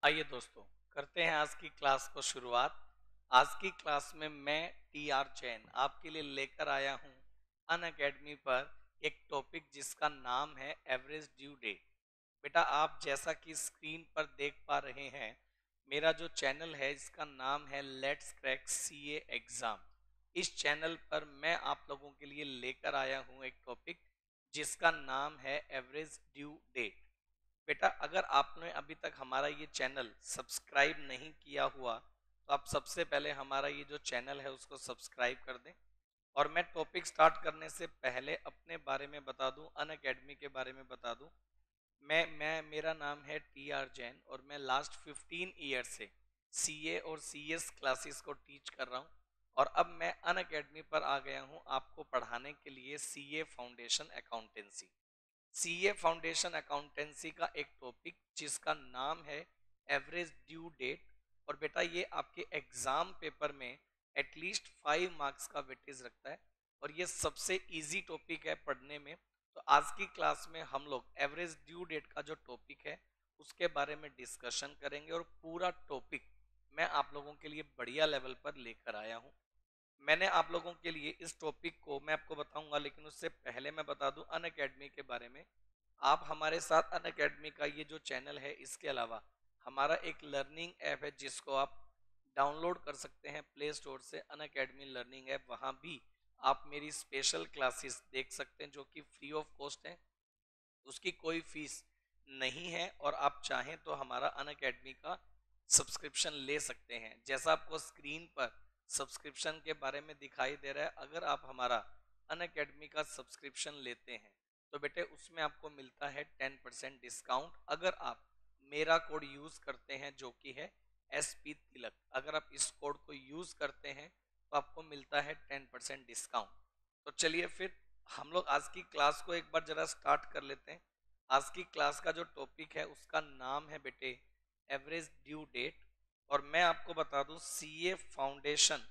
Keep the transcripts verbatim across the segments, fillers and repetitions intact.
आइए दोस्तों, करते हैं आज की क्लास को शुरुआत। आज की क्लास में मैं टी आर जैन आपके लिए लेकर आया हूं अन अकेडमी पर एक टॉपिक जिसका नाम है एवरेज ड्यू डेट। बेटा, आप जैसा कि स्क्रीन पर देख पा रहे हैं, मेरा जो चैनल है इसका नाम है लेट्स क्रैक सी ए एग्जाम। इस चैनल पर मैं आप लोगों के लिए लेकर आया हूं एक टॉपिक जिसका नाम है एवरेज ड्यू डेट। बेटा, अगर आपने अभी तक हमारा ये चैनल सब्सक्राइब नहीं किया हुआ तो आप सबसे पहले हमारा ये जो चैनल है उसको सब्सक्राइब कर दें। और मैं टॉपिक स्टार्ट करने से पहले अपने बारे में बता दूं, अन अकेडमी के बारे में बता दूं। मैं मैं मेरा नाम है टी आर जैन और मैं लास्ट फिफ्टीन ईयर से सी ए और सी एस क्लासेस को टीच कर रहा हूं। और अब मैं अन अकेडमी पर आ गया हूं आपको पढ़ाने के लिए C A foundation accountancy. C A foundation accountancy का एक टॉपिक जिसका नाम है एवरेज ड्यू डेट। और बेटा, ये आपके एग्जाम पेपर में एटलीस्ट फाइव मार्क्स का वेटेज रखता है और ये सबसे इजी टॉपिक है पढ़ने में। तो आज की क्लास में हम लोग एवरेज ड्यू डेट का जो टॉपिक है उसके बारे में डिस्कशन करेंगे और पूरा टॉपिक मैं आप लोगों के लिए बढ़िया लेवल पर लेकर आया हूँ। मैंने आप लोगों के लिए इस टॉपिक को मैं आपको बताऊंगा, लेकिन उससे पहले मैं बता दूं अन अकेडमी के बारे में। आप हमारे साथ अन अकेडमी का ये जो चैनल है, इसके अलावा हमारा एक लर्निंग ऐप है जिसको आप डाउनलोड कर सकते हैं प्ले स्टोर से, अन अकेडमी लर्निंग ऐप। वहाँ भी आप मेरी स्पेशल क्लासेस देख सकते हैं जो कि फ्री ऑफ कॉस्ट है, उसकी कोई फीस नहीं है। और आप चाहें तो हमारा अन अकेडमी का सब्सक्रिप्शन ले सकते हैं। जैसा आपको स्क्रीन पर सब्सक्रिप्शन के बारे में दिखाई दे रहा है, अगर आप हमारा अन अकेडमी का सब्सक्रिप्शन लेते हैं तो बेटे उसमें आपको मिलता है टेन परसेंट डिस्काउंट। अगर आप मेरा कोड यूज करते हैं जो कि है एस पी तिलक, अगर आप इस कोड को यूज करते हैं तो आपको मिलता है टेन परसेंट डिस्काउंट। तो चलिए फिर हम लोग आज की क्लास को एक बार जरा स्टार्ट कर लेते हैं। आज की क्लास का जो टॉपिक है उसका नाम है बेटे एवरेज ड्यू डेट। और मैं आपको बता दूं, CA foundation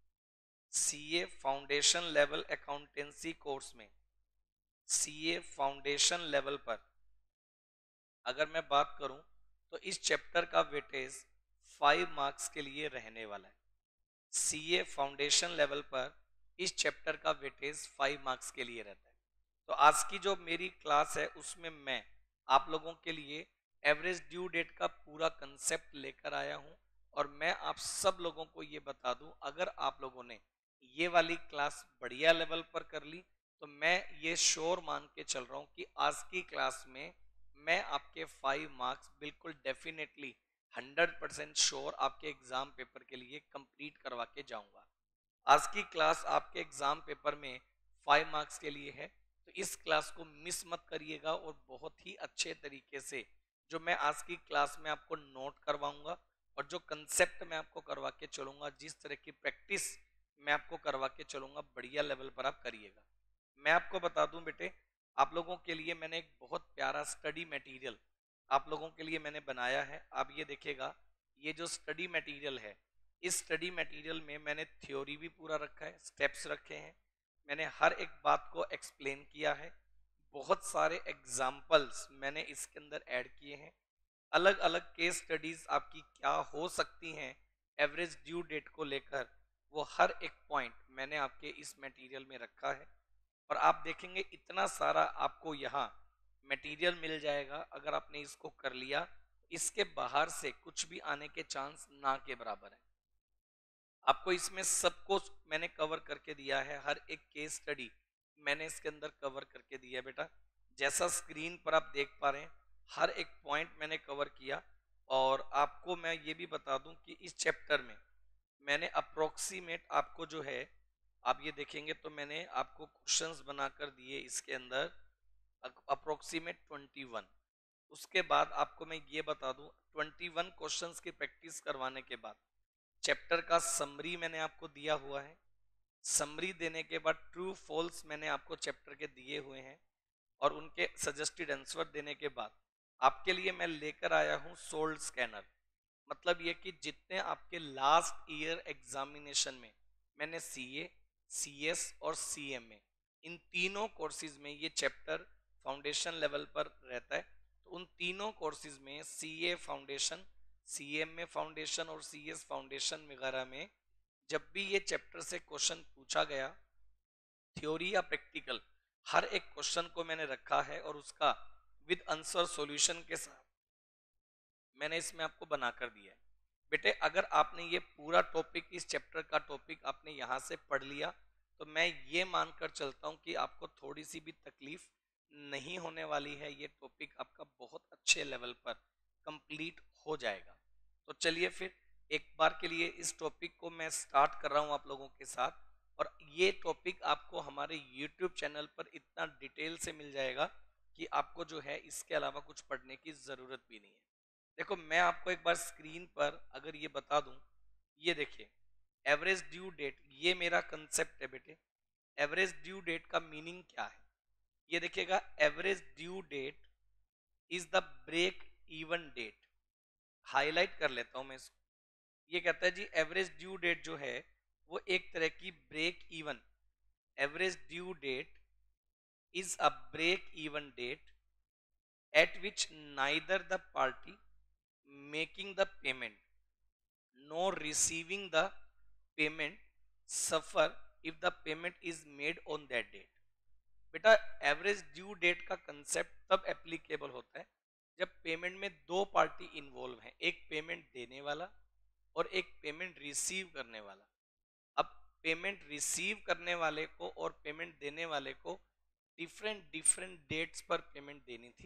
CA foundation level accountancy course में सीए फाउंडेशन लेवल पर अगर मैं बात करूं तो इस चैप्टर का वेटेज फाइव मार्क्स के लिए रहने वाला है। सीए फाउंडेशन लेवल पर इस चैप्टर का वेटेज फाइव मार्क्स के लिए रहता है। तो आज की जो मेरी क्लास है उसमें मैं आप लोगों के लिए एवरेज ड्यू डेट का पूरा कंसेप्ट लेकर आया हूं। और मैं आप सब लोगों को ये बता दूं, अगर आप लोगों ने ये वाली क्लास बढ़िया लेवल पर कर ली तो मैं ये श्योर मान के चल रहा हूं कि आज की क्लास में मैं आपके फाइव मार्क्स बिल्कुल डेफिनेटली हंड्रेड परसेंट श्योर आपके एग्जाम पेपर के लिए कंप्लीट करवा के जाऊंगा। आज की क्लास आपके एग्जाम पेपर में फाइव मार्क्स के लिए है, तो इस क्लास को मिस मत करिएगा। और बहुत ही अच्छे तरीके से जो मैं आज की क्लास में आपको नोट करवाऊंगा और जो कंसेप्ट मैं आपको करवा के चलूंगा, जिस तरह की प्रैक्टिस मैं आपको करवा के चलूंगा, बढ़िया लेवल पर आप करिएगा। मैं आपको बता दूं बेटे, आप लोगों के लिए मैंने एक बहुत प्यारा स्टडी मटेरियल आप लोगों के लिए मैंने बनाया है। आप ये देखिएगा, ये जो स्टडी मटेरियल है, इस स्टडी मटेरियल में मैंने थ्योरी भी पूरा रखा है, स्टेप्स रखे हैं, मैंने हर एक बात को एक्सप्लेन किया है, बहुत सारे एग्जाम्पल्स मैंने इसके अंदर ऐड किए हैं। अलग अलग केस स्टडीज आपकी क्या हो सकती हैं एवरेज ड्यू डेट को लेकर, वो हर एक पॉइंट मैंने आपके इस मटेरियल में रखा है। और आप देखेंगे इतना सारा आपको यहाँ मटेरियल मिल जाएगा, अगर आपने इसको कर लिया इसके बाहर से कुछ भी आने के चांस ना के बराबर है। आपको इसमें सब कुछ मैंने कवर करके दिया है, हर एक केस स्टडी मैंने इसके अंदर कवर करके दिया है बेटा। जैसा स्क्रीन पर आप देख पा रहे हैं, हर एक पॉइंट मैंने कवर किया। और आपको मैं ये भी बता दूं कि इस चैप्टर में मैंने अप्रोक्सीमेट आपको जो है, आप ये देखेंगे तो मैंने आपको क्वेश्चंस बनाकर दिए इसके अंदर अप्रोक्सीमेट ट्वेंटी वन। उसके बाद आपको मैं ये बता दूं, ट्वेंटी वन क्वेश्चंस की प्रैक्टिस करवाने के बाद चैप्टर का समरी मैंने आपको दिया हुआ है। समरी देने के बाद ट्रू फॉल्स मैंने आपको चैप्टर के दिए हुए हैं और उनके सजेस्टेड आंसर देने के बाद आपके लिए मैं लेकर आया हूं सोल्ड स्कैनर। मतलब ये कि जितने आपके लास्ट ईयर एग्जामिनेशन में मैंने सीए, सीएस और सीएम में, इन तीनों कोर्सेज में ये चैप्टर फाउंडेशन लेवल पर रहता है। तो उन तीनों कोर्सेज में सीए फाउंडेशन सीएम में फाउंडेशन और सीएस फाउंडेशन वगैरह में जब भी ये चैप्टर से क्वेश्चन पूछा गया, थ्योरी या प्रैक्टिकल, हर एक क्वेश्चन को मैंने रखा है और उसका विद आंसर सॉल्यूशन के साथ मैंने इसमें आपको बनाकर दिया है। बेटे अगर आपने ये पूरा टॉपिक, इस चैप्टर का टॉपिक आपने यहाँ से पढ़ लिया, तो मैं ये मानकर चलता हूँ कि आपको थोड़ी सी भी तकलीफ नहीं होने वाली है। ये टॉपिक आपका बहुत अच्छे लेवल पर कंप्लीट हो जाएगा। तो चलिए फिर एक बार के लिए इस टॉपिक को मैं स्टार्ट कर रहा हूँ आप लोगों के साथ, और ये टॉपिक आपको हमारे यूट्यूब चैनल पर इतना डिटेल से मिल जाएगा कि आपको जो है इसके अलावा कुछ पढ़ने की ज़रूरत भी नहीं है। देखो मैं आपको एक बार स्क्रीन पर अगर ये बता दूं, ये देखिए एवरेज ड्यू डेट, ये मेरा कंसेप्ट है बेटे। एवरेज ड्यू डेट का मीनिंग क्या है, ये देखिएगा, average due date is the break even date. Highlight कर लेता हूं मैं इसको। ये कहता है जी एवरेज ड्यू डेट जो है वो एक तरह की break even, average due date is a break even date at which neither the party making the payment nor receiving the payment suffer if the payment is made on that date। बेटा average due date का concept तब applicable होता है जब payment में दो party involve हैं, एक पेमेंट देने वाला और एक पेमेंट रिसीव करने वाला। अब पेमेंट रिसीव करने वाले को और पेमेंट देने वाले को डिफरेंट डिफरेंट डेट्स पर पेमेंट देनी थी,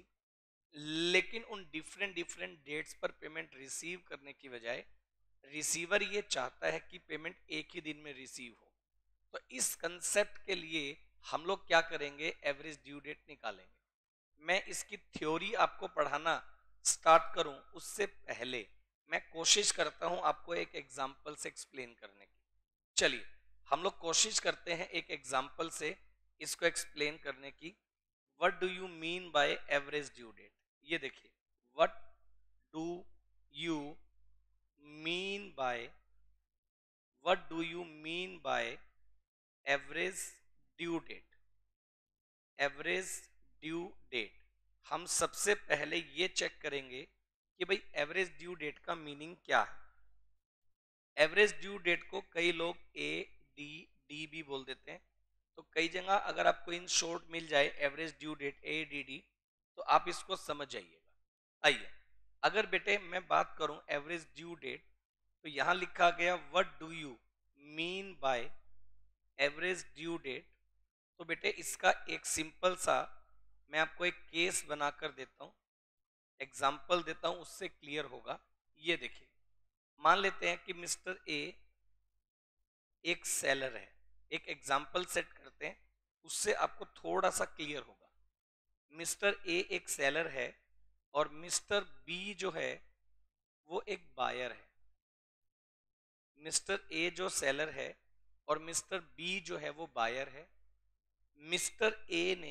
लेकिन उन डिफरेंट डिफरेंट डेट्स पर पेमेंट रिसीव करने की बजाय रिसीवर ये चाहता है कि पेमेंट एक ही दिन में रिसीव हो। तो इस कंसेप्ट के लिए हम लोग क्या करेंगे, एवरेज ड्यू डेट निकालेंगे। मैं इसकी थ्योरी आपको पढ़ाना स्टार्ट करूं उससे पहले मैं कोशिश करता हूं आपको एक एग्जांपल से एक्सप्लेन करने की। चलिए हम लोग कोशिश करते हैं एक एग्जांपल से इसको एक्सप्लेन करने की। What do you mean by average due date, ये देखिए, what do you mean by what do you mean by average due date. Average due date, हम सबसे पहले ये चेक करेंगे कि भाई एवरेज ड्यू डेट का मीनिंग क्या है। एवरेज ड्यू डेट को कई लोग ए डी डी भी बोल देते हैं, तो कई जगह अगर आपको इन शॉर्ट मिल जाए average due date A D D तो आप इसको समझ जाइएगा। आइए अगर बेटे मैं बात करूं एवरेज ड्यू डेट, तो यहां लिखा गया what do you mean by average due date. तो बेटे इसका एक सिंपल सा मैं आपको एक केस बनाकर देता हूं, एग्जाम्पल देता हूं, उससे क्लियर होगा। ये देखिए, मान लेते हैं कि मिस्टर ए एक सेलर है, एक एग्जाम्पल सेट करते हैं, उससे आपको थोड़ा सा क्लियर होगा। मिस्टर ए एक सेलर है और मिस्टर बी जो है वो एक बायर है। मिस्टर ए जो सेलर है और मिस्टर बी जो है वो बायर है। मिस्टर ए ने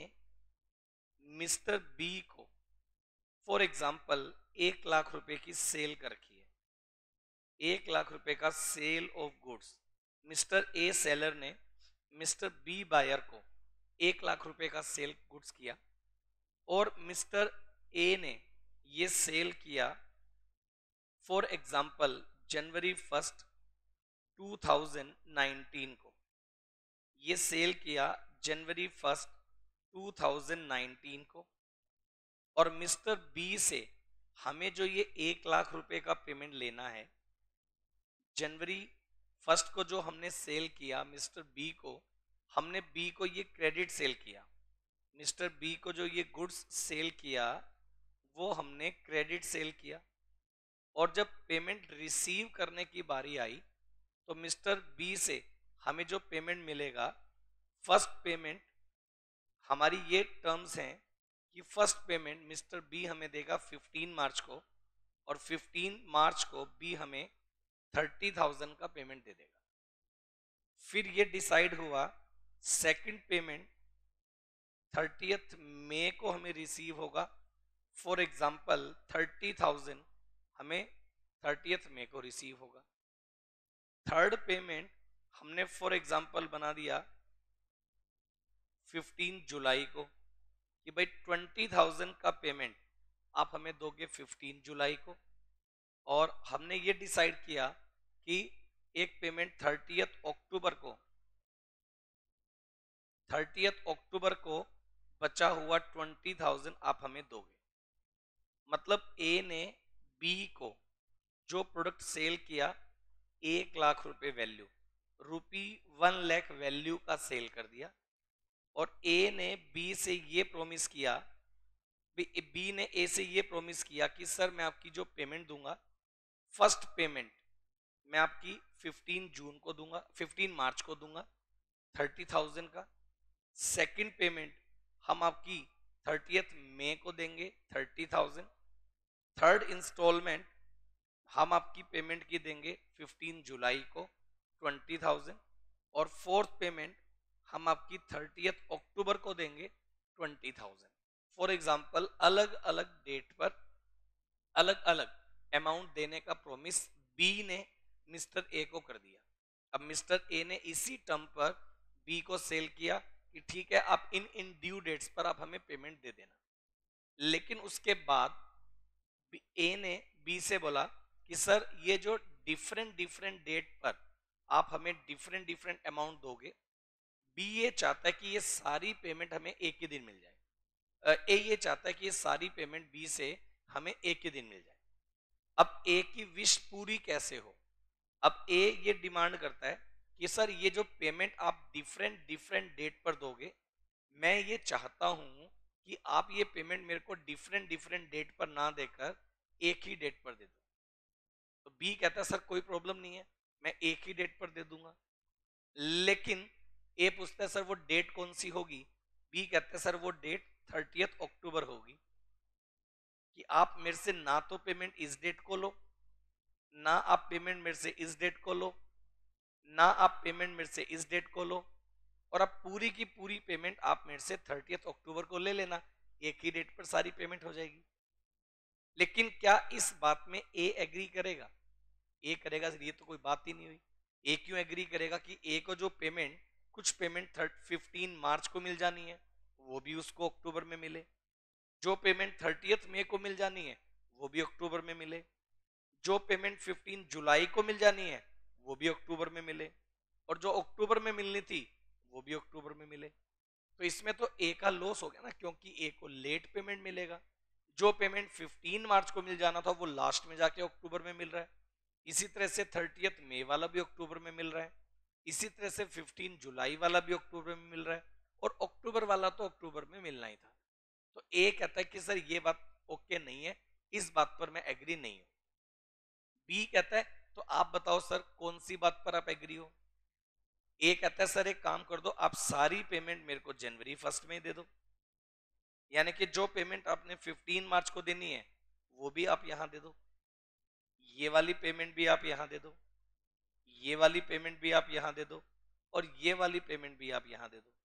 मिस्टर बी को फॉर एग्जाम्पल एक लाख रुपए की सेल कर रखी है, एक लाख रुपए का sale of goods. Mister A seller ने मिस्टर बी बायर को एक लाख रुपए का सेल गुड्स किया और मिस्टर ए ने ये सेल किया for example January first two thousand nineteen को। ये सेल किया January first two thousand nineteen को, और मिस्टर बी से हमें जो ये एक लाख रुपए का पेमेंट लेना है, जनवरी फर्स्ट को जो हमने सेल किया मिस्टर बी को, हमने बी को ये क्रेडिट सेल किया। मिस्टर बी को जो ये गुड्स सेल किया वो हमने क्रेडिट सेल किया, और जब पेमेंट रिसीव करने की बारी आई तो मिस्टर बी से हमें जो पेमेंट मिलेगा, फर्स्ट पेमेंट, हमारी ये टर्म्स हैं कि फर्स्ट पेमेंट मिस्टर बी हमें देगा फिफ्टीन मार्च को, और फिफ्टीन मार्च को बी हमें थर्टी थाउजेंड का पेमेंट दे देगा। फिर ये डिसाइड हुआ सेकंड पेमेंट थर्टियथ मई को हमें रिसीव होगा। फॉर एग्जाम्पल थर्टी थाउजेंड हमें थर्टियथ मई को रिसीव होगा। थर्ड पेमेंट हमने फॉर एग्जाम्पल बना दिया फिफ्टीन जुलाई को कि भाई ट्वेंटी थाउजेंड का पेमेंट आप हमें दोगे फिफ्टीन जुलाई को, और हमने ये डिसाइड किया कि एक पेमेंट थर्टियथ अक्टूबर को थर्टियथ अक्टूबर को बचा हुआ ट्वेंटी थाउजेंड आप हमें दोगे। मतलब ए ने बी को जो प्रोडक्ट सेल किया एक लाख रुपए value, rupee one lakh value का सेल कर दिया, और ए ने बी से ये प्रोमिस किया, बी ने ए से ये प्रोमिस किया कि सर मैं आपकी जो पेमेंट दूंगा, फर्स्ट पेमेंट मैं आपकी फिफ्टीन जून को दूंगा, फिफ्टीन मार्च को दूंगा थर्टी थाउजेंड का। सेकंड पेमेंट हम आपकी थर्टियथ मई को देंगे थर्टी थाउजेंड। थर्ड इंस्टॉलमेंट हम आपकी पेमेंट की देंगे फिफ्टीन जुलाई को ट्वेंटी थाउजेंड। और फोर्थ पेमेंट हम आपकी थर्टियथ अक्टूबर को देंगे ट्वेंटी थाउजेंड। फॉर एग्जाम्पल अलग अलग डेट पर अलग अलग अमाउंट देने का प्रॉमिस बी ने मिस्टर ए को कर दिया। अब मिस्टर ए ने इसी टर्म पर बी को सेल किया कि ठीक है आप इन इन ड्यू डेट्स पर आप हमें पेमेंट दे देना। लेकिन उसके बाद ए ने बी से बोला कि सर ये जो डिफरेंट डिफरेंट डेट पर आप हमें डिफरेंट डिफरेंट अमाउंट दोगे, बी ये चाहता है कि ये सारी पेमेंट हमें एक ही दिन मिल जाए। ए ये चाहता है कि ये सारी पेमेंट बी से हमें एक ही दिन मिल जाए। अब ए की विश पूरी कैसे हो? अब ए ये डिमांड करता है कि सर ये जो पेमेंट आप डिफरेंट डिफरेंट डेट पर दोगे, मैं ये चाहता हूं कि आप ये पेमेंट मेरे को डिफरेंट डिफरेंट डेट पर ना देकर एक ही डेट पर दे दो। तो बी कहता है सर कोई प्रॉब्लम नहीं है, मैं एक ही डेट पर दे दूंगा। लेकिन ए पूछता है सर वो डेट कौन सी होगी? बी कहता है सर वो डेट थर्टियथ अक्टूबर होगी, कि आप मेरे से ना तो पेमेंट इस डेट को लो, ना आप पेमेंट मेरे से इस डेट को लो, ना आप पेमेंट मेरे से इस डेट को लो, और अब पूरी की पूरी पेमेंट आप मेरे से थर्टियथ अक्टूबर को ले लेना, एक ही डेट पर सारी पेमेंट हो जाएगी। लेकिन क्या इस बात में ए एग्री करेगा? ए करेगा सर ये तो कोई बात ही नहीं हुई। ए क्यों एग्री करेगा कि ए को जो पेमेंट कुछ पेमेंट फिफ्टीन मार्च को मिल जानी है वो भी उसको अक्टूबर में मिले, जो पेमेंट थर्टियथ मई को मिल जानी है वो भी अक्टूबर में मिले, जो पेमेंट फिफ्टीन जुलाई को मिल जानी है वो भी अक्टूबर में मिले, और जो अक्टूबर में मिलनी थी वो भी अक्टूबर में मिले। तो इसमें तो ए का लॉस हो गया ना, क्योंकि ए को लेट पेमेंट मिलेगा। जो पेमेंट फिफ्टीन मार्च को मिल जाना था वो लास्ट में जाके अक्टूबर में मिल रहा है। इसी तरह से थर्टियथ मई वाला भी अक्टूबर में मिल रहा है। इसी तरह से फिफ्टीन जुलाई वाला भी अक्टूबर में मिल रहा है, और अक्टूबर वाला तो अक्टूबर में मिलना ही था। तो ए कहता है कि सर ये बात ओके नहीं है, इस बात पर मैं एग्री नहीं हूं। बी कहता है तो आप बताओ सर कौन सी बात पर आप एग्री हो? ए कहता है सर एक काम कर दो, आप सारी पेमेंट मेरे को जनवरी फर्स्ट में दे दो, यानी कि जो पेमेंट आपने फिफ्टीन मार्च को देनी है वो भी आप यहां दे दो, ये वाली पेमेंट भी आप यहां दे दो, ये वाली पेमेंट भी आप यहां दे दो, और ये वाली पेमेंट भी आप यहां दे दो।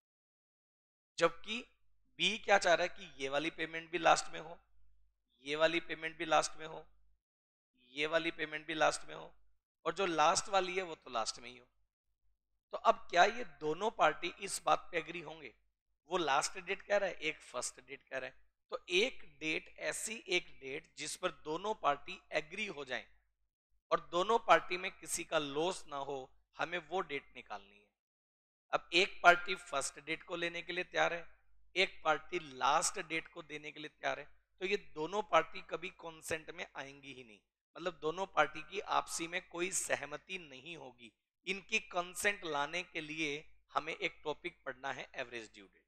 जबकि बी क्या चाह रहा है कि ये वाली पेमेंट भी लास्ट में हो, ये वाली पेमेंट भी लास्ट में हो, ये वाली पेमेंट भी लास्ट में हो, और जो लास्ट वाली है वो तो लास्ट में ही हो। तो अब क्या ये दोनों पार्टी इस बात पे एग्री होंगे? वो लास्ट डेट कह रहा है, एक फर्स्ट डेट कह रहा है। तो एक डेट, ऐसी एक डेट जिस पर दोनों पार्टी एग्री हो जाएं और दोनों पार्टी में किसी का लॉस ना हो, हमें वो डेट निकालनी है। अब एक पार्टी फर्स्ट डेट को लेने के लिए तैयार है, एक पार्टी लास्ट डेट को देने के लिए तैयार है। तो ये दोनों पार्टी कभी कॉन्सेंट में आएंगी ही नहीं, मतलब दोनों पार्टी की आपसी में कोई सहमति नहीं होगी। इनकी कंसेंट लाने के लिए हमें एक टॉपिक पढ़ना है, एवरेज ड्यू डेट।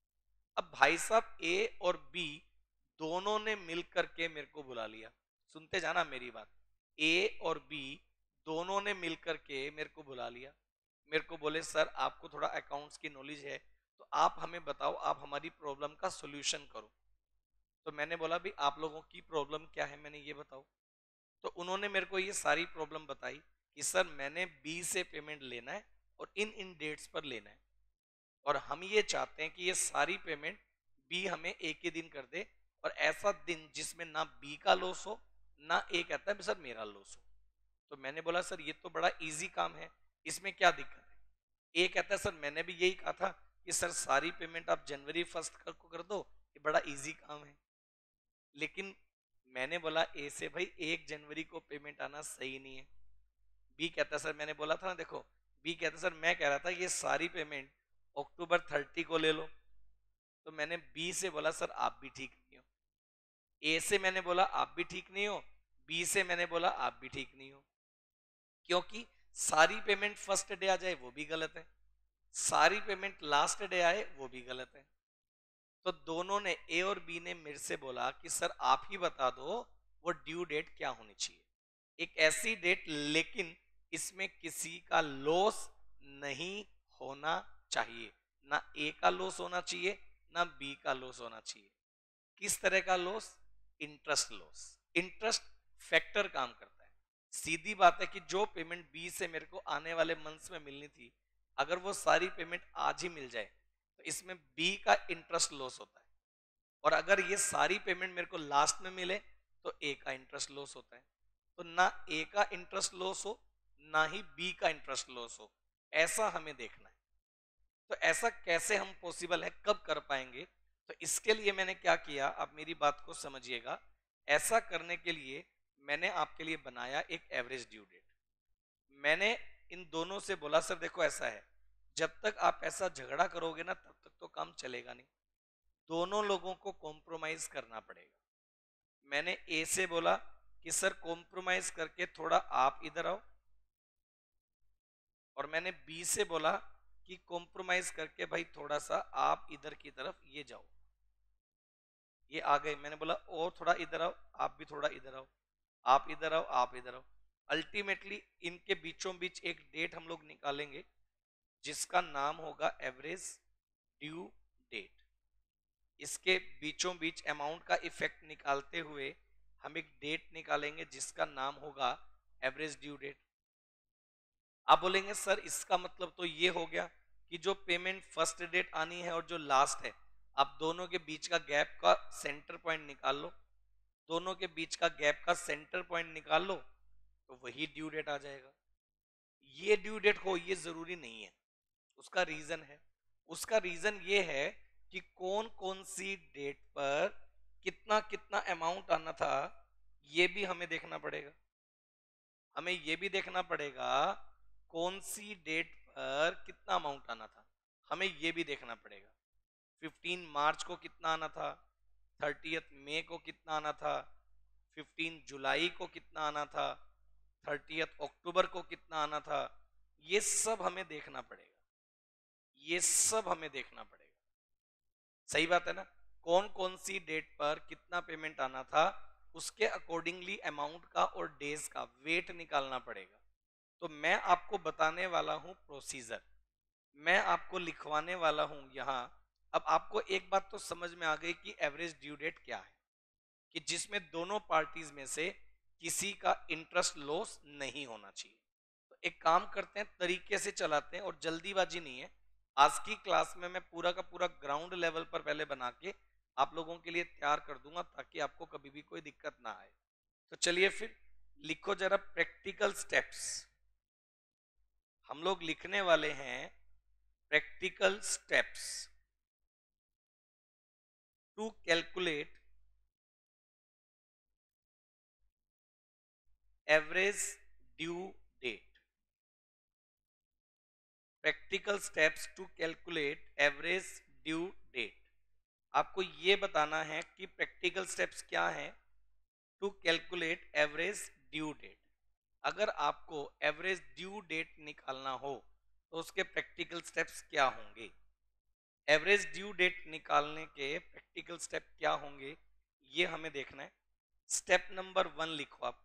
अब भाई साहब ए और बी दोनों ने मिलकर के मेरे को बुला लिया, सुनते जाना मेरी बात। ए और बी दोनों ने मिलकर के मेरे को बुला लिया, मेरे को बोले सर आपको थोड़ा अकाउंट्स की नॉलेज है तो आप हमें बताओ, आप हमारी प्रॉब्लम का सॉल्यूशन करो। तो मैंने बोला भी आप लोगों की प्रॉब्लम क्या है, मैंने ये बताओ। तो उन्होंने मेरे को ये सारी प्रॉब्लम बताई कि सर मैंने बी से पेमेंट लेना है और इन इन डेट्स पर लेना है, और हम ये चाहते हैं कि ये सारी पेमेंट बी हमें एक ही दिन कर दे, और ऐसा दिन जिसमें ना बी का लॉस हो ना ए कहता है सर मेरा लॉस हो। तो मैंने बोला सर ये तो बड़ा इजी काम है, इसमें क्या दिक्कत है? ए कहता है सर मैंने भी यही कहा था कि सर सारी पेमेंट आप जनवरी फर्स्ट को कर दो, ये बड़ा इजी काम है। लेकिन मैंने बोला ए से भाई एक जनवरी को पेमेंट आना सही नहीं है। बी कहता सर, मैंने बोला था ना, देखो बी कहता सर मैं कह रहा था ये सारी पेमेंट अक्टूबर थर्टी को ले लो। तो मैंने बी से बोला सर आप भी ठीक नहीं हो। ए से मैंने बोला आप भी ठीक नहीं हो, बी से मैंने बोला आप भी ठीक नहीं हो, क्योंकि सारी पेमेंट फर्स्ट डे आ जाए वो भी गलत है, सारी पेमेंट लास्ट डे आए वो भी गलत है। तो दोनों ने, ए और बी ने मेरे से बोला कि सर आप ही बता दो वो ड्यू डेट क्या होनी चाहिए, एक ऐसी डेट लेकिन इसमें किसी का लॉस नहीं होना चाहिए, ना ए का लॉस होना चाहिए ना बी का लॉस होना चाहिए। किस तरह का loss? Interest loss. Interest factor काम करता है। सीधी बात है कि जो पेमेंट बी से मेरे को आने वाले मंथ्स में मिलनी थी, अगर वो सारी पेमेंट आज ही मिल जाए तो इसमें बी का इंटरेस्ट लॉस होता है, और अगर ये सारी पेमेंट मेरे को लास्ट में मिले तो ए का इंटरेस्ट लॉस होता है। तो ना ए का इंटरेस्ट लॉस हो ना ही बी का इंटरेस्ट लॉस हो, ऐसा हमें देखना है। तो ऐसा कैसे हम पॉसिबल है, कब कर पाएंगे? तो इसके लिए मैंने क्या किया, आप मेरी बात को समझिएगा। ऐसा करने के लिए मैंने आपके लिए बनाया एक एवरेज ड्यू डेट। मैंने इन दोनों से बोला सर देखो ऐसा है, जब तक आप ऐसा झगड़ा करोगे ना तब तक तो काम चलेगा नहीं, दोनों लोगों को कॉम्प्रोमाइज करना पड़ेगा। मैंने ए से बोला कि सर कॉम्प्रोमाइज करके थोड़ा आप इधर आओ, और मैंने बी से बोला कि कॉम्प्रोमाइज करके भाई थोड़ा सा आप इधर की तरफ ये जाओ, ये आ गए। मैंने बोला और थोड़ा इधर आओ, आप भी थोड़ा इधर आओ, आप इधर आओ, आप इधर आओ। अल्टीमेटली इनके बीचों बीच एक डेट हम लोग निकालेंगे जिसका नाम होगा एवरेज ड्यू डेट। इसके बीचों बीच अमाउंट का इफेक्ट निकालते हुए हम एक डेट निकालेंगे जिसका नाम होगा एवरेज ड्यू डेट। आप बोलेंगे सर इसका मतलब तो ये हो गया कि जो पेमेंट फर्स्ट डेट आनी है और जो लास्ट है, आप दोनों के बीच का गैप का सेंटर पॉइंट निकाल लो, दोनों के बीच का गैप का सेंटर पॉइंट निकाल लो तो वही ड्यू डेट आ जाएगा। ये ड्यू डेट हो ये जरूरी नहीं है, उसका रीजन है। उसका रीजन ये है कि कौन कौन सी डेट पर कितना कितना अमाउंट आना था, ये भी हमें देखना पड़ेगा। हमें ये भी देखना पड़ेगा कौन सी डेट पर कितना अमाउंट आना था, हमें ये भी देखना पड़ेगा। फिफ्टीन मार्च को कितना आना था, थर्टियथ मई को कितना आना था, फिफ्टीन जुलाई को कितना आना था, थर्टियथ अक्टूबर को कितना आना था, ये सब हमें देखना पड़ेगा, ये सब हमें देखना पड़ेगा। सही बात है ना? कौन कौन सी डेट पर कितना पेमेंट आना था, उसके अकॉर्डिंगली अमाउंट का और डेज का वेट निकालना पड़ेगा। तो मैं आपको बताने वाला हूं प्रोसीजर, मैं आपको लिखवाने वाला हूं यहां। अब आपको एक बात तो समझ में आ गई कि एवरेज ड्यू डेट क्या है, कि जिसमें दोनों पार्टीज में से किसी का इंटरेस्ट लॉस नहीं होना चाहिए। तो एक काम करते हैं, तरीके से चलाते हैं, और जल्दीबाजी नहीं है। आज की क्लास में मैं पूरा का पूरा ग्राउंड लेवल पर पहले बना के आप लोगों के लिए तैयार कर दूंगा ताकि आपको कभी भी कोई दिक्कत ना आए। तो चलिए फिर लिखो जरा प्रैक्टिकल स्टेप्स। हम लोग लिखने वाले हैं practical steps to calculate average due date. Practical steps to calculate average due date. आपको ये बताना है कि प्रैक्टिकल स्टेप्स क्या हैं to calculate average due date. अगर आपको एवरेज ड्यू डेट निकालना हो तो उसके प्रैक्टिकल स्टेप्स क्या होंगे? एवरेज ड्यू डेट निकालने के प्रैक्टिकल स्टेप क्या होंगे ये हमें देखना है। स्टेप नंबर वन लिखो आप।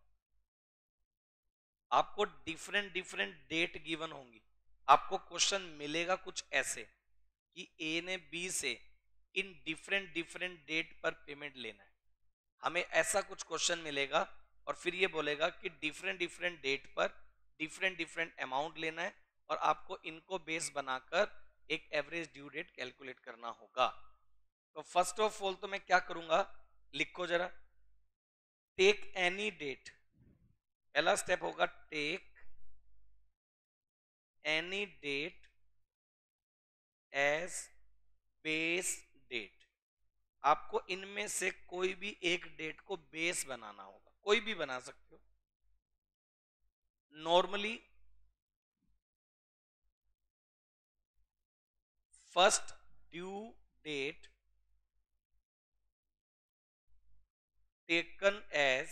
आपको डिफरेंट डिफरेंट डेट गिवन होंगी। आपको क्वेश्चन मिलेगा कुछ ऐसे कि ए ने बी से इन डिफरेंट डिफरेंट डेट पर पेमेंट लेना है। हमें ऐसा कुछ क्वेश्चन मिलेगा और फिर ये बोलेगा कि डिफरेंट डिफरेंट डेट पर डिफरेंट डिफरेंट अमाउंट लेना है, और आपको इनको बेस बनाकर एक एवरेज ड्यू डेट कैलकुलेट करना होगा। तो फर्स्ट ऑफ ऑल तो मैं क्या करूंगा, लिखो जरा, टेक एनी डेट। पहला स्टेप होगा take any date as base date. आपको इनमें से कोई भी एक डेट को बेस बनाना होगा, कोई भी बना सकते हो। Normally first due date taken as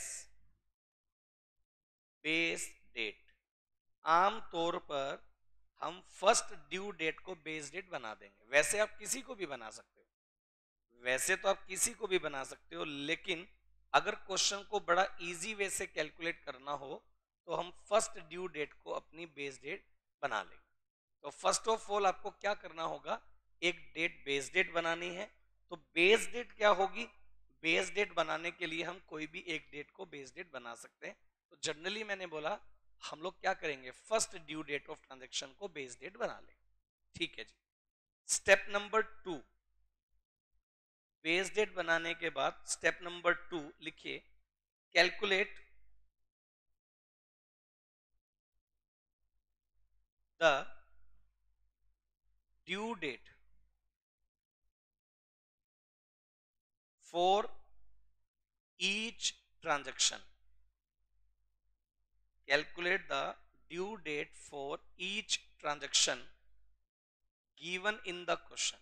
base date. आमतौर पर हम फर्स्ट ड्यू डेट को बेस डेट बना देंगे। वैसे आप किसी को भी बना सकते हो, वैसे तो आप किसी को भी बना सकते हो, लेकिन अगर क्वेश्चन को बड़ा इजी वे से कैलकुलेट करना हो तो हम फर्स्ट ड्यू डेट को अपनी बेस डेट बना लेंगे। तो फर्स्ट ऑफ ऑल आपको क्या करना होगा, एक डेट बेस डेट बनानी है। तो बेस डेट क्या होगी, बेस डेट बनाने के लिए हम कोई भी एक डेट को बेस डेट बना सकते हैं। तो जनरली मैंने बोला हम लोग क्या करेंगे, first due date of transaction को बेस डेट बना लेंगे। ठीक है जी। Step number two, base date बनाने के बाद स्टेप नंबर टू लिखिए, calculate the due date for each transaction. Calculate the due date for each transaction given in the question.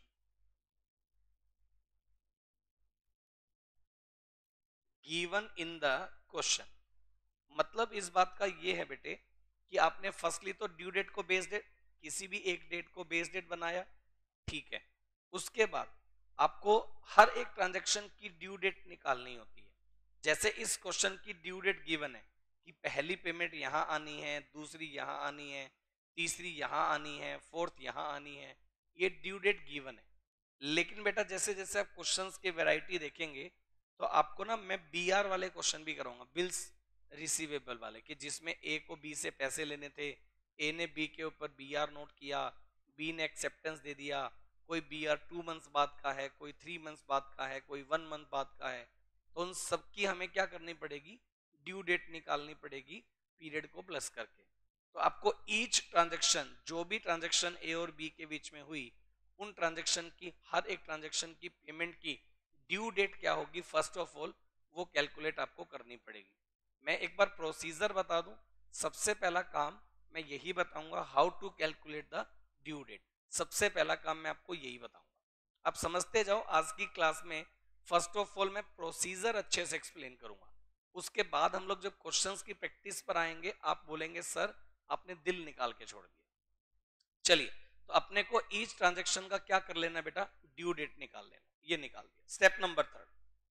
Given in the question मतलब इस बात का ये है बेटे कि आपने फर्स्टली तो ड्यू डेट को बेस डेट, किसी भी एक डेट को बेस डेट बनाया, ठीक है। उसके बाद आपको हर एक ट्रांजैक्शन की ड्यू डेट निकालनी होती है। जैसे इस क्वेश्चन की ड्यू डेट गिवन है कि पहली पेमेंट यहाँ आनी है, दूसरी यहाँ आनी है, तीसरी यहाँ आनी है, फोर्थ यहाँ आनी है, ये ड्यू डेट गिवन है। लेकिन बेटा जैसे जैसे आप क्वेश्चंस की वैरायटी देखेंगे तो आपको ना मैं बी आर वाले क्वेश्चन भी कराऊंगा, बिल्स रिसीवेबल वाले, कि जिसमें ए को बी से पैसे लेने थे, ए ने बी के ऊपर बी आर नोट किया, बी ने एक्सेप्टेंस दे दिया, कोई बी आर टू मंथ्स बाद का है, कोई थ्री मंथ्स बाद का है, कोई वन मंथ बाद का है। तो उन सबकी हमें क्या करनी पड़ेगी, ड्यू डेट निकालनी पड़ेगी पीरियड को प्लस करके। तो आपको ईच ट्रांजेक्शन, जो भी ट्रांजेक्शन ए और बी के बीच में हुई, उन ट्रांजेक्शन की, हर एक ट्रांजेक्शन की पेमेंट की ड्यू डेट क्या होगी फर्स्ट ऑफ ऑल, वो कैलकुलेट आपको करनी पड़ेगी। मैं एक बार प्रोसीजर बता दूं। सबसे पहला काम मैं यही बताऊंगा, how to calculate the due date. सबसे पहला काम मैं आपको यही बताऊंगा, आप समझते जाओ। आज की क्लास में फर्स्ट ऑफ ऑल मैं प्रोसीजर अच्छे से एक्सप्लेन करूंगा। उसके बाद हम लोग जब क्वेश्चंस की प्रैक्टिस पर आएंगे, आप बोलेंगे सर आपने दिल निकाल के छोड़ दिया। चलिए, तो अपने को ईच ट्रांजेक्शन का क्या कर लेना बेटा, ड्यू डेट निकाल लेना। ये निकाल दिया। Step number third,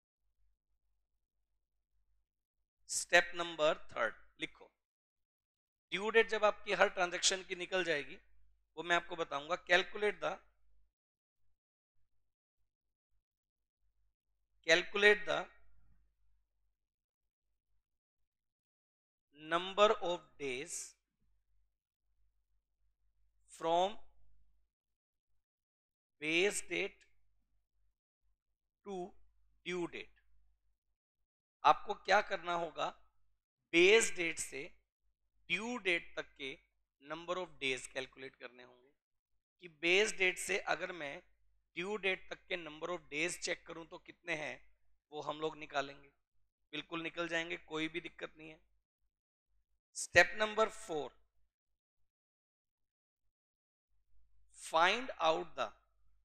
step number third लिखो। ड्यू डेट जब आपकी हर ट्रांजेक्शन की निकल जाएगी, वो मैं आपको बताऊंगा। Calculate the calculate the number of days from base date to due date. आपको क्या करना होगा, बेस डेट से ड्यू डेट तक के नंबर ऑफ डेज कैलकुलेट करने होंगे। कि बेस डेट से अगर मैं ड्यू डेट तक के नंबर ऑफ डेज चेक करूं तो कितने हैं, वो हम लोग निकालेंगे। बिल्कुल निकल जाएंगे, कोई भी दिक्कत नहीं है। Step number four, find out the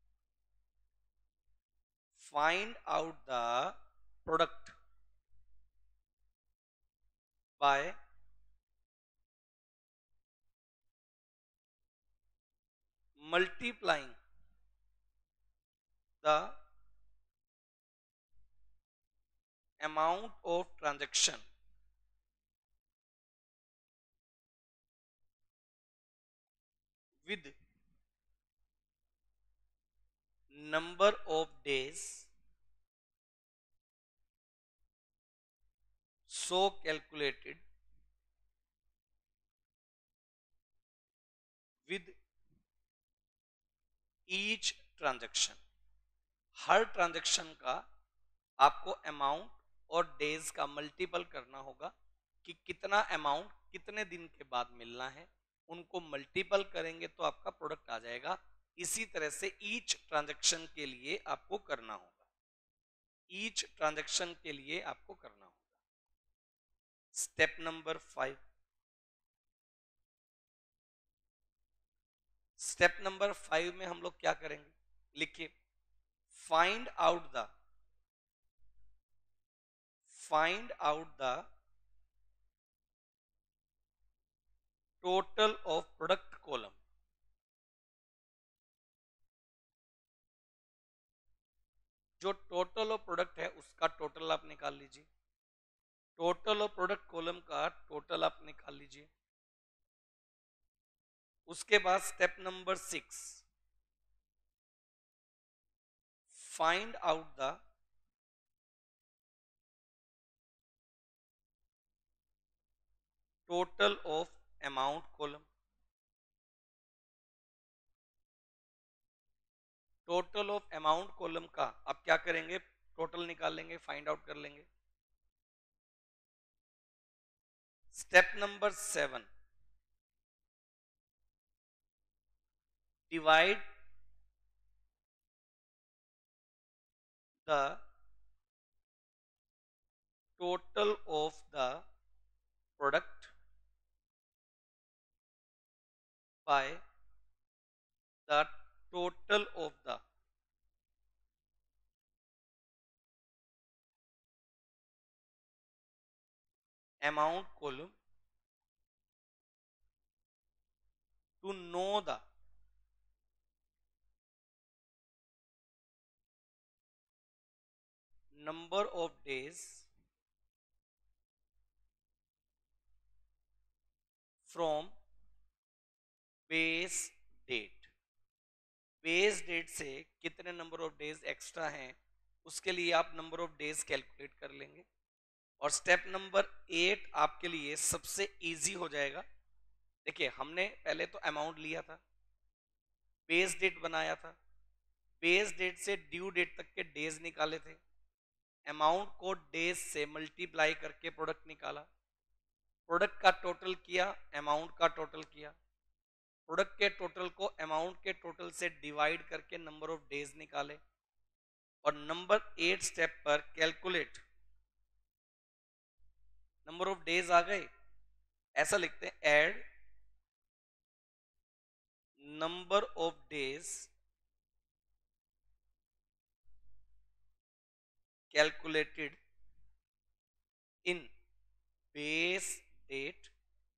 find out the product by multiplying the amount of transaction with number of days so calculated with each transaction। हर ट्रांजेक्शन का आपको अमाउंट और डेज का मल्टीपल करना होगा कि कितना अमाउंट कितने दिन के बाद मिलना है, उनको मल्टीपल करेंगे तो आपका प्रोडक्ट आ जाएगा। इसी तरह से ईच ट्रांजैक्शन के लिए आपको करना होगा। ईच ट्रांजैक्शन के लिए आपको करना होगा। Step number five, step number five में हम लोग क्या करेंगे, लिखिए, find out the find out the total of product column. जो टोटल ऑफ प्रोडक्ट है उसका टोटल आप निकाल लीजिए, टोटल ऑफ प्रोडक्ट कॉलम का टोटल आप निकाल लीजिए। उसके बाद step number six, find out the total of amount column. Total of amount column का आप क्या करेंगे, टोटल निकाल लेंगे, फाइंड आउट कर लेंगे। Step number seven, divide the total of the product by the total of the amount column to know the number of days from base date। Base date से कितने नंबर ऑफ डेज एक्स्ट्रा हैं उसके लिए आप number of days calculate कर लेंगे। और step number eight आपके लिए सबसे इजी हो जाएगा। देखिए, हमने पहले तो अमाउंट लिया था, बेस डेट बनाया था, बेस डेट से ड्यू डेट तक के डेज निकाले थे, अमाउंट को डेज से मल्टीप्लाई करके प्रोडक्ट निकाला, प्रोडक्ट का टोटल किया, अमाउंट का टोटल किया, प्रोडक्ट के टोटल को अमाउंट के टोटल से डिवाइड करके नंबर ऑफ डेज निकाले। और नंबर एट स्टेप पर कैलकुलेट नंबर ऑफ डेज आ गए, ऐसा लिखते हैं, add number of days calculated in base date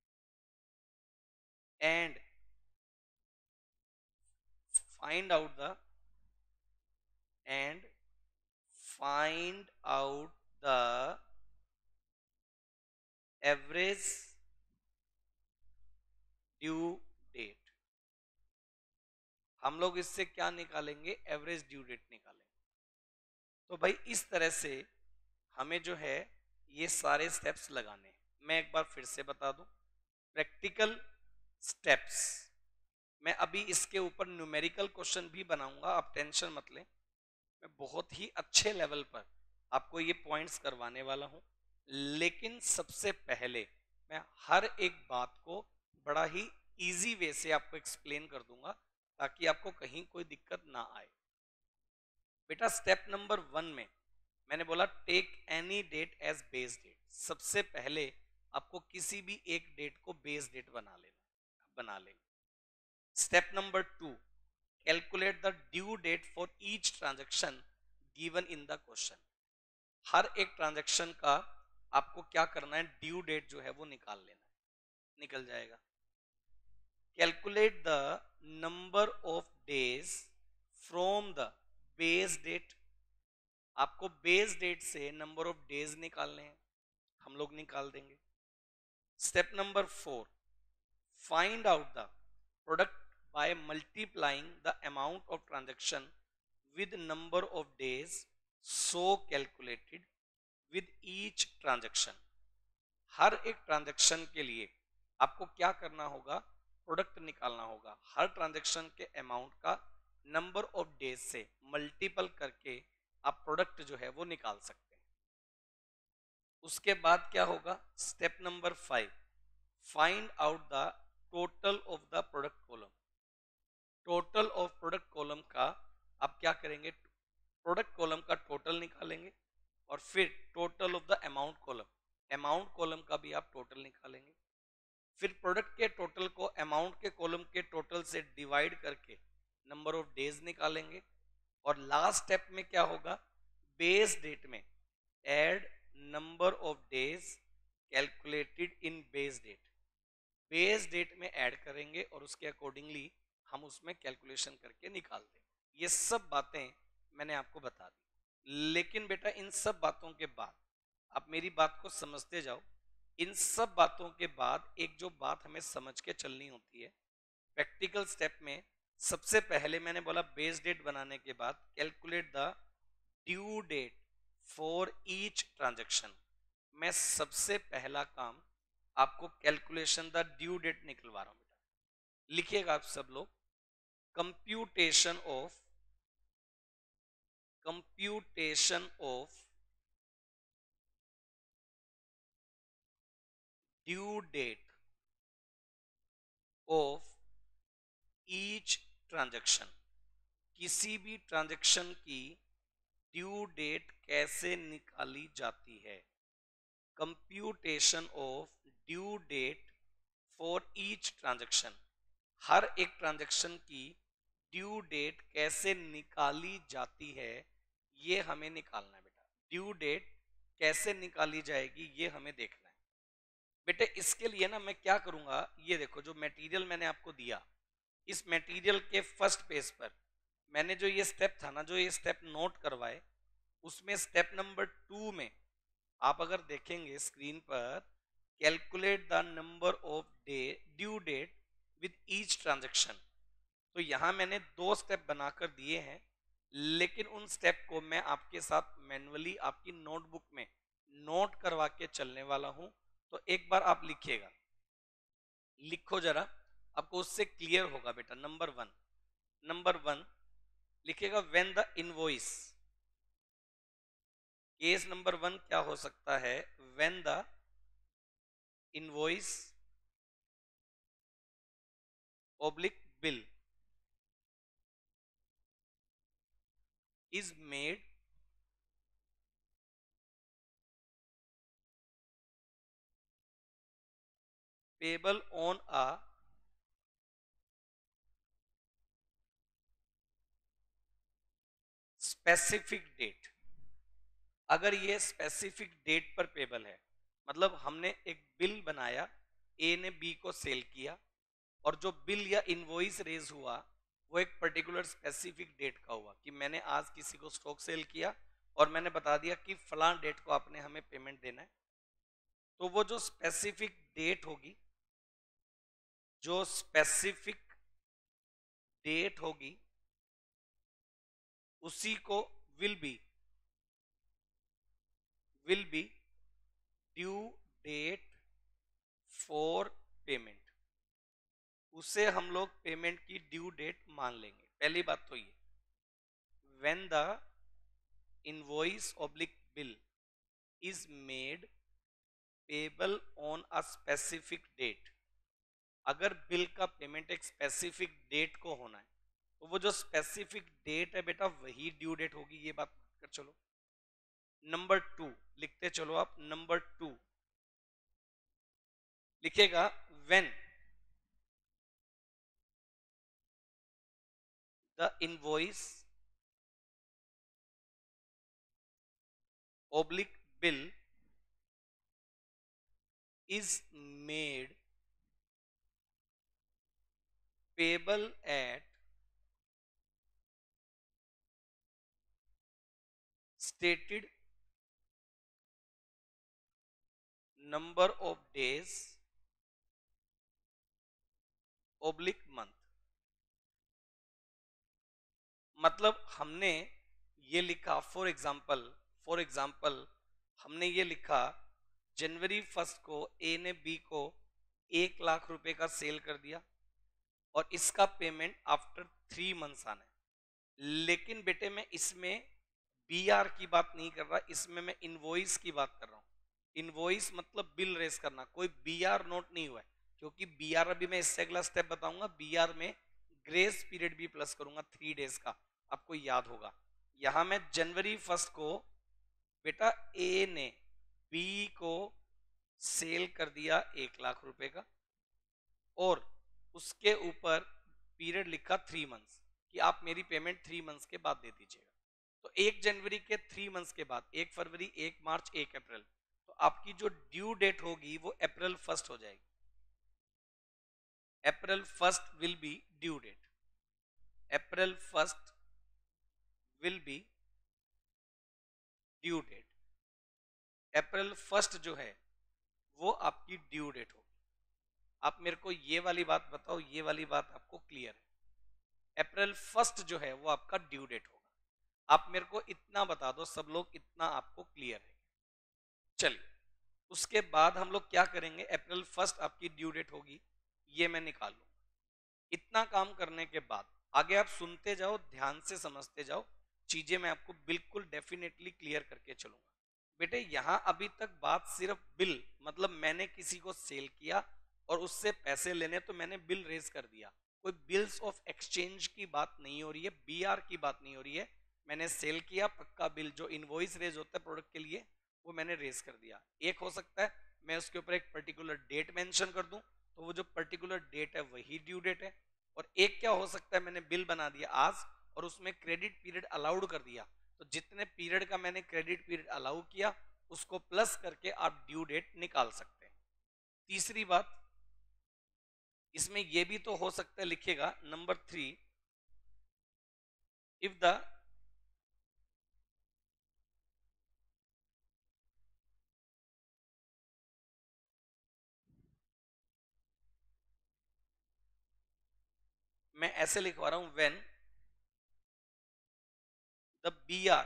and find out the and find out the average due date। हम लोग इससे क्या निकालेंगे, एवरेज ड्यू डेट निकालेंगे। तो भाई इस तरह से हमें जो है ये सारे स्टेप्स लगाने हैं। मैं एक बार फिर से बता दूं, प्रैक्टिकल स्टेप्स, मैं अभी इसके ऊपर न्यूमेरिकल क्वेश्चन भी बनाऊंगा, आप टेंशन मत लें। मैं बहुत ही अच्छे लेवल पर आपको ये पॉइंट्स करवाने वाला हूं, लेकिन सबसे पहले मैं हर एक बात को बड़ा ही इजी वे से आपको एक्सप्लेन कर दूंगा ताकि आपको कहीं कोई दिक्कत ना आए। बेटा, स्टेप नंबर वन में मैंने बोला take any date as base date. सबसे पहले आपको किसी भी एक डेट को बेस डेट बना लेना बना लेंगे। Step number two, calculate the due date for each transaction given in the question. हर एक ट्रांजैक्शन का आपको क्या करना है, ड्यू डेट जो है वो निकाल लेना है, निकल जाएगा। Calculate the number of days from the base date. आपको बेस डेट से नंबर ऑफ डेज निकालने हैं, हम लोग निकाल देंगे। Step number four, find out the product by multiplying the amount of transaction with number of days so calculated with each transaction। हर एक ट्रांजैक्शन के लिए आपको क्या करना होगा, प्रोडक्ट निकालना होगा। हर ट्रांजैक्शन के अमाउंट का नंबर ऑफ डेज से मल्टीपल करके आप प्रोडक्ट जो है वो निकाल सकते हैं। उसके बाद क्या होगा, step number five, find out the total of the product column. Total of product column का आप क्या करेंगे, प्रोडक्ट कॉलम का टोटल निकालेंगे और फिर total of the amount column, amount column का भी आप टोटल निकालेंगे। फिर प्रोडक्ट के टोटल को अमाउंट के कॉलम के टोटल से डिवाइड करके नंबर ऑफ डेज निकालेंगे। और लास्ट स्टेप में क्या होगा, बेस डेट में add number of days calculated in base date, base date में ऐड करेंगे और उसके अकॉर्डिंगली हम उसमें कैलकुलेशन करके निकाल देंगे। ये सब बातें मैंने आपको बता दी, लेकिन बेटा इन सब बातों के बाद आप मेरी बात को समझते जाओ। इन सब बातों के बाद एक जो बात हमें समझ के चलनी होती है प्रैक्टिकल स्टेप में, सबसे पहले मैंने बोला बेस डेट बनाने के बाद calculate the due date for each transaction. मैं सबसे पहला काम आपको कैलकुलेशन द ड्यू डेट निकलवा रहा हूं बेटा। लिखिएगा आप सब लोग, computation of computation of due date of each transaction. किसी भी ट्रांजैक्शन की ड्यू डेट कैसे निकाली जाती है, computation of due date for each transaction. हर एक ट्रांजैक्शन की ड्यू डेट कैसे निकाली जाती है ये हमें निकालना है बेटा। ड्यू डेट कैसे निकाली जाएगी ये हमें देखना है बेटे। इसके लिए ना मैं क्या करूंगा, ये देखो जो मटेरियल मैंने आपको दिया, इस मटेरियल के फर्स्ट पेज पर मैंने जो ये स्टेप था ना, जो ये स्टेप नोट करवाए, उसमें स्टेप नंबर टू में आप अगर देखेंगे स्क्रीन पर, calculate the number of day due date with each transaction. तो यहां मैंने दो स्टेप बनाकर दिए हैं, लेकिन उन स्टेप को मैं आपके साथ मैन्युअली आपकी नोटबुक में नोट करवा के चलने वाला हूं। तो एक बार आप लिखिएगा, लिखो जरा, आपको उससे क्लियर होगा बेटा। नंबर वन, नंबर वन लिखिएगा, when the invoice. Case number one क्या हो सकता है, when the invoice oblique bill is made payable on a specific date। अगर ये स्पेसिफिक डेट पर पेबल है, मतलब हमने एक बिल बनाया, ए ने बी को सेल किया, और जो बिल या इनवॉइस रेज हुआ वो एक पर्टिकुलर स्पेसिफिक डेट का हुआ कि मैंने आज किसी को स्टॉक सेल किया और मैंने बता दिया कि फलां डेट को आपने हमें पेमेंट देना है। तो वो जो स्पेसिफिक डेट होगी, जो स्पेसिफिक डेट होगी उसी को will be will be due date for payment. उसे हम लोग पेमेंट की ड्यू डेट मान लेंगे। पहली बात तो ये, when the invoice oblique bill is made payable on a specific date. अगर बिल का पेमेंट एक स्पेसिफिक डेट को होना है तो वो जो स्पेसिफिक डेट है बेटा वही ड्यू डेट होगी। ये बात कर चलो। नंबर टू लिखते चलो आप, नंबर टू लिखेगा, when the invoice oblique bill is made payable at stated number of days oblique month। मतलब हमने ये लिखा, फॉर एग्जाम्पल फॉर एग्जाम्पल हमने ये लिखा, जनवरी फर्स्ट को ए ने बी को एक लाख रुपए का सेल कर दिया और इसका पेमेंट आफ्टर थ्री मंथ्स आना है। लेकिन बेटे मैं इसमें बी आर की बात नहीं कर रहा, इसमें मैं इनवॉइस की बात कर रहा हूँ। इनवॉइस मतलब बिल रेस करना, कोई बी आर नोट नहीं हुआ है, क्योंकि बी आर अभी मैं इससे अगला स्टेप बताऊंगा। बी आर में ग्रेस पीरियड भी प्लस करूंगा थ्री डेज का, आपको याद होगा। यहां मैं जनवरी फर्स्ट को बेटा ए ने बी को सेल कर दिया एक लाख रुपए का, और उसके ऊपर पीरियड लिखा थ्री मंथ्स कि आप मेरी पेमेंट थ्री मंथ्स के बाद दे दीजिएगा। तो एक जनवरी के थ्री मंथ्स के बाद एक फरवरी, एक मार्च, एक अप्रैल, तो आपकी जो ड्यू डेट होगी वो अप्रैल फर्स्ट हो जाएगी। April first will be due date. April first will be due date. April first जो है वो आपकी ड्यू डेट होगी। आप मेरे को ये वाली बात बताओ, ये वाली बात आपको क्लियर है? अप्रैल फर्स्ट जो है वो आपका ड्यू डेट होगा। आप मेरे को इतना बता दो, सब लोग इतना आपको क्लियर है? चलिए, उसके बाद हम लोग क्या करेंगे? अप्रैल फर्स्ट आपकी ड्यू डेट होगी, ये मैं निकाल लूंगा। इतना काम करने के बाद आगे आप सुनते जाओ, ध्यान से समझते जाओ, चीजें मैं आपको बिल्कुल डेफिनेटली क्लियर करके चलूंगा। बेटे यहां अभी तक बात सिर्फ बिल, मतलब मैंने किसी को सेल किया और उससे पैसे लेने, तो मैंने बिल रेज कर दिया। कोई बिल्स ऑफ एक्सचेंज की बात नहीं हो रही है, बीआर की बात नहीं हो रही है। मैंने सेल किया, पक्का बिल जो इनवॉइस रेज होता है प्रोडक्ट के लिए, वो मैंने रेज कर दिया। एक हो सकता है मैं उसके ऊपर एक पर्टिकुलर डेट मेंशन कर दूं, तो वो जो पर्टिकुलर डेट है वही ड्यू डेट है। और एक क्या हो सकता है, मैंने बिल बना दिया आज और उसमें क्रेडिट पीरियड अलाउड कर दिया, तो जितने पीरियड का मैंने क्रेडिट पीरियड अलाउ किया उसको प्लस करके आप ड्यू डेट निकाल सकते हैं। तीसरी बात, इसमें यह भी तो हो सकता है, लिखिएगा नंबर थ्री, इफ द मैं ऐसे लिखवा रहा हूं, when the B R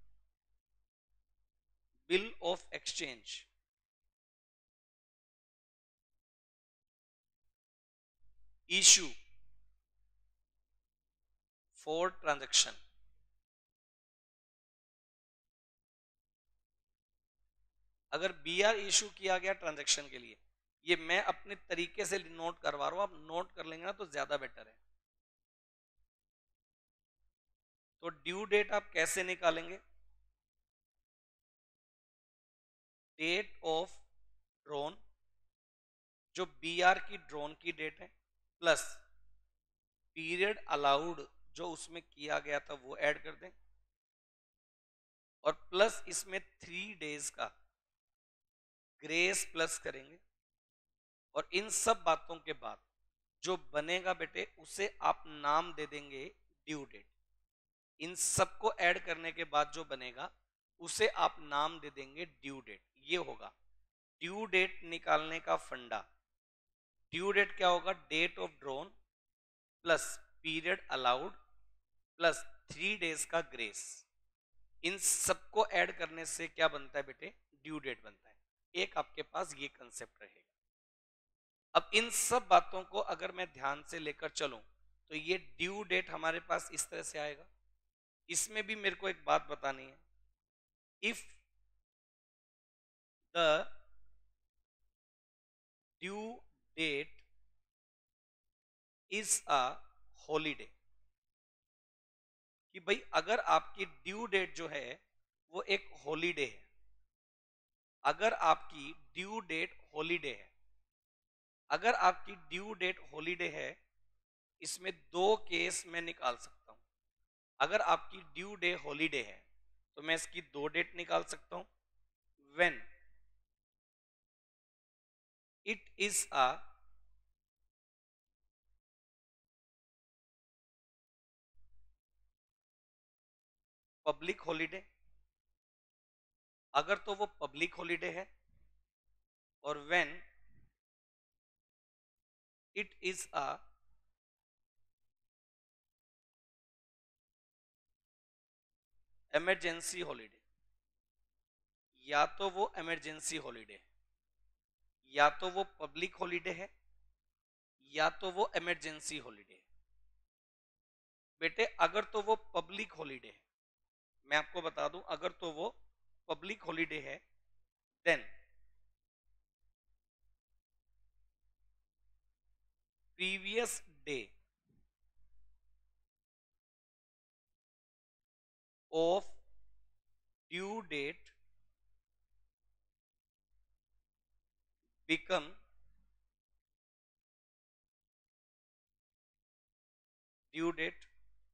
bill of exchange issue for transaction, अगर बी आर इशू किया गया ट्रांजेक्शन के लिए, ये मैं अपने तरीके से नोट करवा रहा हूं, आप नोट कर लेंगे ना तो ज्यादा बेटर है। तो ड्यू डेट आप कैसे निकालेंगे? डेट ऑफ ड्रोन, जो बी आर की ड्रोन की डेट है, प्लस पीरियड अलाउड जो उसमें किया गया था वो ऐड कर दें, और प्लस इसमें थ्री डेज का ग्रेस प्लस करेंगे। और इन सब बातों के बाद जो बनेगा बेटे उसे आप नाम दे देंगे ड्यू डेट। इन सबको ऐड करने के बाद जो बनेगा उसे आप नाम दे देंगे ड्यू डेट। ये होगा ड्यू डेट निकालने का फंडा। ड्यू डेट क्या होगा? Date of drawn plus period allowed plus three days का ग्रेस। इन सबको ऐड करने से क्या बनता है बेटे? ड्यू डेट बनता है। एक आपके पास ये कंसेप्ट रहेगा। अब इन सब बातों को अगर मैं ध्यान से लेकर चलूं तो ये ड्यू डेट हमारे पास इस तरह से आएगा। इसमें भी मेरे को एक बात बतानी है, if the due date is a holiday, कि भाई अगर आपकी ड्यू डेट जो है वो एक हॉलीडे है, अगर आपकी ड्यू डेट हॉलीडे है, अगर आपकी ड्यू डेट हॉलीडे है, इसमें दो केस मैं निकाल सकता हूं। अगर आपकी ड्यू डे हॉलीडे है तो मैं इसकी दो डेट निकाल सकता हूं। When it is a public holiday, अगर तो वो पब्लिक हॉलीडे है, और when it is a emergency holiday. या तो वो इमरजेंसी हॉलीडे है, या तो वो पब्लिक हॉलीडे है, या तो वो इमरजेंसी हॉलीडे है। बेटे अगर तो वो पब्लिक हॉलीडे है, मैं आपको बता दूं, अगर तो वो पब्लिक हॉलीडे है, then previous day of due date become due date,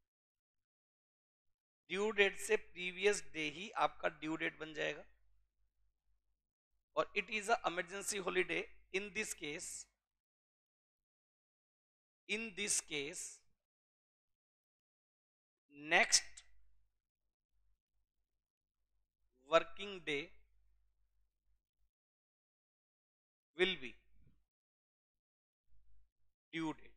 due date से प्रीवियस डे ही आपका ड्यू डेट बन जाएगा, और it is a emergency holiday. In this case in this case next working day will be due date.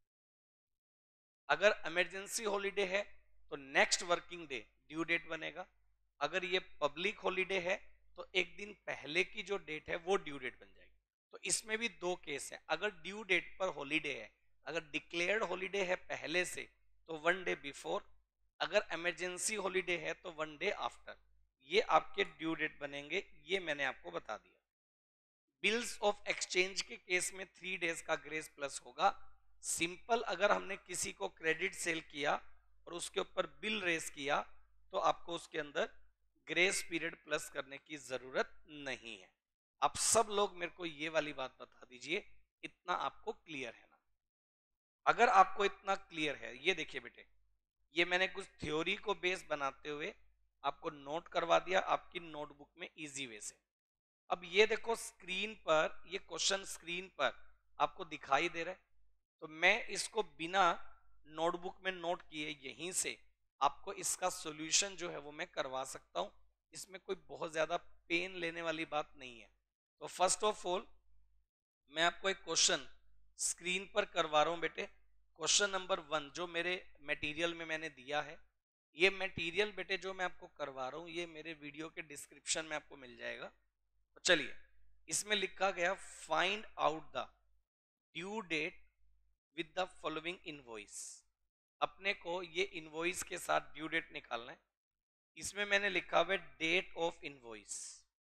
अगर emergency holiday है तो next working day due date बनेगा। अगर ये पब्लिक हॉलीडे है तो एक दिन पहले की जो डेट है वो ड्यू डेट बन जाएगी। तो इसमें भी दो केस है। अगर ड्यू डेट पर हॉलीडे है, अगर डिक्लेयर्ड हॉलीडे है पहले से तो वन डे बिफोर, अगर इमरजेंसी हॉलीडे है तो वन डे आफ्टर, ये आपके ड्यू डेट बनेंगे। ये मैंने आपको बता दिया। बिल्स ऑफ एक्सचेंज के केस में थ्री डेज का ग्रेस प्लस होगा। सिंपल अगर हमने किसी को क्रेडिट सेल किया और उसके ऊपर बिल रेस किया तो आपको उसके अंदर ग्रेस पीरियड प्लस करने की जरूरत नहीं है। आप सब लोग मेरे को ये वाली बात बता दीजिए, इतना आपको क्लियर है ना? अगर आपको इतना क्लियर है, ये देखिए बेटे, ये मैंने कुछ थ्योरी को बेस बनाते हुए आपको नोट करवा दिया आपकी नोटबुक में इजी वे से। अब ये देखो स्क्रीन पर, ये क्वेश्चन स्क्रीन पर आपको दिखाई दे रहा है, तो मैं इसको बिना नोटबुक में नोट किए यहीं से आपको इसका सॉल्यूशन जो है वो मैं करवा सकता हूं। इसमें कोई बहुत ज्यादा पेन लेने वाली बात नहीं है। तो फर्स्ट ऑफ ऑल मैं आपको एक क्वेश्चन स्क्रीन पर करवा रहा हूं बेटे। क्वेश्चन नंबर वन जो मेरे मटेरियल में मैंने दिया है, ये मटेरियल बेटे जो मैं आपको करवा रहा हूं ये मेरे वीडियो के डिस्क्रिप्शन में आपको मिल जाएगा। तो चलिए, इसमें लिखा गया find out the due date with the following invoice. अपने को ये इनवॉइस के साथ ड्यू डेट निकालना है। इसमें मैंने लिखा हुआ है date of invoice,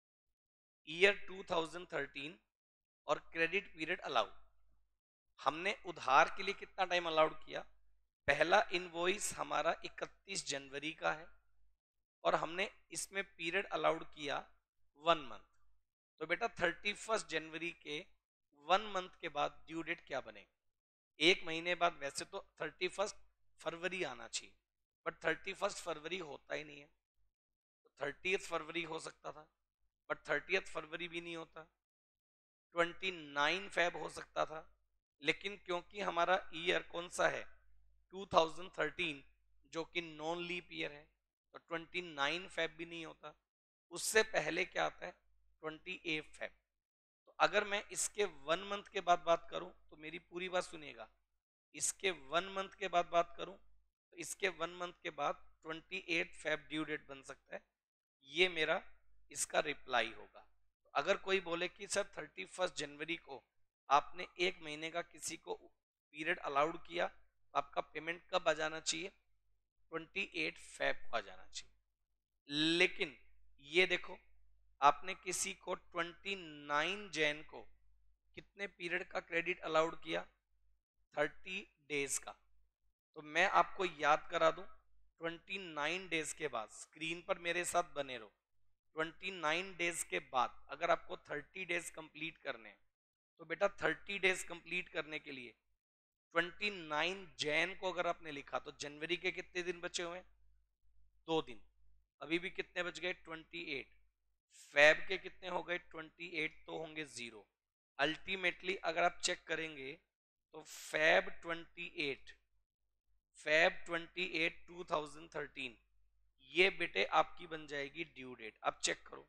year two thousand thirteen और क्रेडिट पीरियड अलाउड। हमने उधार के लिए कितना टाइम अलाउड किया? पहला इनवॉइस हमारा इकतीस जनवरी का है और हमने इसमें पीरियड अलाउड किया वन मंथ। तो बेटा थर्टी फर्स्ट जनवरी के वन मंथ के बाद ड्यू डेट क्या बनेगा? एक महीने बाद। वैसे तो थर्टी फर्स्ट फरवरी आना चाहिए, बट थर्टी फर्स्ट फरवरी होता ही नहीं है। तो थर्टी फरवरी हो सकता था, बट थर्टी फरवरी भी नहीं होता। ट्वेंटी नाइन फेब हो सकता था, लेकिन क्योंकि हमारा ईयर कौन सा है टू थाउजेंड थर्टीन जो कि नॉन लीप ईयर है, तो ट्वेंटी नाइन फेब भी नहीं होता। उससे पहले क्या आता है? Twenty eight Feb. तो अगर मैं इसके वन मंथ के बाद बात करूं तो मेरी पूरी बात सुनिएगा, इसके वन मंथ के बाद बात करूं तो इसके वन मंथ के बाद twenty eight Feb due date बन सकता है। ये मेरा इसका रिप्लाई होगा। तो अगर कोई बोले कि सर थर्टी फर्स्ट जनवरी को आपने एक महीने का किसी को पीरियड अलाउड किया, आपका पेमेंट कब आ जाना चाहिए? ट्वेंटी एट फेब को आ जाना चाहिए। लेकिन ये देखो, आपने किसी को ट्वेंटी नाइन जैन को कितने पीरियड का क्रेडिट अलाउड किया? थर्टी डेज का। तो मैं आपको याद करा दूं, ट्वेंटी नाइन डेज के बाद, स्क्रीन पर मेरे साथ बने रहो, ट्वेंटी नाइन डेज के बाद अगर आपको थर्टी डेज कंप्लीट करने हैं तो बेटा थर्टी डेज कंप्लीट करने के लिए ट्वेंटी नाइन जैन को अगर आपने लिखा तो जनवरी के कितने दिन बचे हुए हैं? दो दिन। अभी भी कितने बच गए? Twenty eight. फेब के कितने हो गए? ट्वेंटी एट तो होंगे जीरो। अल्टीमेटली अगर आप चेक करेंगे तो Feb twenty eight, Feb twenty eight two thousand thirteen, ये बेटे आपकी बन जाएगी ड्यू डेट। अब चेक करो,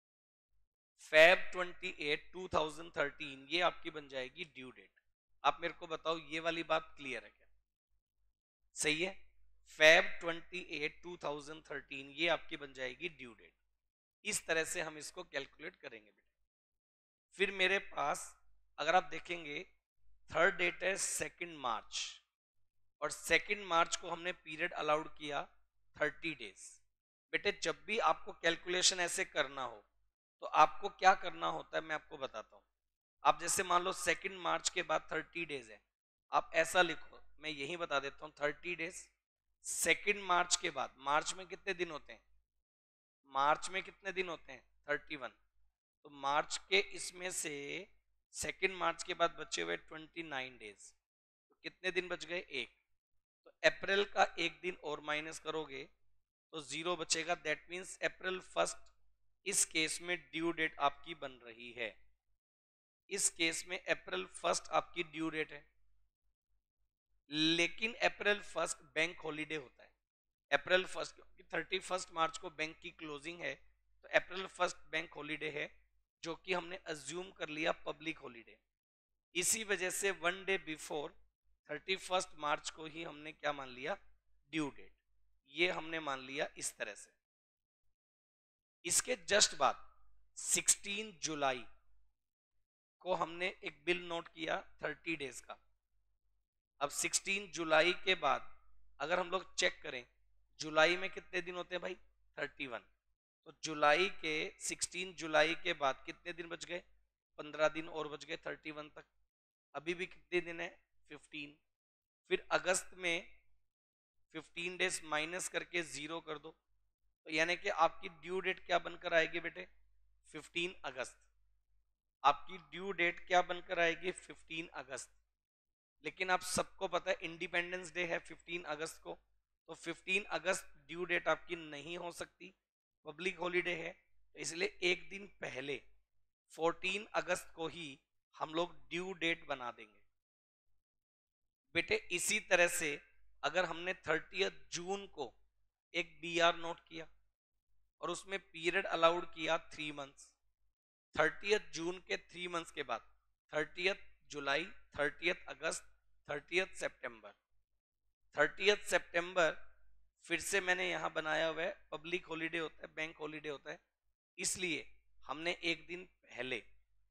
Feb twenty eight two thousand thirteen ये आपकी बन जाएगी ड्यू डेट। आप मेरे को बताओ ये वाली बात क्लियर है क्या? सही है। Feb twenty eight two thousand thirteen ये आपकी बन जाएगी ड्यू डेट। इस तरह से हम इसको कैलकुलेट करेंगे बेटे। फिर मेरे पास अगर आप देखेंगे थर्ड डेट है सेकेंड मार्च, और सेकेंड मार्च को हमने पीरियड अलाउड किया थर्टी डेज। बेटे जब भी आपको कैलकुलेशन ऐसे करना हो तो आपको क्या करना होता है मैं आपको बताता हूं। आप जैसे मान लो सेकेंड मार्च के बाद थर्टी डेज है, आप ऐसा लिखो, मैं यही बता देता हूं, थर्टी डेज सेकेंड मार्च के बाद, मार्च में कितने दिन होते हैं, मार्च में कितने दिन होते हैं, थर्टी वन। तो मार्च के इसमें से सेकेंड मार्च के बाद बचे हुए ट्वेंटी नाइन डेज, तो कितने दिन बच गए, एक। तो अप्रैल का एक दिन और माइनस करोगे तो जीरो बचेगा, दैट मीन्स अप्रैल फर्स्ट इस केस में ड्यू डेट आपकी बन रही है। इस केस में अप्रैल फर्स्ट आपकी ड्यू डेट है, लेकिन अप्रैल फर्स्ट बैंक हॉलीडे होता है। अप्रैल फर्स्ट, क्योंकि थर्टी फर्स्ट मार्च को बैंक की क्लोजिंग है, तो अप्रैल फर्स्ट बैंक हॉलीडे है, जो कि हमने अज्यूम कर लिया पब्लिक हॉलीडे। इसी वजह से one day before thirty first March को ही हमने क्या मान लिया, ड्यू डेट। ये हमने मान लिया इस तरह से। इसके जस्ट बाद सिक्सटीन जुलाई को हमने एक बिल नोट किया थर्टी डेज का। अब सिक्सटीन जुलाई के बाद अगर हम लोग चेक करें, जुलाई में कितने दिन होते हैं भाई, थर्टी वन। तो जुलाई के सिक्सटीन जुलाई के बाद कितने दिन बच गए, पंद्रह दिन और बच गए थर्टी वन तक। अभी भी कितने दिन है, फिफ्टीन। फिर अगस्त में फिफ्टीन डेज माइनस करके जीरो कर दो, तो यानी कि आपकी ड्यू डेट क्या बनकर आएगी बेटे, फिफ्टीन अगस्त। आपकी ड्यू डेट क्या बनकर आएगी, फिफ्टीन अगस्त। लेकिन आप सबको पता है इंडिपेंडेंस डे है फिफ्टीन अगस्त को, तो फिफ्टीन अगस्त ड्यू डेट आपकी नहीं हो सकती, पब्लिक हॉलीडे है। तो इसलिए एक दिन पहले फोर्टीन अगस्त को ही हम लोग ड्यू डेट बना देंगे बेटे। इसी तरह से अगर हमने थर्टियथ जून को एक बी आर नोट किया और उसमें पीरियड अलाउड किया थ्री मंथ्स, थर्टियथ जून के थ्री मंथ्स के बाद थर्टियथ जुलाई, थर्टियथ अगस्त, थर्टियथ सितंबर, थर्टियथ सितंबर फिर से मैंने यहां बनाया हुआ है, पब्लिक हॉलीडे होता है, बैंक हॉलीडे होता है, इसलिए हमने एक दिन पहले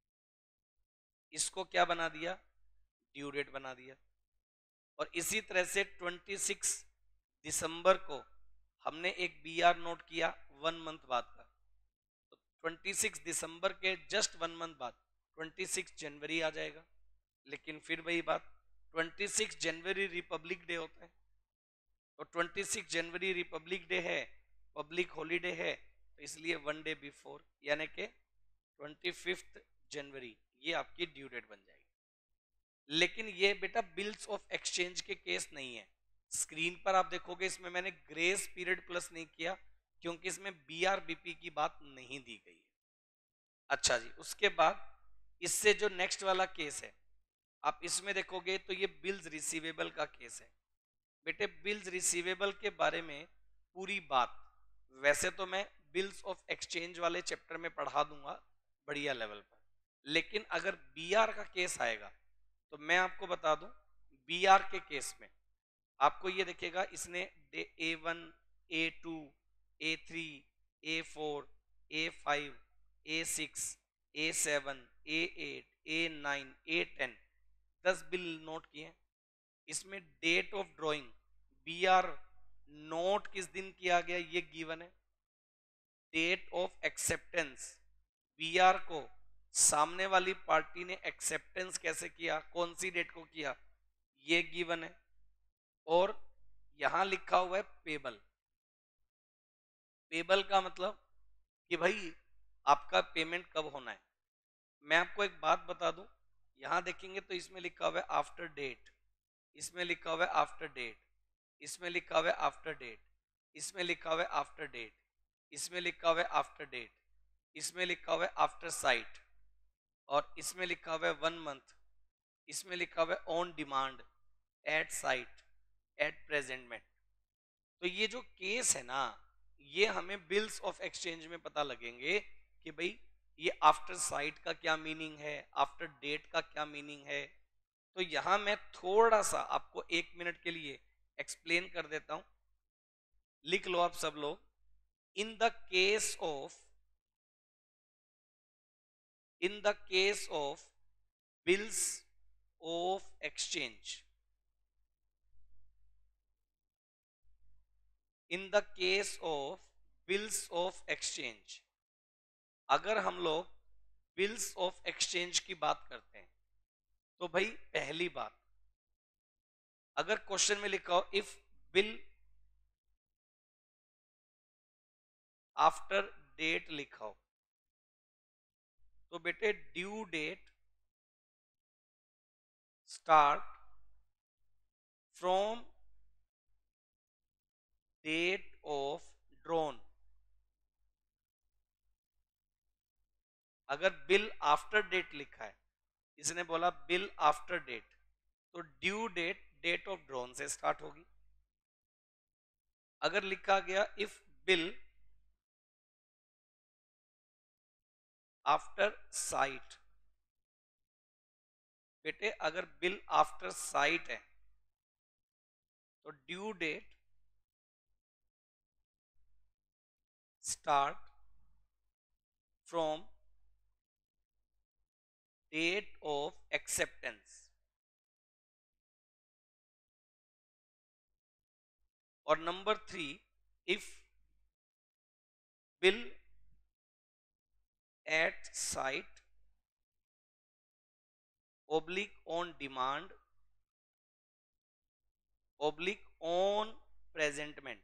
इसको क्या बना दिया, ड्यू डेट बना दिया। और इसी तरह से छब्बीस दिसंबर को हमने एक बी आर नोट किया वन मंथ बाद का। तो छब्बीस दिसंबर के जस्ट वन मंथ बाद छब्बीस जनवरी आ जाएगा। लेकिन फिर वही बात, छब्बीस जनवरी रिपब्लिक डे होता है, तो छब्बीस जनवरी रिपब्लिक डे है, पब्लिक हॉलीडे है, तो इसलिए वन डे बिफोर यानी कि पच्चीस जनवरी ये आपकी ड्यू डेट बन जाएगी। लेकिन ये बेटा बिल्स ऑफ एक्सचेंज के केस नहीं है। स्क्रीन पर आप देखोगे इसमें मैंने ग्रेस पीरियड प्लस नहीं किया, क्योंकि इसमें बीआरबीपी की बात नहीं दी गई है। अच्छा जी, उसके बाद इससे जो नेक्स्ट वाला केस है, आप इसमें देखोगे तो ये बिल्स रिसीवेबल का केस है। बेटे बिल्स रिसीवेबल के बारे में पूरी बात वैसे तो मैं बिल्स ऑफ एक्सचेंज वाले चैप्टर में पढ़ा दूंगा बढ़िया लेवल पर, लेकिन अगर बीआर का केस आएगा तो मैं आपको बता दूं, बीआर के केस में आपको ये दिखेगा, इसने A one, A two, A three, A four, A five, A six, A seven, A eight, A nine, A ten, दस बिल नोट किए। इसमें date of drawing B R note किस दिन किया गया ये गिवन है। Date of acceptance B R को सामने वाली पार्टी ने एक्सेप्टेंस कैसे किया, कौन सी डेट को किया, ये गिवन है। और यहां लिखा हुआ है पेबल। पेबल का मतलब कि भाई आपका पेमेंट कब होना है। मैं आपको एक बात बता दूं, यहां देखेंगे तो इसमें लिखा हुआ है आफ्टर डेट, इसमें लिखा हुआ है आफ्टर डेट, इसमें लिखा हुआ है आफ्टर डेट, इसमें लिखा हुआ है आफ्टर डेट, इसमें लिखा हुआ है आफ्टर डेट, इसमें लिखा हुआ है आफ्टर साइट, और इसमें लिखा हुआ है वन मंथ, इसमें लिखा हुआ है on demand, at sight, at presentment. तो ये जो केस है ना, ये हमें बिल्स ऑफ एक्सचेंज में पता लगेंगे कि भाई ये आफ्टर साइट का क्या मीनिंग है, आफ्टर डेट का क्या मीनिंग है। तो यहां मैं थोड़ा सा आपको एक मिनट के लिए एक्सप्लेन कर देता हूं, लिख लो आप सब लोग। In the case of in the case of bills of exchange, in the case of bills of exchange, अगर हम लोग बिल्स ऑफ एक्सचेंज की बात करते हैं तो भाई पहली बात, अगर क्वेश्चन में लिखा हो इफ बिल आफ्टर डेट लिखा हो, तो बेटे due date start from date of drawn. अगर बिल आफ्टर डेट लिखा है, इसने बोला बिल आफ्टर डेट, तो due date date of drawn से स्टार्ट होगी। अगर लिखा गया इफ बिल आफ्टर साइट, बेटे अगर बिल आफ्टर साइट है तो due date start from date of acceptance. और number three, if bill at sight oblique on demand oblique on presentment.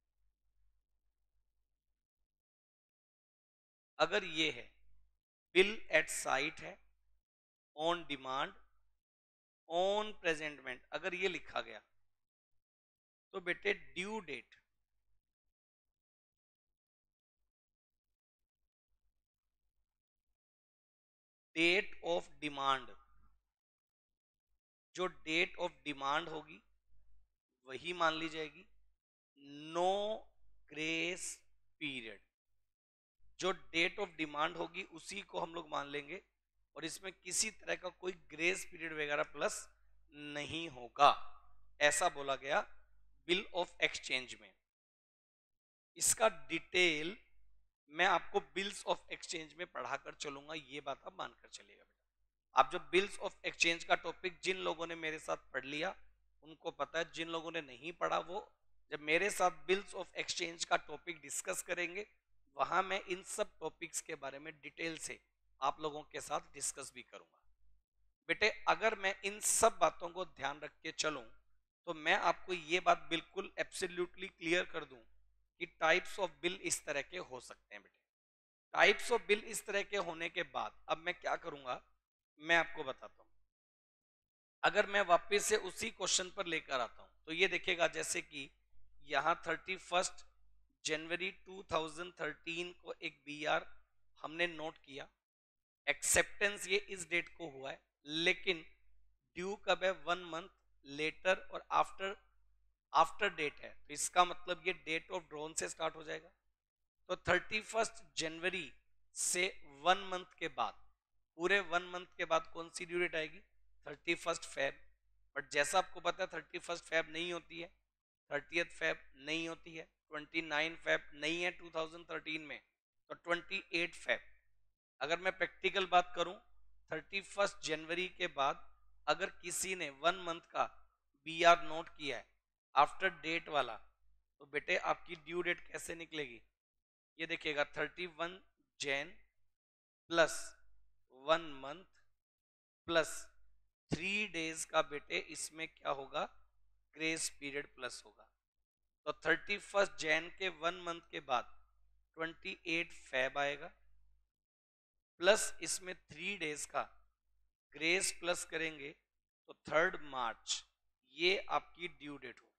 अगर ये है बिल एट साइट है, ऑन डिमांड, ऑन प्रेजेंटमेंट, अगर ये लिखा गया तो बेटे due date date of demand, जो डेट ऑफ डिमांड होगी वही मान ली जाएगी। नो ग्रेस पीरियड, जो डेट ऑफ डिमांड होगी उसी को हम लोग मान लेंगे, और इसमें किसी तरह का कोई ग्रेस पीरियड वगैरह प्लस नहीं होगा, ऐसा बोला गया बिल ऑफ एक्सचेंज में। इसका डिटेल मैं आपको बिल्स ऑफ एक्सचेंज में पढ़ाकर चलूंगा, ये बात आप मानकर चलिएगा बेटा। आप जब बिल्स ऑफ एक्सचेंज का टॉपिक जिन लोगों ने मेरे साथ पढ़ लिया उनको पता है, जिन लोगों ने नहीं पढ़ा वो जब मेरे साथ बिल्स ऑफ एक्सचेंज का टॉपिक डिस्कस करेंगे वहां मैं इन सब टॉपिक्स के बारे में डिटेल से आप लोगों के साथ डिस्कस भी करूंगा। बेटे अगर मैं इन सब बातों को ध्यान रख के चलूं तो मैं आपको ये बात बिल्कुल एब्सोल्युटली क्लियर कर दूं कि टाइप्स ऑफ बिल इस तरह के हो सकते हैं। बेटे टाइप्स ऑफ बिल इस तरह के होने के बाद अब मैं क्या करूंगा मैं आपको बताता हूं। अगर मैं वापस से उसी क्वेश्चन पर लेकर आता हूं तो ये देखिएगा, जैसे कि यहां थर्टी फर्स्ट जनवरी टू थाउजेंड थर्टीन को एक बी आर हमने नोट किया, एक्सेप्टेंस ये इस डेट को हुआ है, लेकिन ड्यू कब है, वन मंथ लेटर और आफ्टर आफ्टर डेट है, तो इसका मतलब ये डेट ऑफ ड्रॉन से स्टार्ट हो जाएगा। तो थर्टी फर्स्ट जनवरी से वन मंथ के बाद, पूरे वन मंथ के बाद कौन सी ड्यू डेट आएगी, थर्टी फर्स्ट फेब। बट जैसा आपको पता है थर्टी फर्स्ट फेब नहीं होती है, थर्टियथ फेब नहीं होती है, ट्वेंटी नाइन फेब नहीं है टू थाउजेंड थर्टीन में, तो ट्वेंटी एट फेब। अगर मैं प्रैक्टिकल बात करूं, थर्टी फर्स्ट जनवरी के बाद अगर किसी ने वन मंथ का बी आर नोट किया है आफ्टर डेट वाला, तो बेटे आपकी ड्यू डेट कैसे निकलेगी, ये देखिएगा thirty one Jan plus one month plus three days का बेटे इसमें क्या होगा, ग्रेस पीरियड प्लस होगा। तो थर्टी फर्स्ट जैन के वन मंथ के बाद ट्वेंटी एट फेब आएगा, प्लस इसमें थ्री डेज का ग्रेस प्लस करेंगे तो थर्ड मार्च ये आपकी ड्यू डेट हो,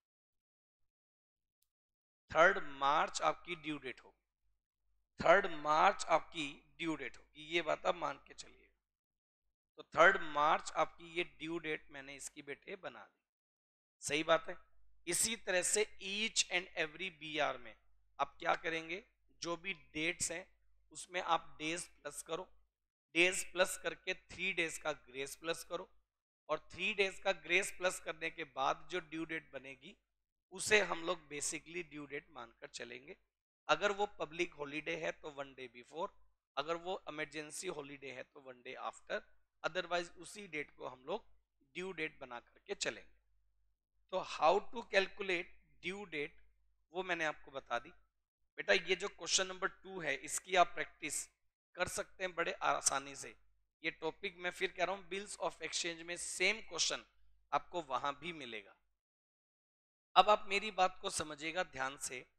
थर्ड मार्च आपकी ड्यू डेट होगी, थर्ड मार्च आपकी ड्यू डेट होगी, ये बात आप मान के चलिए। तो थर्ड मार्च आपकी ये ड्यू डेट मैंने इसकी बेटे बना दी, सही बात है। इसी तरह से each and every B R में आप क्या करेंगे, जो भी डेट्स हैं उसमें आप डेज प्लस करो, डेज प्लस करके थ्री डेज का ग्रेस प्लस करो, और थ्री डेज का ग्रेस प्लस करने के बाद जो ड्यू डेट बनेगी उसे हम लोग बेसिकली ड्यू डेट मानकर चलेंगे। अगर वो पब्लिक हॉलीडे है तो वन डे बिफोर, अगर वो इमरजेंसी हॉलीडे है तो वन डे आफ्टर, अदरवाइज उसी डेट को हम लोग ड्यू डेट बना करके चलेंगे। तो how to calculate due date वो मैंने आपको बता दी। बेटा ये जो क्वेश्चन नंबर टू है इसकी आप प्रैक्टिस कर सकते हैं बड़े आसानी से। ये टॉपिक मैं फिर कह रहा हूं बिल्स ऑफ एक्सचेंज में सेम क्वेश्चन आपको वहां भी मिलेगा। अब आप मेरी बात को समझिएगा ध्यान से,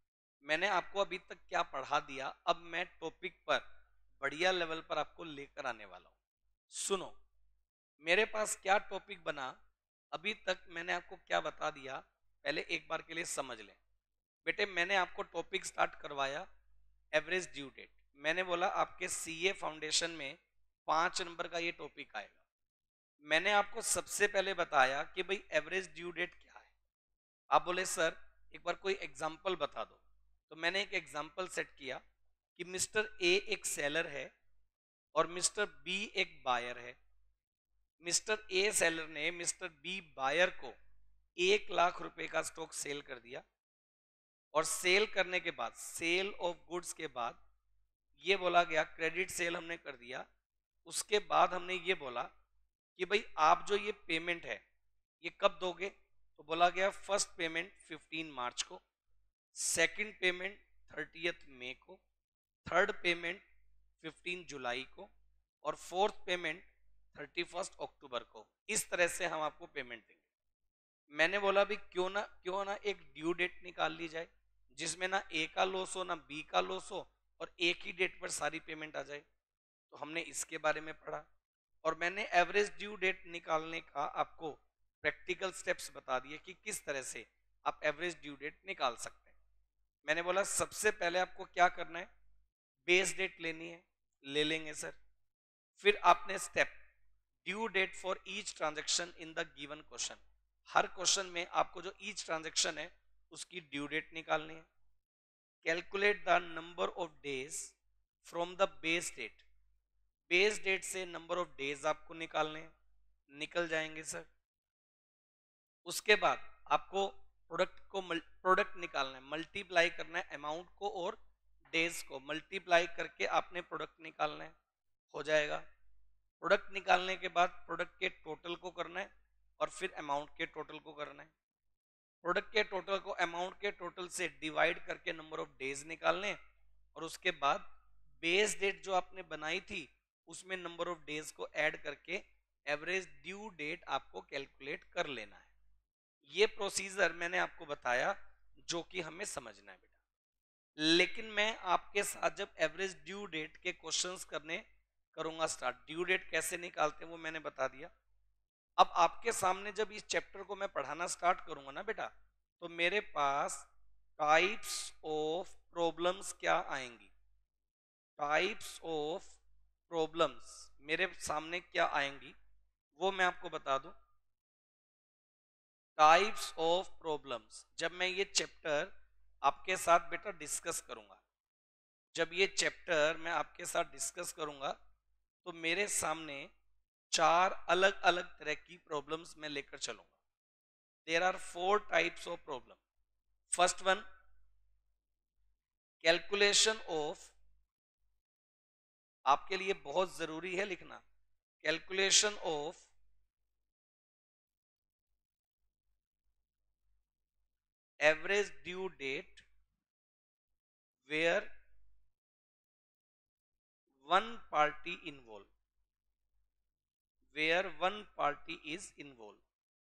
मैंने आपको अभी तक क्या पढ़ा दिया, अब मैं टॉपिक पर बढ़िया लेवल पर आपको लेकर आने वाला हूं। सुनो, मेरे पास क्या टॉपिक बना, अभी तक मैंने आपको क्या बता दिया, पहले एक बार के लिए समझ लें। बेटे, मैंने आपको टॉपिक स्टार्ट करवाया एवरेज ड्यू डेट। मैंने बोला आपके सीए फाउंडेशन में पांच नंबर का ये टॉपिक आएगा। मैंने आपको सबसे पहले बताया कि भाई एवरेज ड्यू डेट क्या है। आप बोले सर एक बार कोई एग्जाम्पल बता दो, तो मैंने एक एग्जाम्पल सेट किया कि मिस्टर ए एक सेलर है और मिस्टर बी एक बायर है। मिस्टर ए सेलर ने मिस्टर बी बायर को एक लाख रुपए का स्टॉक सेल कर दिया और सेल करने के बाद, सेल ऑफ गुड्स के बाद ये बोला गया क्रेडिट सेल हमने कर दिया। उसके बाद हमने ये बोला कि भाई आप जो ये पेमेंट है ये कब दोगे, तो बोला गया फर्स्ट पेमेंट पंद्रह मार्च को, सेकंड पेमेंट थर्टियथ मई को, थर्ड पेमेंट पंद्रह जुलाई को और फोर्थ पेमेंट इकतीस अक्टूबर को। इस तरह से हम आपको पेमेंट देंगे। मैंने बोला भी क्यों ना क्यों ना एक ड्यू डेट निकाल ली जाए जिसमें ना ए का लॉस हो ना बी का लॉस हो और एक ही डेट पर सारी पेमेंट आ जाए। तो हमने इसके बारे में पढ़ा और मैंने एवरेज ड्यू डेट निकालने का आपको प्रैक्टिकल स्टेप्स बता दिए कि किस तरह से आप एवरेज ड्यू डेट निकाल सकते हैं। मैंने बोला सबसे पहले आपको क्या करना है, बेस डेट लेनी है, ले लेंगे सर। फिर आपने step due date for each transaction in the given question, हर क्वेश्चन में आपको जो ईच ट्रांजेक्शन है उसकी ड्यू डेट निकालनी है। Calculate the number of days from the base date, base date से नंबर ऑफ डेज आपको निकालने हैं, निकल जाएंगे सर। उसके बाद आपको प्रोडक्ट को प्रोडक्ट निकालना है, मल्टीप्लाई करना है अमाउंट को और डेज को, मल्टीप्लाई करके आपने प्रोडक्ट निकालना है, हो जाएगा। प्रोडक्ट निकालने के बाद प्रोडक्ट के टोटल को करना है और फिर अमाउंट के टोटल को करना है। प्रोडक्ट के टोटल को अमाउंट के टोटल से डिवाइड करके नंबर ऑफ डेज निकालने और उसके बाद बेस डेट जो आपने बनाई थी उसमें नंबर ऑफ डेज को ऐड करके एवरेज ड्यू डेट आपको कैलकुलेट कर लेना है। ये प्रोसीजर मैंने आपको बताया जो कि हमें समझना है बेटा। लेकिन मैं आपके साथ जब एवरेज ड्यू डेट के क्वेश्चंस करने करूंगा स्टार्ट, ड्यू डेट कैसे निकालते हैं वो मैंने बता दिया। अब आपके सामने जब इस चैप्टर को मैं पढ़ाना स्टार्ट करूंगा ना बेटा, तो मेरे पास टाइप्स ऑफ प्रॉब्लम्स क्या आएंगी, टाइप्स ऑफ प्रॉब्लम्स मेरे सामने क्या आएंगी वो मैं आपको बता दूं। टाइप्स ऑफ प्रॉब्लम्स जब मैं ये चैप्टर आपके साथ बेटा डिस्कस करूंगा, जब ये चैप्टर मैं आपके साथ डिस्कस करूंगा तो मेरे सामने चार अलग अलग तरह की प्रॉब्लम्स मैं लेकर चलूंगा। There are four types of problem. First one, calculation of, आपके लिए बहुत जरूरी है लिखना, calculation of average due date where one party involve, where one party is involve.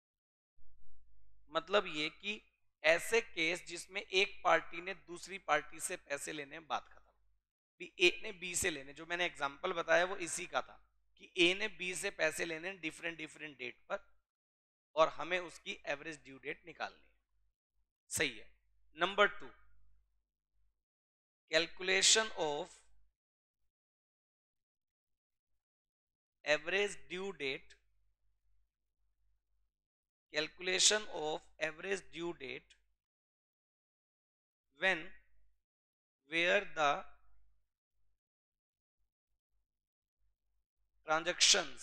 मतलब ये कि ऐसे केस जिसमें एक पार्टी ने दूसरी पार्टी से पैसे लेने, बात खत्म। भी ए ने बी से लेने, जो मैंने एग्जांपल बताया वो इसी का था कि ए ने बी से पैसे लेने डिफरेंट डिफरेंट डेट पर और हमें उसकी एवरेज ड्यू डेट निकालनी है। सही है। Number two, calculation of average due date, calculation of average due date when where the transactions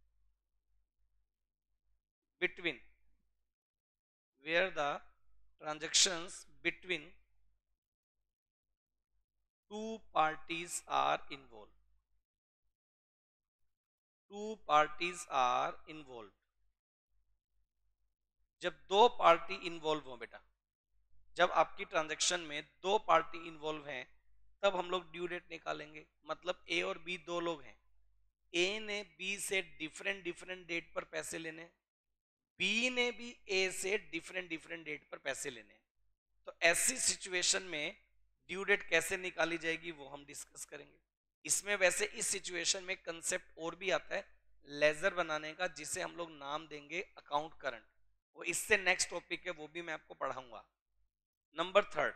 between where the transactions between two parties are involved, two parties are involved। जब दो party involve हो बेटा, जब आपकी transaction में दो party involve हैं तब हम लोग ड्यू डेट निकालेंगे। मतलब ए और बी दो लोग हैं, ए ने बी से डिफरेंट डिफरेंट डेट पर पैसे लेने, बी ने भी ए से डिफरेंट डिफरेंट डेट पर पैसे लेने। तो ऐसी सिचुएशन में ड्यू डेट कैसे निकाली जाएगी वो हम डिस्कस करेंगे। इसमें वैसे इस सिचुएशन में कंसेप्ट और भी आता है लेजर बनाने का, जिसे हम लोग नाम देंगे अकाउंट करंट। वो इससे नेक्स्ट टॉपिक है, वो भी मैं आपको पढ़ाऊंगा। Number third,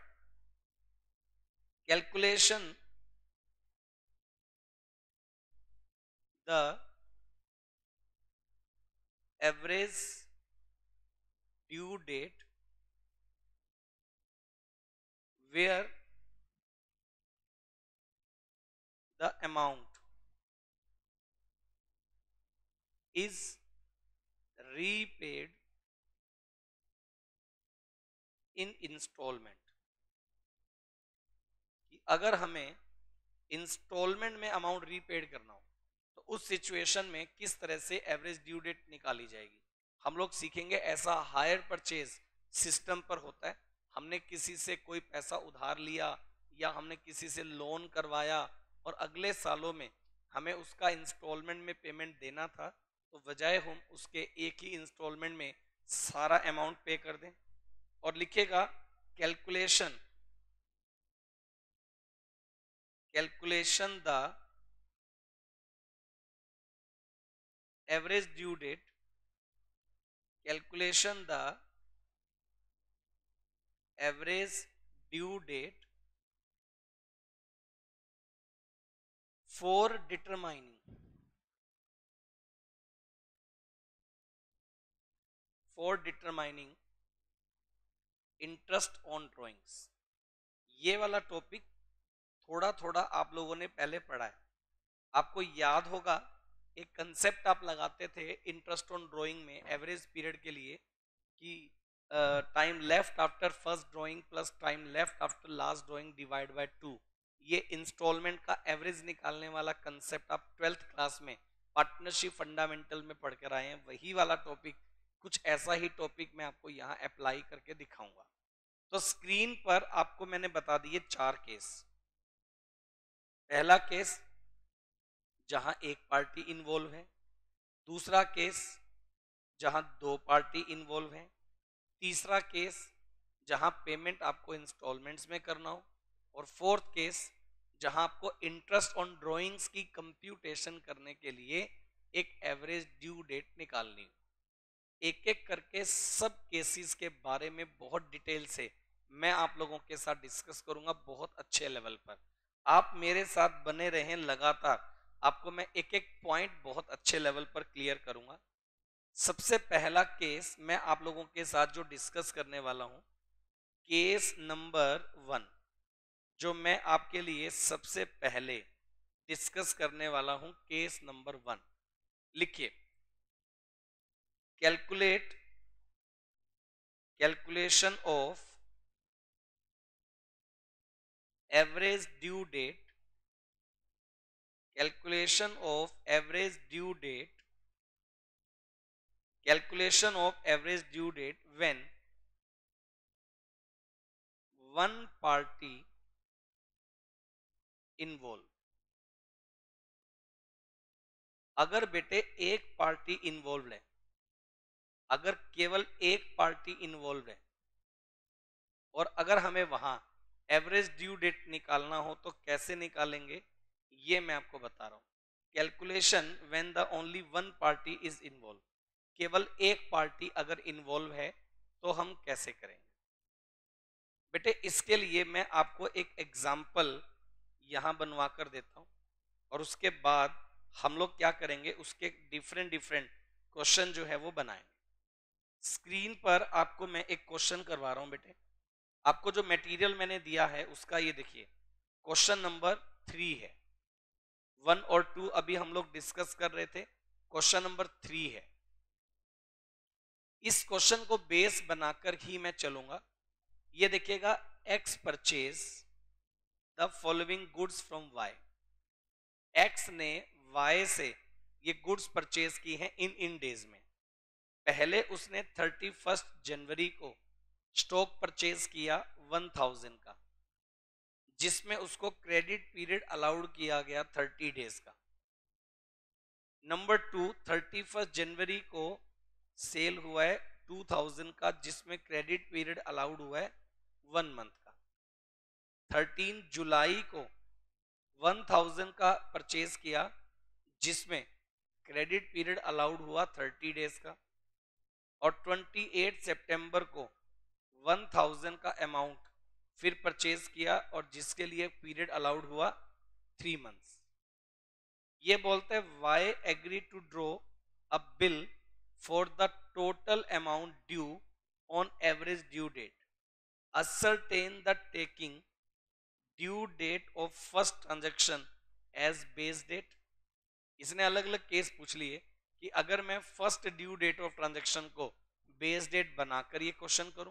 calculation the average due date where the amount is repaid in installment। कि अगर हमें इंस्टॉलमेंट में अमाउंट रीपेड करना हो तो उस सिचुएशन में किस तरह से एवरेज ड्यू डेट निकाली जाएगी। हम लोग सीखेंगे ऐसा हायर परचेज सिस्टम पर होता है, हमने किसी से कोई पैसा उधार लिया या हमने किसी से लोन करवाया और अगले सालों में हमें उसका इंस्टॉलमेंट में पेमेंट देना था, तो बजाय हम उसके एक ही इंस्टॉलमेंट में सारा अमाउंट पे कर दें और लिखेगा calculation calculation the average due date calculation the average due date for determining for determining interest on drawings. ये वाला टॉपिक थोड़ा थोड़ा आप लोगों ने पहले पढ़ा है, आपको याद होगा। एक कंसेप्ट आप लगाते थे इंटरेस्ट ऑन ड्राइंग में एवरेज पीरियड के लिए कि time left after first drawing plus time left after last drawing divide by two. ये इंस्टॉलमेंट का एवरेज निकालने वाला कंसेप्ट आप ट्वेल्थ क्लास में पार्टनरशिप फंडामेंटल में पढ़ कर आए हैं। वही वाला टॉपिक, कुछ ऐसा ही टॉपिक मैं आपको यहाँ अप्लाई करके दिखाऊंगा। तो स्क्रीन पर आपको मैंने बता दिए चार केस। पहला केस जहां एक पार्टी इन्वॉल्व है, दूसरा केस जहां दो पार्टी इन्वॉल्व है, तीसरा केस जहां पेमेंट आपको इंस्टॉलमेंट्स में करना हो, और फोर्थ केस जहां आपको इंटरेस्ट ऑन ड्राइंग्स की कंप्यूटेशन करने के लिए एक एवरेज ड्यू डेट निकालनी हो। एक एक करके सब केसेस के बारे में बहुत डिटेल से मैं आप लोगों के साथ डिस्कस करूंगा बहुत अच्छे लेवल पर। आप मेरे साथ बने रहें लगातार, आपको मैं एक एक पॉइंट बहुत अच्छे लेवल पर क्लियर करूंगा। सबसे पहला केस मैं आप लोगों के साथ जो डिस्कस करने वाला हूं, केस नंबर वन, जो मैं आपके लिए सबसे पहले डिस्कस करने वाला हूं, केस नंबर वन। लिखिए, calculate calculation of average due date calculation of average due date calculation of average due date when one party involved। अगर बेटे एक पार्टी इन्वॉल्व है, अगर केवल एक पार्टी इन्वॉल्व है और अगर हमें वहां एवरेज ड्यू डेट निकालना हो तो कैसे निकालेंगे ये मैं आपको बता रहा हूं। Calculation when the only one party is involve, केवल एक पार्टी अगर इन्वॉल्व है तो हम कैसे करेंगे बेटे। इसके लिए मैं आपको एक एग्जाम्पल यहां बनवा कर देता हूं और उसके बाद हम लोग क्या करेंगे, उसके डिफरेंट डिफरेंट क्वेश्चन जो है वो बनाएंगे। स्क्रीन पर आपको मैं एक क्वेश्चन करवा रहा हूं बेटे। आपको जो मटेरियल मैंने दिया है उसका ये देखिए, क्वेश्चन नंबर थ्री है। वन और टू अभी हम लोग डिस्कस कर रहे थे, क्वेश्चन नंबर थ्री है। इस क्वेश्चन को बेस बनाकर ही मैं चलूंगा। ये देखिएगा, X purchase the following goods from Y. X ने वाई से ये गुड्स परचेज की हैं इन इन डेज में। पहले उसने थर्टी फर्स्ट जनवरी को स्टॉक परचेज किया वन थाउजेंड का, जिसमें उसको क्रेडिट पीरियड अलाउड किया गया थर्टी डेज का। नंबर टू, थर्टी फर्स्ट जनवरी को सेल हुआ है टू थाउजेंड का, जिसमें क्रेडिट पीरियड अलाउड हुआ है वन मंथ का। थर्टीन जुलाई को वन थाउजेंड का परचेज किया, जिसमें क्रेडिट पीरियड अलाउड हुआ थर्टी डेज का, और ट्वेंटी एट सितंबर को वन थाउजेंड का अमाउंट फिर परचेज किया, और जिसके लिए पीरियड अलाउड हुआ थ्री मंथ्स। ये बोलते हैं Y agree to draw a bill for the total amount due on average due date, ascertain the taking due date of first transaction as base date. इसने अलग अलग केस पूछ लिए कि अगर मैं first due date of transaction को base date बनाकर ये क्वेश्चन करूं,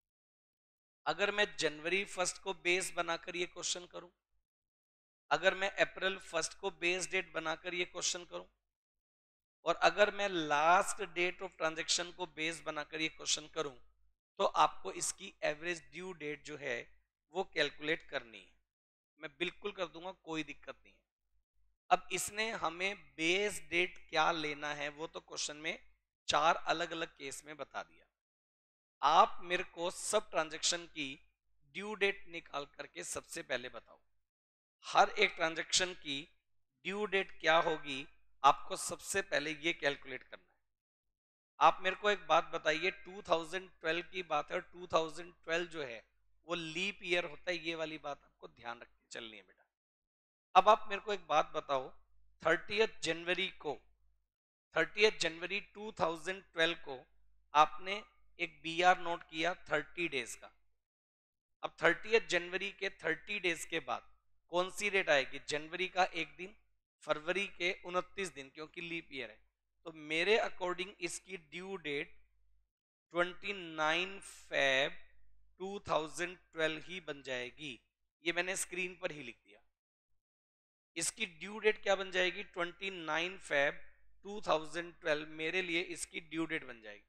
अगर मैं जनवरी फर्स्ट को बेस बनाकर ये क्वेश्चन करूं, अगर मैं अप्रैल फर्स्ट को बेस डेट बनाकर ये क्वेश्चन करूं, और अगर मैं लास्ट डेट ऑफ ट्रांजेक्शन को बेस बनाकर ये क्वेश्चन करूं, तो आपको इसकी एवरेज ड्यू डेट जो है वो कैलकुलेट करनी है। मैं बिल्कुल कर दूंगा, कोई दिक्कत नहीं है। अब इसने हमें बेस डेट क्या लेना है वो तो क्वेश्चन में चार अलग अलग केस में बता दिया। आप मेरे को सब ट्रांजैक्शन की ड्यू डेट निकाल करके सबसे पहले बताओ, हर एक ट्रांजैक्शन की ड्यू डेट क्या होगी, आपको सबसे पहले ये कैलकुलेट करना है। आप मेरे को एक बात बताइए, टू थाउजेंड ट्वेल्व की बात है, टू थाउजेंड ट्वेल्व जो है वो लीप ईयर होता है, ये वाली बात आपको ध्यान रख के चलनी है बेटा। अब आप मेरे को एक बात बताओ, थर्टियथ जनवरी को thirtieth January two thousand twelve को आपने एक बी आर नोट किया थर्टी डेज का। अब थर्टियथ जनवरी के थर्टी डेज के बाद कौन सी डेट आएगी? जनवरी का एक दिन, फरवरी के उनतीस दिन, क्योंकि लीप ईयर है। तो मेरे अकॉर्डिंग इसकी due date twenty nine Feb two thousand twelve ही बन जाएगी। ये मैंने स्क्रीन पर ही लिख दिया। इसकी ड्यू डेट क्या बन जाएगी? Twenty nine Feb two thousand twelve मेरे लिए इसकी ड्यू डेट बन जाएगी।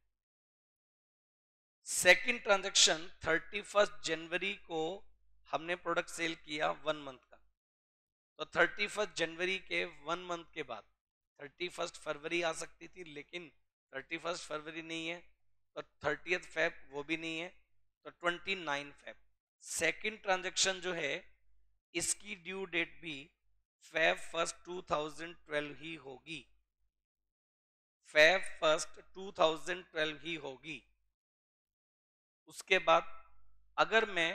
सेकंड ट्रांजैक्शन थर्टी फर्स्ट जनवरी को हमने प्रोडक्ट सेल किया वन मंथ का, तो थर्टी फर्स्ट जनवरी के वन मंथ के बाद थर्टी फर्स्ट फरवरी आ सकती थी, लेकिन थर्टी फर्स्ट फरवरी नहीं है, तो थर्टियथ फेब वो भी नहीं है, तो twenty nine Feb. Second transaction जो है इसकी ड्यू डेट भी Feb first two thousand twelve ही होगी, Feb first two thousand twelve ही होगी। उसके बाद अगर मैं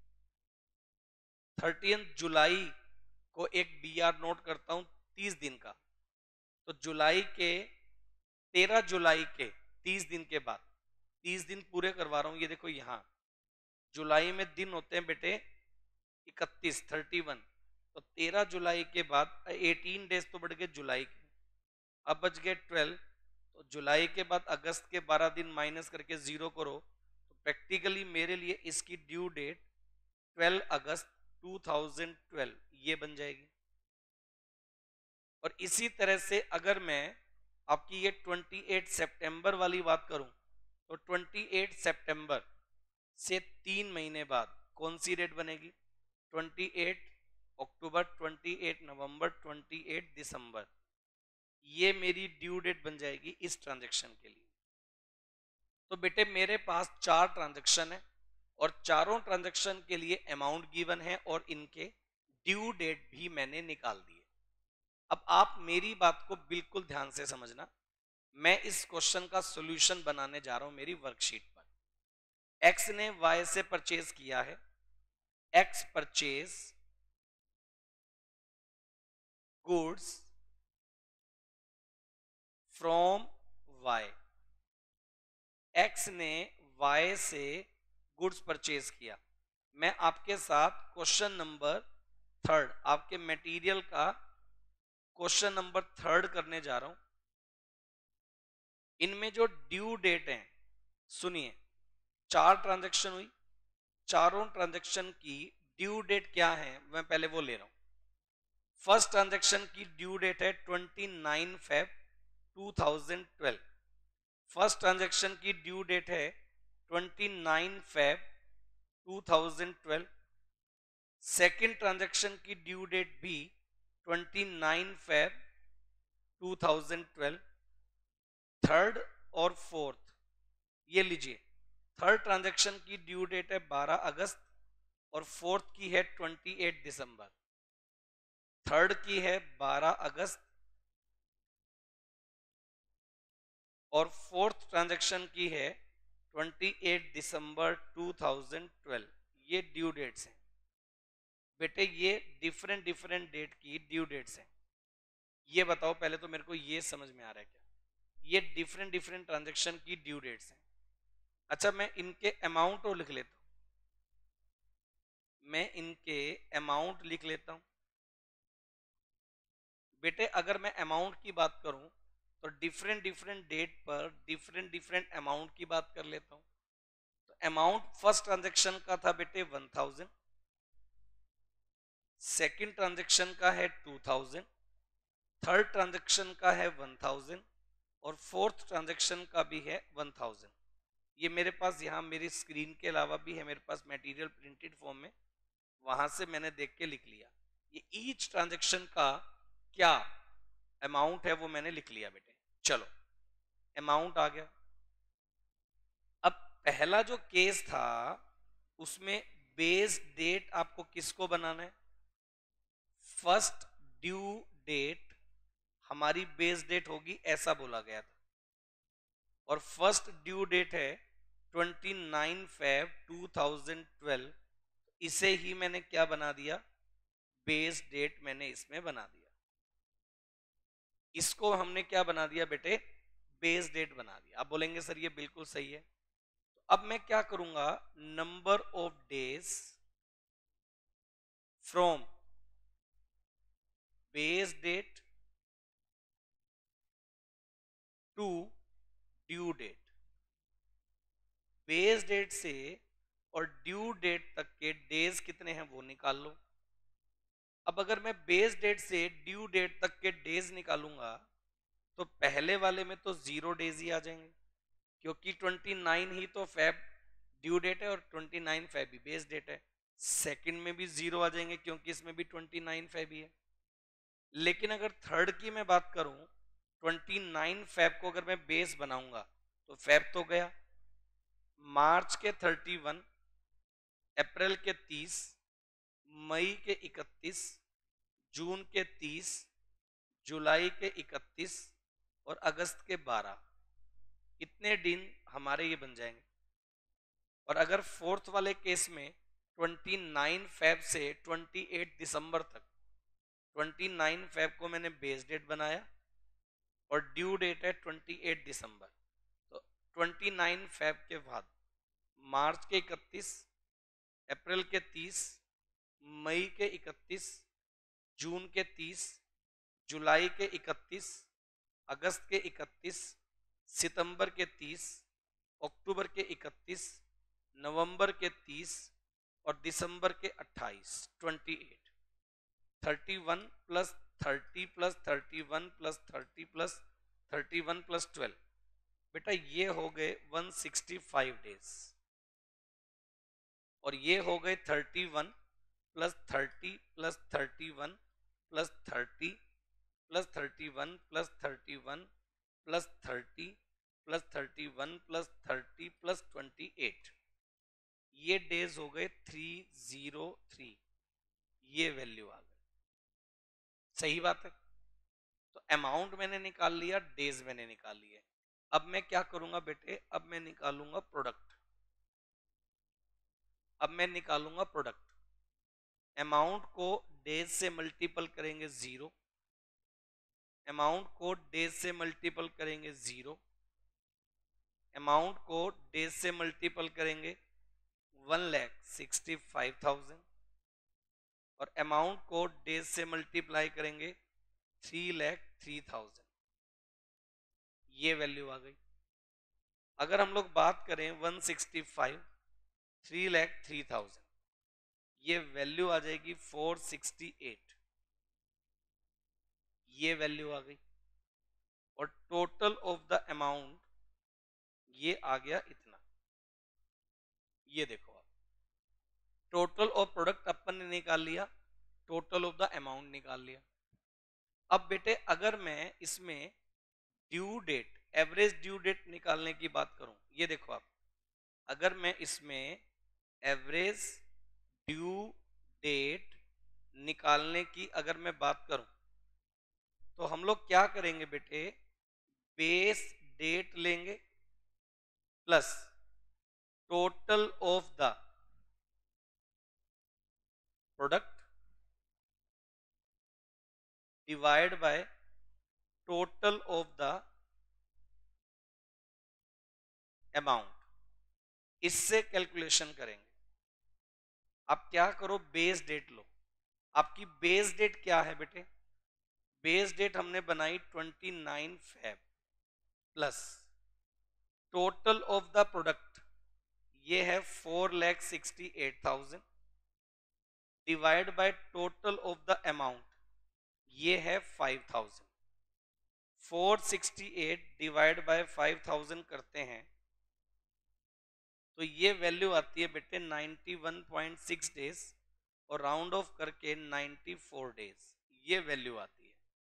थर्टियथ जुलाई को एक बी आर नोट करता हूं तीस दिन का, तो जुलाई के तेरह जुलाई के तीस दिन के बाद, तीस दिन पूरे करवा रहा हूं, ये देखो यहां जुलाई में दिन होते हैं बेटे इकतीस, थर्टी वन, तो तेरह जुलाई के बाद एटीन डेज तो बढ़ गए जुलाई के, अब बच गए ट्वेल्व, तो जुलाई के बाद अगस्त के बारह दिन माइनस करके जीरो करो, तो प्रैक्टिकली मेरे लिए इसकी due date twelve August two thousand twelve ये बन जाएगी। और इसी तरह से अगर मैं आपकी ये अट्ठाईस सितंबर वाली बात करूं, तो अट्ठाईस सितंबर से तीन महीने बाद कौन सी डेट बनेगी? अट्ठाईस अक्टूबर, अट्ठाईस नवंबर, अट्ठाईस दिसंबर, ये मेरी ड्यू डेट बन जाएगी इस ट्रांजैक्शन के लिए। तो बेटे मेरे पास चार ट्रांजैक्शन है और चारों ट्रांजैक्शन के लिए अमाउंट गिवन है और इनके ड्यू डेट भी मैंने निकाल दिए। अब आप मेरी बात को बिल्कुल ध्यान से समझना, मैं इस क्वेश्चन का सॉल्यूशन बनाने जा रहा हूं मेरी वर्कशीट पर। एक्स ने वाई से परचेज किया है, X purchase goods from Y, X ने वाई से गुड्स परचेज किया। मैं आपके साथ क्वेश्चन नंबर थर्ड, आपके मटेरियल का क्वेश्चन नंबर थर्ड करने जा रहा हूं। इनमें जो ड्यू डेट है, सुनिए, चार ट्रांजैक्शन हुई, चारों ट्रांजैक्शन की ड्यू डेट क्या है मैं पहले वो ले रहा हूं। फर्स्ट ट्रांजैक्शन की ड्यू डेट है twenty nine Feb two thousand twelve, first transaction की ड्यू डेट है twenty nine Feb two thousand twelve, second transaction की ड्यू डेट भी twenty nine Feb two thousand twelve, third और fourth ये लीजिए, third transaction की due date है बारह अगस्त और फोर्थ की है अट्ठाईस दिसंबर, थर्ड की है बारह अगस्त और फोर्थ ट्रांजैक्शन की है अट्ठाईस दिसंबर दो हज़ार बारह। ये ड्यू डेट्स हैं बेटे, ये डिफरेंट डिफरेंट डेट की ड्यू डेट्स हैं। ये बताओ पहले तो मेरे को ये समझ में आ रहा है क्या? ये डिफरेंट डिफरेंट ट्रांजैक्शन की ड्यू डेट्स हैं। अच्छा, मैं इनके अमाउंट और लिख लेता हूं, मैं इनके अमाउंट लिख लेता हूं बेटे। अगर मैं अमाउंट की बात करूं तो डिफरेंट डिफरेंट डेट पर डिफरेंट डिफरेंट अमाउंट की बात कर लेता हूं। तो अमाउंट फर्स्ट ट्रांजैक्शन का था बेटे वन थाउजेंड, सेकेंड ट्रांजैक्शन का है टू थाउजेंड, थर्ड ट्रांजैक्शन का है वन थाउजेंड और फोर्थ ट्रांजैक्शन का भी है वन थाउजेंड। ये मेरे पास यहाँ मेरी स्क्रीन के अलावा भी है मेरे पास मटेरियल प्रिंटेड फॉर्म में, वहां से मैंने देख के लिख लिया। ये ईच ट्रांजैक्शन का क्या अमाउंट है वो मैंने लिख लिया बेटे। चलो, अमाउंट आ गया। अब पहला जो केस था उसमें बेस डेट आपको किसको बनाना है? फर्स्ट ड्यू डेट हमारी बेस डेट होगी ऐसा बोला गया था, और फर्स्ट ड्यू डेट है उनतीस फेब दो हज़ार बारह। इसे ही मैंने क्या बना दिया? बेस डेट मैंने इसमें बना दिया। इसको हमने क्या बना दिया बेटे? बेस डेट बना दिया। आप बोलेंगे सर ये बिल्कुल सही है। तो अब मैं क्या करूंगा, number of days from base date to due date, base date से और ड्यू डेट तक के डेज कितने हैं वो निकाल लो। अब अगर मैं बेस डेट से ड्यू डेट तक के डेज निकालूंगा तो पहले वाले में तो जीरो डेज ही आ जाएंगे, क्योंकि उनतीस ही तो फेब ड्यू डेट है और उनतीस फेब भी बेस डेट है। सेकंड में भी जीरो आ जाएंगे क्योंकि इसमें भी उनतीस फेब ही है। लेकिन अगर थर्ड की मैं बात करूं, उनतीस फेब को अगर मैं बेस बनाऊंगा तो फेब तो गया, मार्च के इकतीस, अप्रैल के तीस, मई के इकतीस, जून के तीस, जुलाई के इकतीस और अगस्त के बारह, इतने दिन हमारे ये बन जाएंगे। और अगर फोर्थ वाले केस में उनतीस फेब से अट्ठाईस दिसंबर तक, उनतीस फेब को मैंने बेस डेट बनाया और ड्यू डेट है अट्ठाईस दिसंबर, तो उनतीस फेब के बाद मार्च के इकतीस, अप्रैल के तीस, मई के इकतीस, जून के तीस, जुलाई के इकतीस, अगस्त के इकतीस, सितंबर के तीस, अक्टूबर के इकतीस, नवंबर के तीस और दिसंबर के अट्ठाईस, अट्ठाईस, इकतीस प्लस तीस प्लस इकतीस प्लस तीस प्लस इकतीस प्लस बारह, बेटा ये हो गए एक सौ पैंसठ डेज। और ये हो गए इकतीस प्लस तीस प्लस इकतीस प्लस तीस प्लस इकतीस प्लस इकतीस प्लस तीस प्लस इकतीस प्लस तीस प्लस अट्ठाईस, ये डेज हो गए तीन सौ तीन। ये वैल्यू आ गई, सही बात है। तो अमाउंट मैंने निकाल लिया, डेज मैंने निकाल लिए। अब मैं क्या करूंगा बेटे, अब मैं निकालूंगा प्रोडक्ट। अब मैं निकालूंगा प्रोडक्ट। अमाउंट को डेज से मल्टीपल करेंगे जीरो, अमाउंट को डेज से मल्टीपल करेंगे जीरो, अमाउंट को डेज से मल्टीपल करेंगे one lakh sixty five thousand और अमाउंट को डेज से मल्टीप्लाई करेंगे थ्री लैख थ्री थाउजेंड। ये वैल्यू आ गई। अगर हम लोग बात करें one sixty five, three lakh three thousand, ये वैल्यू आ जाएगी फोर सिक्सटी एट। ये वैल्यू आ गई। और टोटल ऑफ द अमाउंट ये आ गया इतना। ये देखो आप, टोटल ऑफ प्रोडक्ट अपन ने निकाल लिया, टोटल ऑफ द अमाउंट निकाल लिया। अब बेटे अगर मैं इसमें due date, average due date निकालने की बात करूं, ये देखो आप, अगर मैं इसमें एवरेज ड्यू डेट निकालने की अगर मैं बात करूं तो हम लोग क्या करेंगे बेटे, बेस डेट लेंगे plus total of the product divide by total of the amount, इससे कैलकुलेशन करेंगे। आप क्या करो, बेस डेट लो। आपकी बेस डेट क्या है बेटे, बेस डेट हमने बनाई twenty nine Feb plus total of the product, ये है four lakh sixty eight thousand divide by total of the amount, ये है five thousand. Four sixty eight divide by five thousand करते हैं तो ये वैल्यू आती है बेटे ninety one point six days और राउंड ऑफ करके नाइन्टी फोर डेज, ये वैल्यू आती है।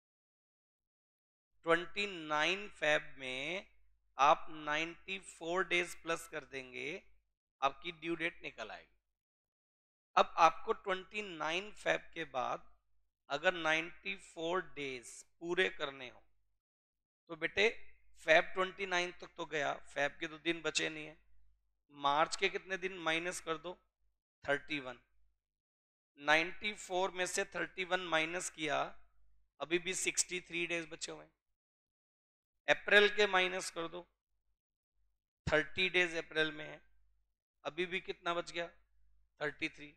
ट्वेंटी नाइन फेब में आप नाइन्टी फोर डेज प्लस कर देंगे, आपकी ड्यू डेट निकल आएगी। अब आपको ट्वेंटी नाइन फेब के बाद अगर नाइन्टी फोर डेज पूरे करने हो तो बेटे फेब ट्वेंटी नाइन तक तो गया, फेब के तो दिन बचे नहीं है, मार्च के कितने दिन माइनस कर दो, थर्टी वन। नाइन्टी फोर में से थर्टी वन माइनस किया, अभी भी सिक्सटी थ्री डेज बचे हुए हैं। अप्रैल के माइनस कर दो, थर्टी डेज अप्रैल में है, अभी भी कितना बच गया, थर्टी थ्री।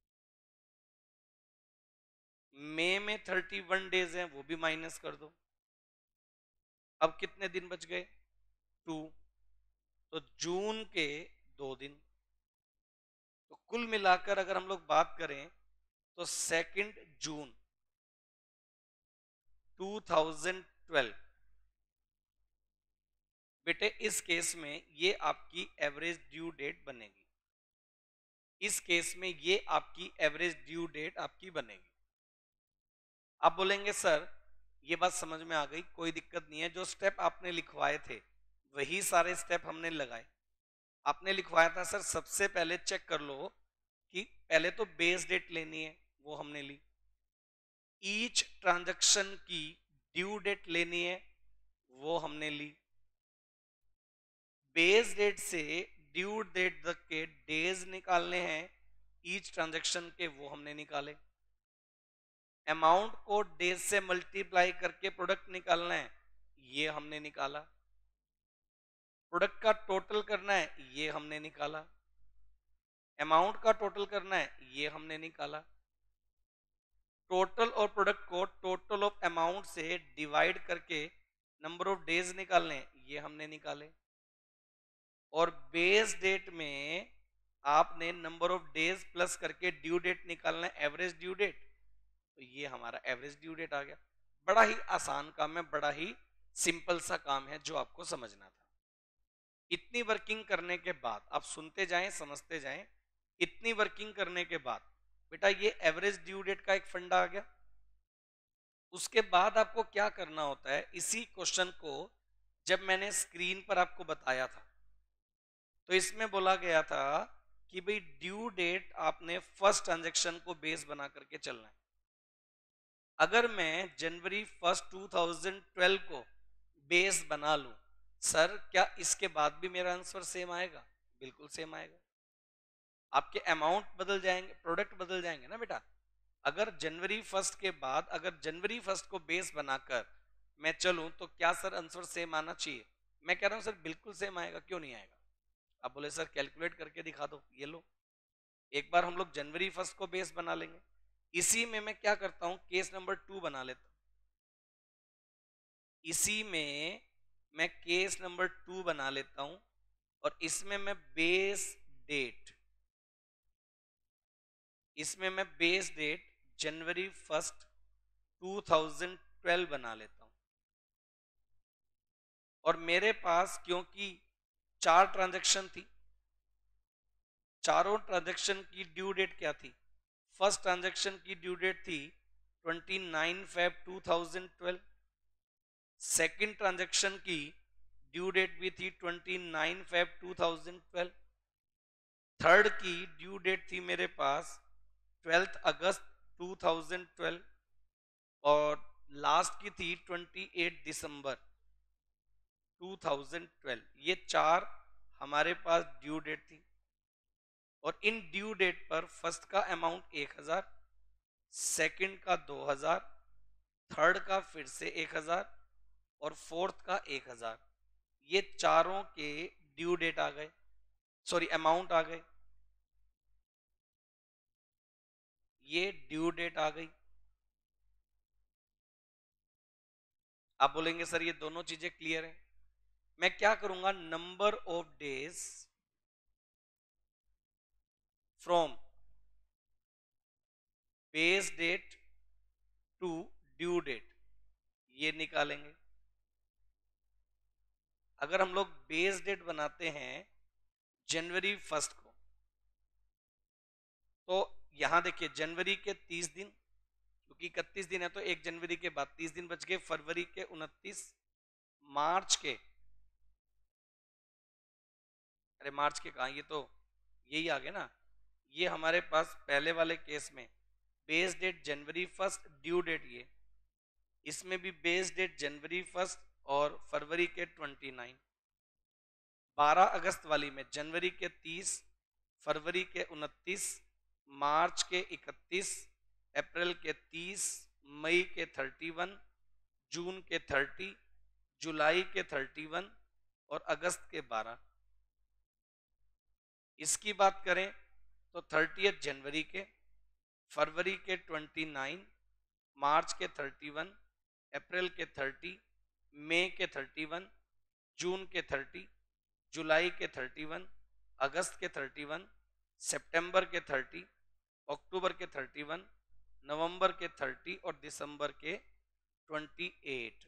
मई में थर्टी वन डेज हैं, वो भी माइनस कर दो, अब कितने दिन बच गए, टू। तो जून के दो दिन। तो कुल मिलाकर अगर हम लोग बात करें तो second June two thousand twelve, बेटे इस केस में ये आपकी एवरेज ड्यू डेट बनेगी। इस केस में ये आपकी एवरेज ड्यू डेट आपकी बनेगी। आप बोलेंगे सर ये बात समझ में आ गई, कोई दिक्कत नहीं है, जो स्टेप आपने लिखवाए थे वही सारे स्टेप हमने लगाए। आपने लिखवाया था सर सबसे पहले चेक कर लो कि पहले तो बेस डेट लेनी है, वो हमने ली। ईच ट्रांजैक्शन की ड्यू डेट लेनी है, वो हमने ली। बेस डेट से ड्यू डेट तक के डेज निकालने हैं ईच ट्रांजैक्शन के, वो हमने निकाले। अमाउंट को डेज से मल्टीप्लाई करके प्रोडक्ट निकालना है, ये हमने निकाला। प्रोडक्ट का टोटल करना है, ये हमने निकाला। अमाउंट का टोटल करना है, ये हमने निकाला। टोटल और प्रोडक्ट को टोटल ऑफ अमाउंट से डिवाइड करके नंबर ऑफ डेज निकालने, ये हमने निकाले। और बेस डेट में आपने नंबर ऑफ डेज प्लस करके ड्यू डेट निकालना है, एवरेज ड्यू डेट, तो ये हमारा एवरेज ड्यू डेट आ गया। बड़ा ही आसान काम है, बड़ा ही सिंपल सा काम है जो आपको समझना था। इतनी वर्किंग करने के बाद आप सुनते जाएं समझते जाएं, इतनी वर्किंग करने के बाद बेटा ये एवरेज ड्यू डेट का एक फंडा आ गया। उसके बाद आपको क्या करना होता है, इसी क्वेश्चन को जब मैंने स्क्रीन पर आपको बताया था तो इसमें बोला गया था कि भाई ड्यू डेट आपने फर्स्ट ट्रांजैक्शन को बेस बना करके चलना है। अगर मैं January first two thousand twelve को बेस बना लूं, सर क्या इसके बाद भी मेरा आंसर सेम आएगा? बिल्कुल सेम आएगा। आपके अमाउंट बदल जाएंगे, प्रोडक्ट बदल जाएंगे ना बेटा। अगर जनवरी फर्स्ट के बाद अगर जनवरी फर्स्ट को बेस बनाकर मैं चलूं तो क्या सर आंसर सेम आना चाहिए? मैं कह रहा हूं सर बिल्कुल सेम आएगा, क्यों नहीं आएगा? आप बोले सर कैलकुलेट करके दिखा दो, ये लो एक बार हम लोग जनवरी फर्स्ट को बेस बना लेंगे। इसी में मैं क्या करता हूं, केस नंबर टू बना लेता हूं। इसी में मैं केस नंबर टू बना लेता हूं और इसमें मैं बेस डेट इसमें मैं base date January first two thousand twelve बना लेता हूं। और मेरे पास क्योंकि चार ट्रांजैक्शन थी, चारों ट्रांजैक्शन की ड्यू डेट क्या थी? फर्स्ट ट्रांजैक्शन की ड्यू डेट थी twenty nine Feb two thousand twelve, second transaction की ड्यू डेट भी थी twenty nine Feb two thousand twelve, third की ड्यू डेट थी मेरे पास twelfth August two thousand twelve और लास्ट की थी twenty eight December two thousand twelve. ये चार हमारे पास ड्यू डेट थी और इन ड्यू डेट पर फर्स्ट का अमाउंट एक हजार, सेकंड का दो हजार, थर्ड का फिर से एक हजार और फोर्थ का एक हजार। ये चारों के ड्यू डेट आ गए, सॉरी अमाउंट आ गए, ये ड्यू डेट आ गई। आप बोलेंगे सर ये दोनों चीजें क्लियर है। मैं क्या करूंगा, number of days from base date to due date ये निकालेंगे। अगर हम लोग बेस डेट बनाते हैं जनवरी फर्स्ट को, तो यहां देखिए जनवरी के तीस दिन, क्योंकि इकतीस दिन है तो एक जनवरी के बाद तीस दिन बच गए, फरवरी के उनतीस, मार्च के, अरे मार्च के कहा, ये तो यही आ गए ना, ये हमारे पास पहले वाले केस में base date January first, due date ये, इसमें भी बेस डेट जनवरी फर्स्ट और फरवरी के ट्वेंटी नाइन। बारह अगस्त वाली में जनवरी के तीस, फरवरी के उनतीस, मार्च के इकतीस, अप्रैल के तीस, मई के थर्टी वन, जून के थर्टी, जुलाई के थर्टी वन और अगस्त के बारह। इसकी बात करें तो थर्टी जनवरी के, फरवरी के ट्वेंटी नाइन, मार्च के थर्टी वन, अप्रैल के थर्टी, मई के थर्टी वन, जून के थर्टी, जुलाई के थर्टी वन, अगस्त के थर्टी वन, सितंबर के थर्टी, अक्टूबर के थर्टी वन, नवंबर के थर्टी और दिसंबर के ट्वेंटी एट।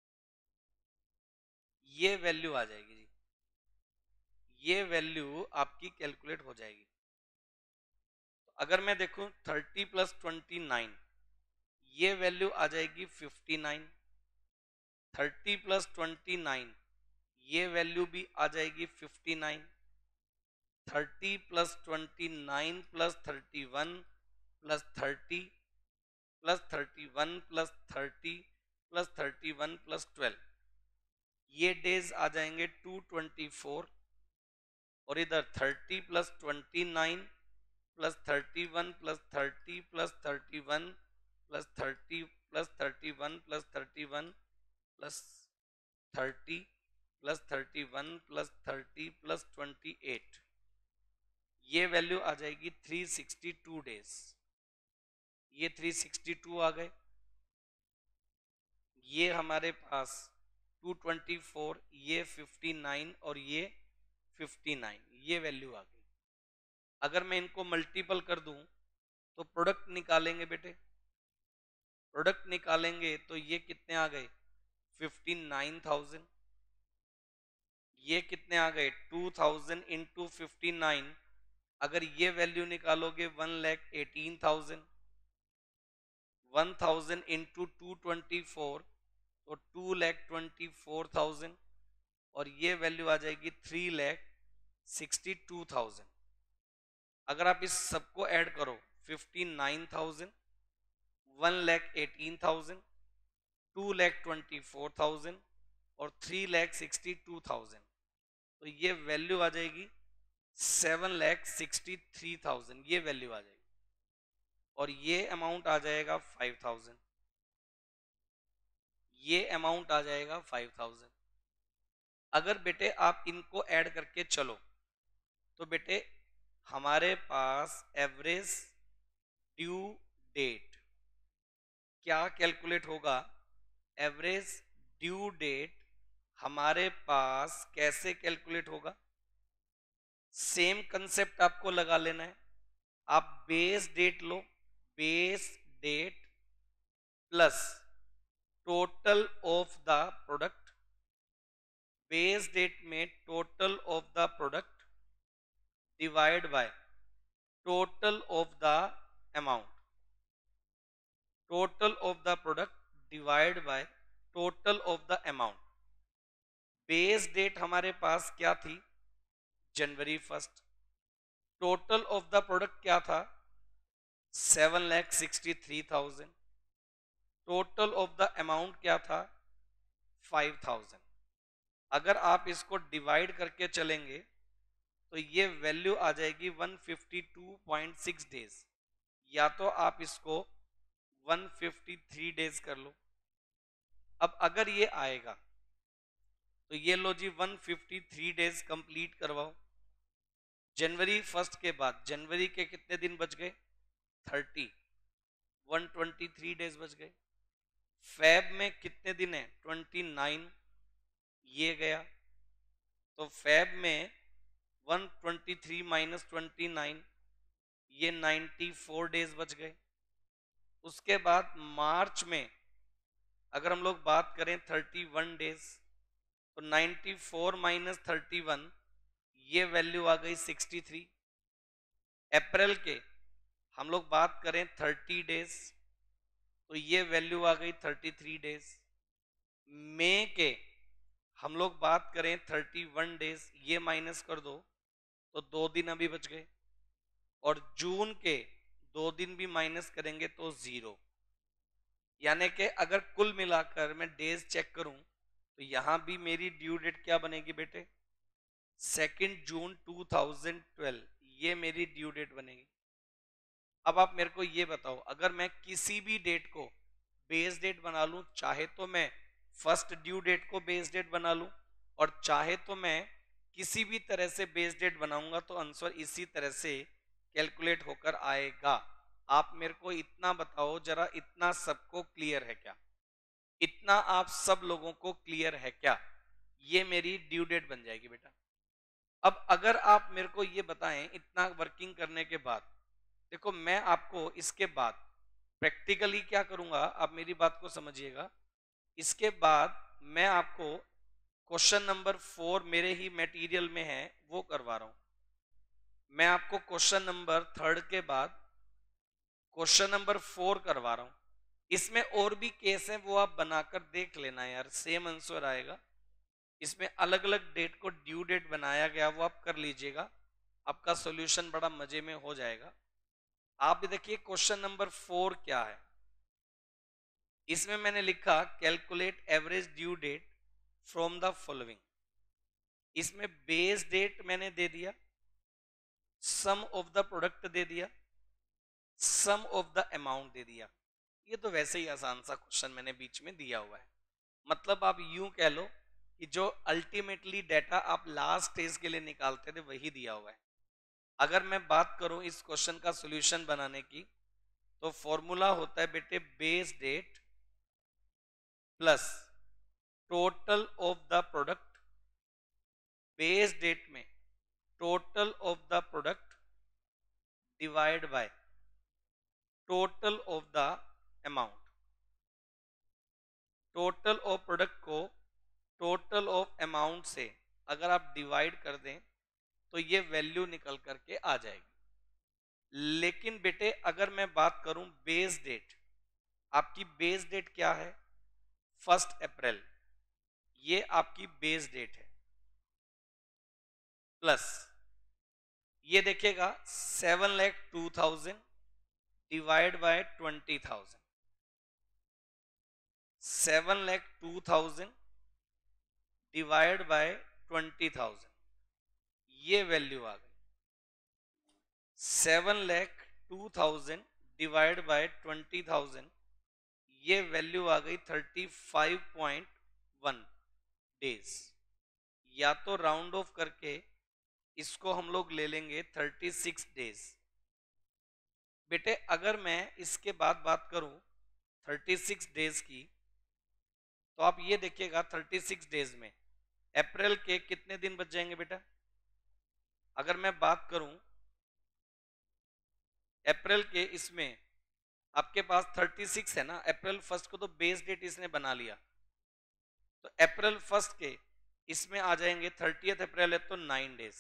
ये वैल्यू आ जाएगी जी, ये वैल्यू आपकी कैलकुलेट हो जाएगी। तो अगर मैं देखूं थर्टी प्लस ट्वेंटी नाइन, ये वैल्यू आ जाएगी fifty nine. Thirty plus twenty nine, ये वैल्यू भी आ जाएगी fifty nine. Thirty plus twenty nine plus thirty one plus thirty plus thirty one plus thirty plus thirty one plus twelve, ये days आ जाएंगे टू ट्वेंटी फोर। और इधर thirty plus twenty nine plus thirty one plus thirty plus thirty one plus thirty plus thirty one plus thirty one plus thirty plus thirty one plus thirty plus twenty eight, ये value आ जाएगी three sixty two days. ये three sixty two आ गए, ये हमारे पास two twenty four, ये फिफ्टी नाइन और ये फिफ्टी नाइन, ये वैल्यू आ गई। अगर मैं इनको मल्टीपल कर दूं तो प्रोडक्ट निकालेंगे बेटे, प्रोडक्ट निकालेंगे तो ये कितने आ गए फिफ्टी नाइन थाउजेंड, ये कितने आ गए two thousand into fifty nine. अगर ये वैल्यू निकालोगे one lakh eighteen thousand, one thousand into two twenty four तो two lakh twenty four thousand और ये वैल्यू आ जाएगी three lakh sixty two thousand. अगर आप इस सबको ऐड करो fifty nine thousand, one lakh eighteen thousand, two lakh twenty four thousand और three lakh sixty two thousand, तो ये वैल्यू आ जाएगी seven lakh sixty three thousand, ये वैल्यू आ जाएगी। और ये अमाउंट आ जाएगा फाइव थाउजेंड, ये अमाउंट आ जाएगा फाइव थाउजेंड। अगर बेटे आप इनको ऐड करके चलो तो बेटे हमारे पास एवरेज ड्यू डेट क्या कैलकुलेट होगा, एवरेज ड्यू डेट हमारे पास कैसे कैलकुलेट होगा। सेम कंसेप्ट आपको लगा लेना है। आप बेस डेट लो, base date plus total of the product, base date में total of the product divide by total of the amount, total of the product divide by total of the amount. Base date हमारे पास क्या थी January first, total of the product क्या था seven lakh sixty three thousand. Total of the amount क्या था? Five thousand. अगर आप इसको डिवाइड करके चलेंगे तो ये वैल्यू आ जाएगी one fifty two point six days, या तो आप इसको वन फिफ्टी थ्री डेज कर लो। अब अगर ये आएगा तो ये लो जी one fifty three days complete करवाओ। जनवरी फर्स्ट के बाद जनवरी के कितने दिन बच गए? Thirty. One twenty three days बच गए। फेब में कितने दिन है? Twenty nine. ये गया तो फेब में one twenty three minus twenty nine, ये नाइन्टी फोर डेज बच गए। उसके बाद मार्च में अगर हम लोग बात करें थर्टी वन डेज, तो ninety four minus thirty one, ये वैल्यू आ गई सिक्सटी थ्री। अप्रैल के हम लोग बात करें थर्टी डेज, तो ये वैल्यू आ गई थर्टी थ्री डेज। मई के हम लोग बात करें थर्टी वन डेज, ये माइनस कर दो तो दो दिन अभी बच गए। और जून के दो दिन भी माइनस करेंगे तो जीरो। यानी कि अगर कुल मिलाकर मैं डेज चेक करूं तो यहां भी मेरी ड्यू डेट क्या बनेगी बेटे? Second June two thousand twelve, ये मेरी ड्यू डेट बनेगी। अब आप मेरे को ये बताओ, अगर मैं किसी भी डेट को बेस डेट बना लूं, चाहे तो मैं फर्स्ट ड्यू डेट को बेस डेट बना लूं और चाहे तो मैं किसी भी तरह से बेस डेट बनाऊंगा, तो आंसर इसी तरह से कैलकुलेट होकर आएगा। आप मेरे को इतना बताओ जरा, इतना सबको क्लियर है क्या? इतना आप सब लोगों को क्लियर है क्या? ये मेरी ड्यू डेट बन जाएगी बेटा। अब अगर आप मेरे को ये बताएं इतना वर्किंग करने के बाद, देखो मैं आपको इसके बाद प्रैक्टिकली क्या करूंगा, आप मेरी बात को समझिएगा। इसके बाद मैं आपको क्वेश्चन नंबर फोर मेरे ही मटेरियल में है वो करवा रहा हूं। मैं आपको क्वेश्चन नंबर थर्ड के बाद क्वेश्चन नंबर फोर करवा रहा हूं। इसमें और भी केस हैं, वो आप बनाकर देख लेना यार, सेम आंसर आएगा। इसमें अलग अलग डेट को ड्यू डेट बनाया गया, वो आप कर लीजिएगा, आपका सॉल्यूशन बड़ा मजे में हो जाएगा। आप भी देखिए क्वेश्चन नंबर फोर क्या है। इसमें मैंने लिखा calculate average due date from the following. इसमें बेस डेट मैंने दे दिया, सम ऑफ द प्रोडक्ट दे दिया, सम ऑफ द अमाउंट दे दिया। ये तो वैसे ही आसान सा क्वेश्चन मैंने बीच में दिया हुआ है। मतलब आप यूं कह लो कि जो अल्टीमेटली डेटा आप लास्ट स्टेज के लिए निकालते थे वही दिया हुआ है। अगर मैं बात करूं इस क्वेश्चन का सॉल्यूशन बनाने की, तो फॉर्मूला होता है बेटे base date plus total of the product. Base date में total of the product divide by total of the amount. Total of product को टोटल ऑफ अमाउंट से अगर आप डिवाइड कर दें तो ये वैल्यू निकल करके आ जाएगी। लेकिन बेटे अगर मैं बात करूं बेस डेट, आपकी बेस डेट क्या है? फर्स्ट अप्रैल, ये आपकी बेस डेट है। प्लस ये देखिएगा seven lakh two thousand divide by twenty thousand. Seven lakh two thousand divide by twenty thousand, ये वैल्यू आ गई। Seven lakh two thousand divide by twenty thousand, ये वैल्यू आ गई thirty five point one days. या तो राउंड ऑफ करके इसको हम लोग ले लेंगे थर्टी सिक्स डेज। बेटे अगर मैं इसके बाद बात करूं थर्टी सिक्स डेज की, तो आप ये देखिएगा थर्टी सिक्स डेज में अप्रैल के कितने दिन बच जाएंगे बेटा? अगर मैं बात करूं अप्रैल के, इसमें आपके पास थर्टी सिक्स है ना, अप्रैल फर्स्ट को तो बेस डेट इसने बना लिया, तो अप्रैल फर्स्ट के इसमें आ जाएंगे थर्टियथ अप्रैल है तो नाइन डेज।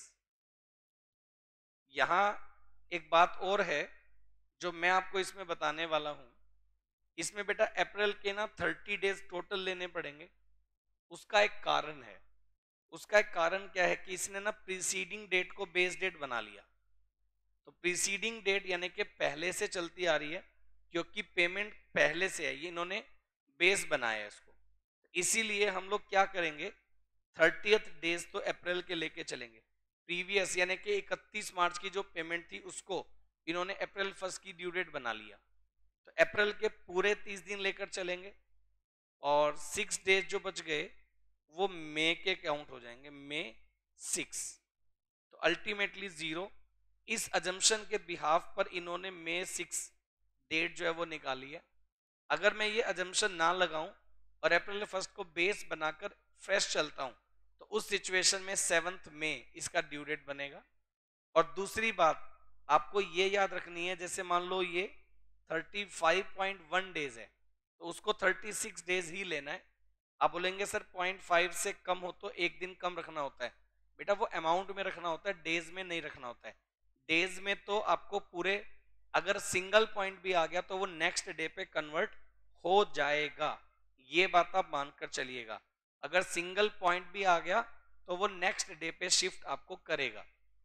यहां एक बात और है जो मैं आपको इसमें बताने वाला हूं। इसमें बेटा अप्रैल के ना थर्टी डेज टोटल लेने पड़ेंगे। उसका एक कारण है। उसका एक कारण क्या है कि इसने ना प्रीसीडिंग डेट को बेस डेट बना लिया, तो प्रीसीडिंग डेट यानी कि पहले से चलती आ रही है, क्योंकि पेमेंट पहले से है, ये इन्होंने बेस बनाया है इसको। इसीलिए हम लोग क्या करेंगे, थर्टियथ डेज तो अप्रैल के लेके चलेंगे। प्रीवियस यानी कि इकतीस मार्च की जो पेमेंट थी उसको इन्होंने अप्रैल फर्स्ट की ड्यू डेट बना लिया, तो अप्रैल के पूरे तीस दिन लेकर चलेंगे और सिक्स डेज जो बच गए वो मई के काउंट हो जाएंगे, मई सिक्स, तो अल्टीमेटली जीरो। इस अजम्पशन के बिहाफ पर इन्होंने मई सिक्स डेट जो है वो निकाली है। अगर मैं ये अजम्पशन ना लगाऊं और अप्रैल फर्स्ट को बेस बनाकर फ्रेश चलता हूं, तो उस सिचुएशन में सेवंथ मई इसका ड्यू डेट बनेगा। और दूसरी बात आपको ये याद रखनी है, जैसे मान लो ये thirty five point one days है, तो उसको थर्टी सिक्स डेज ही लेना है। आप बोलेंगे सर पॉइंट फाइव से कम हो तो एक दिन कम रखना होता है। बेटा वो अमाउंट में रखना होता है, डेज में नहीं रखना होता है। डेज में तो आपको पूरे, अगर सिंगल पॉइंट भी आ गया तो वो नेक्स्ट डे पे कन्वर्ट हो जाएगा, ये बात आप मानकर चलिएगा। अगर सिंगल पॉइंट भी आ गया तो वो नेक्स्ट डे पे शिफ्ट आपको करेगा।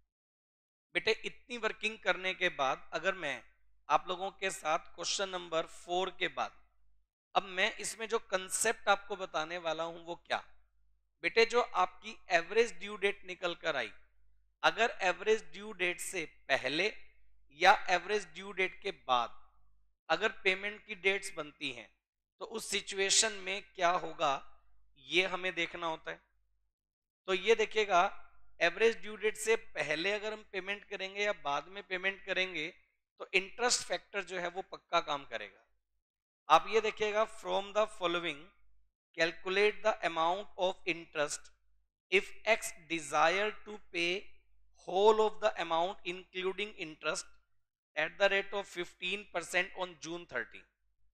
बेटे इतनी वर्किंग करने के बाद अगर मैं आप लोगों के साथ क्वेश्चन नंबर फोर के बाद, अब मैं इसमें जो कंसेप्ट आपको बताने वाला हूं वो क्या, बेटे जो आपकी एवरेज ड्यू डेट निकल कर आई, अगर एवरेज ड्यू डेट से पहले या एवरेज ड्यू डेट के बाद अगर पेमेंट की डेट्स बनती हैं, तो उस सिचुएशन में क्या होगा ये हमें देखना होता है। तो ये देखिएगा, एवरेज ड्यू डेट से पहले अगर हम पेमेंट करेंगे या बाद में पेमेंट करेंगे, तो इंटरेस्ट फैक्टर जो है वो पक्का काम करेगा। आप ये देखिएगा, from the following calculate the amount of interest if X desire to pay whole of the amount including interest at the rate of fifteen percent on June thirty.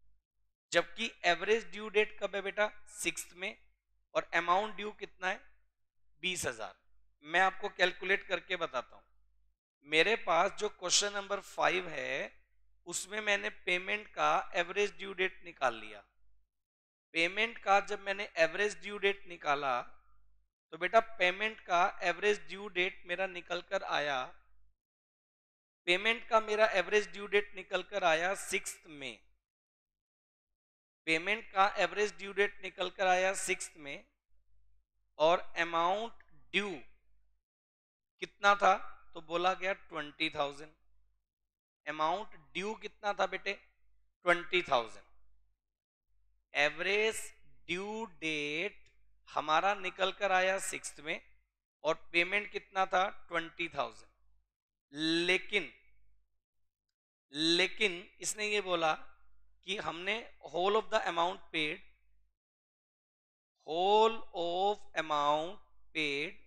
जबकि एवरेज ड्यू डेट कब है बेटा, six में, और amount due कितना है, बीस हजार। मैं आपको कैलकुलेट करके बताता हूं। मेरे पास जो क्वेश्चन नंबर फाइव है उसमें मैंने पेमेंट का एवरेज ड्यू डेट निकाल लिया। पेमेंट का जब मैंने एवरेज ड्यू डेट निकाला तो बेटा पेमेंट का एवरेज ड्यू डेट मेरा निकल कर आया, पेमेंट का मेरा एवरेज ड्यू डेट निकल कर आया सिक्स में। पेमेंट का एवरेज ड्यू डेट निकल कर आया सिक्स में, और अमाउंट ड्यू कितना था, तो बोला गया ट्वेंटी थाउजेंड। अमाउंट ड्यू कितना था बेटे, twenty thousand. Average due date हमारा निकल कर आया सिक्स में और पेमेंट कितना था, ट्वेंटी थाउजेंड। लेकिन लेकिन इसने ये बोला कि हमने whole of the amount paid, whole of amount paid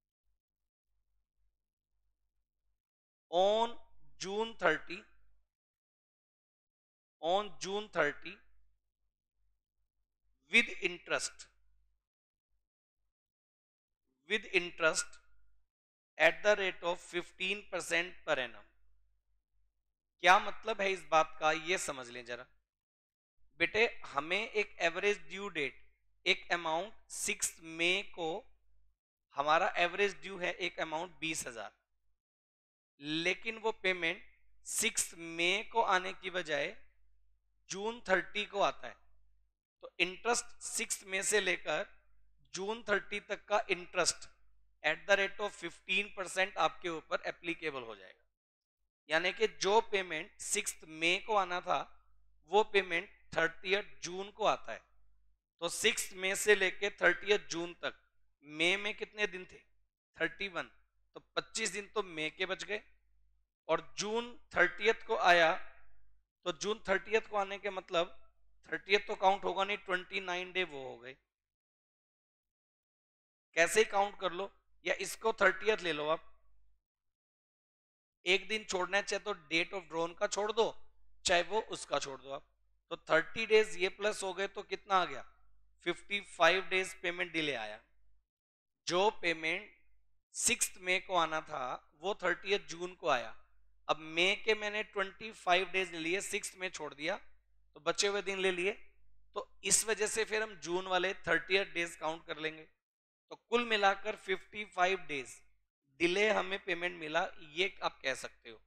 on June thirty, on June thirty with interest, with interest at the rate of fifteen percent per annum। क्या मतलब है इस बात का, ये समझ लें जरा बेटे। हमें एक एवरेज ड्यू डेट, एक अमाउंट सिक्स मई को हमारा एवरेज ड्यू है एक अमाउंट बीस हजार, लेकिन वो पेमेंट सिक्स मई को आने की बजाय जून थर्टी को आता है। तो इंटरेस्ट सिक्स मई से लेकर जून थर्टी तक का interest at the rate of fifteen percent आपके ऊपर एप्लीकेबल हो जाएगा। यानी कि जो पेमेंट सिक्स मई को आना था वो पेमेंट थर्टियथ जून को आता है। तो सिक्स मई से लेकर थर्टियथ जून तक, मई में कितने दिन थे, थर्टी वन, तो पच्चीस दिन तो मई के बच गए। और जून थर्टियथ को आया, तो जून थर्टियथ को आने के मतलब थर्टियथ तो काउंट होगा नहीं, ट्वेंटी नाइन डे वो हो गए। कैसे ही काउंट कर लो, या इसको थर्टियथ ले लो आप, एक दिन छोड़ना है चाहे तो डेट ऑफ ड्रॉन का छोड़ दो, चाहे वो उसका छोड़ दो आप। तो थर्टी डेज ये प्लस हो गए तो कितना आ गया, fifty five days payment delay आया। जो पेमेंट सिक्स मई को आना था वो थर्टियथ जून को आया। अब मई के मैंने ट्वेंटी फाइव डेज ले लिए, सिक्स में छोड़ दिया तो बचे हुए दिन ले लिए। तो इस वजह से फिर हम जून वाले थर्टियथ डेज काउंट कर लेंगे। तो कुल मिलाकर फिफ्टी फाइव डेज डिले हमें पेमेंट मिला, ये आप कह सकते हो।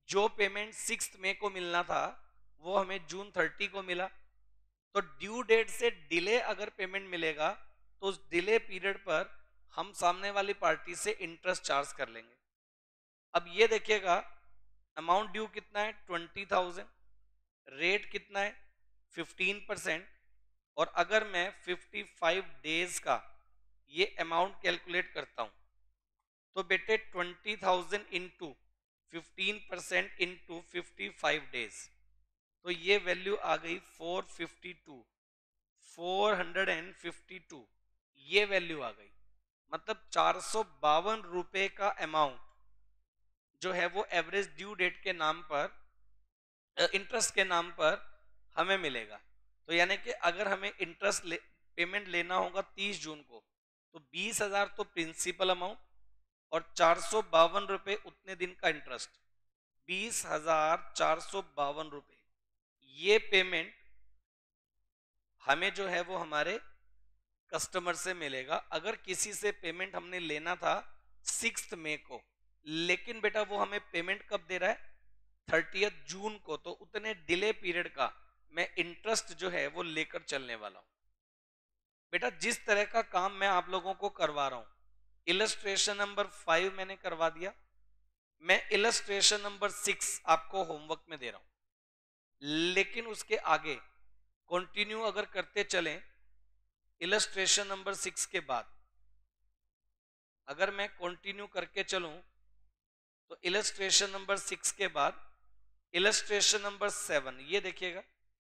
जो पेमेंट सिक्स मई को मिलना था वो हमें जून थर्टी को मिला, तो ड्यू डेट से डिले अगर पेमेंट मिलेगा तो उस डिले पीरियड पर हम सामने वाली पार्टी से इंटरेस्ट चार्ज कर लेंगे। अब ये देखिएगा, अमाउंट ड्यू कितना है, ट्वेंटी थाउजेंड, रेट कितना है, फिफ्टीन परसेंट। और अगर मैं फिफ्टी फाइव डेज का ये अमाउंट कैलकुलेट करता हूं तो बेटे twenty thousand into fifteen percent into fifty five days, तो ये वैल्यू आ गई four fifty two, four hundred and fifty two, ये वैल्यू आ गई। मतलब चार सौ बावन रुपए का अमाउंट जो है वो एवरेज ड्यू डेट के नाम पर, इंटरेस्ट के नाम पर हमें मिलेगा। तो यानी कि अगर हमें इंटरेस्ट ले, पेमेंट लेना होगा तीस जून को, तो बीस हजार तो प्रिंसिपल अमाउंट और चार सौ बावन रुपए उतने दिन का इंटरेस्ट, बीस हजार चार सौ बावन रुपए, ये पेमेंट हमें जो है वो हमारे कस्टमर से मिलेगा। अगर किसी से पेमेंट हमने लेना था सिक्स मई को, लेकिन बेटा वो हमें पेमेंट कब दे रहा है, थर्टियथ जून को, तो उतने डिले पीरियड का मैं इंटरेस्ट जो है वो लेकर चलने वाला हूं। बेटा जिस तरह का काम मैं आप लोगों को करवा रहा हूं, इलस्ट्रेशन नंबर फाइव मैंने करवा दिया, मैं इलस्ट्रेशन नंबर सिक्स आपको होमवर्क में दे रहा हूं, लेकिन उसके आगे कंटिन्यू अगर करते चलें, इलस्ट्रेशन नंबर सिक्स के बाद अगर मैं कंटिन्यू करके चलूं तो इलस्ट्रेशन नंबर सिक्स के बाद इलस्ट्रेशन नंबर सेवन, ये देखिएगा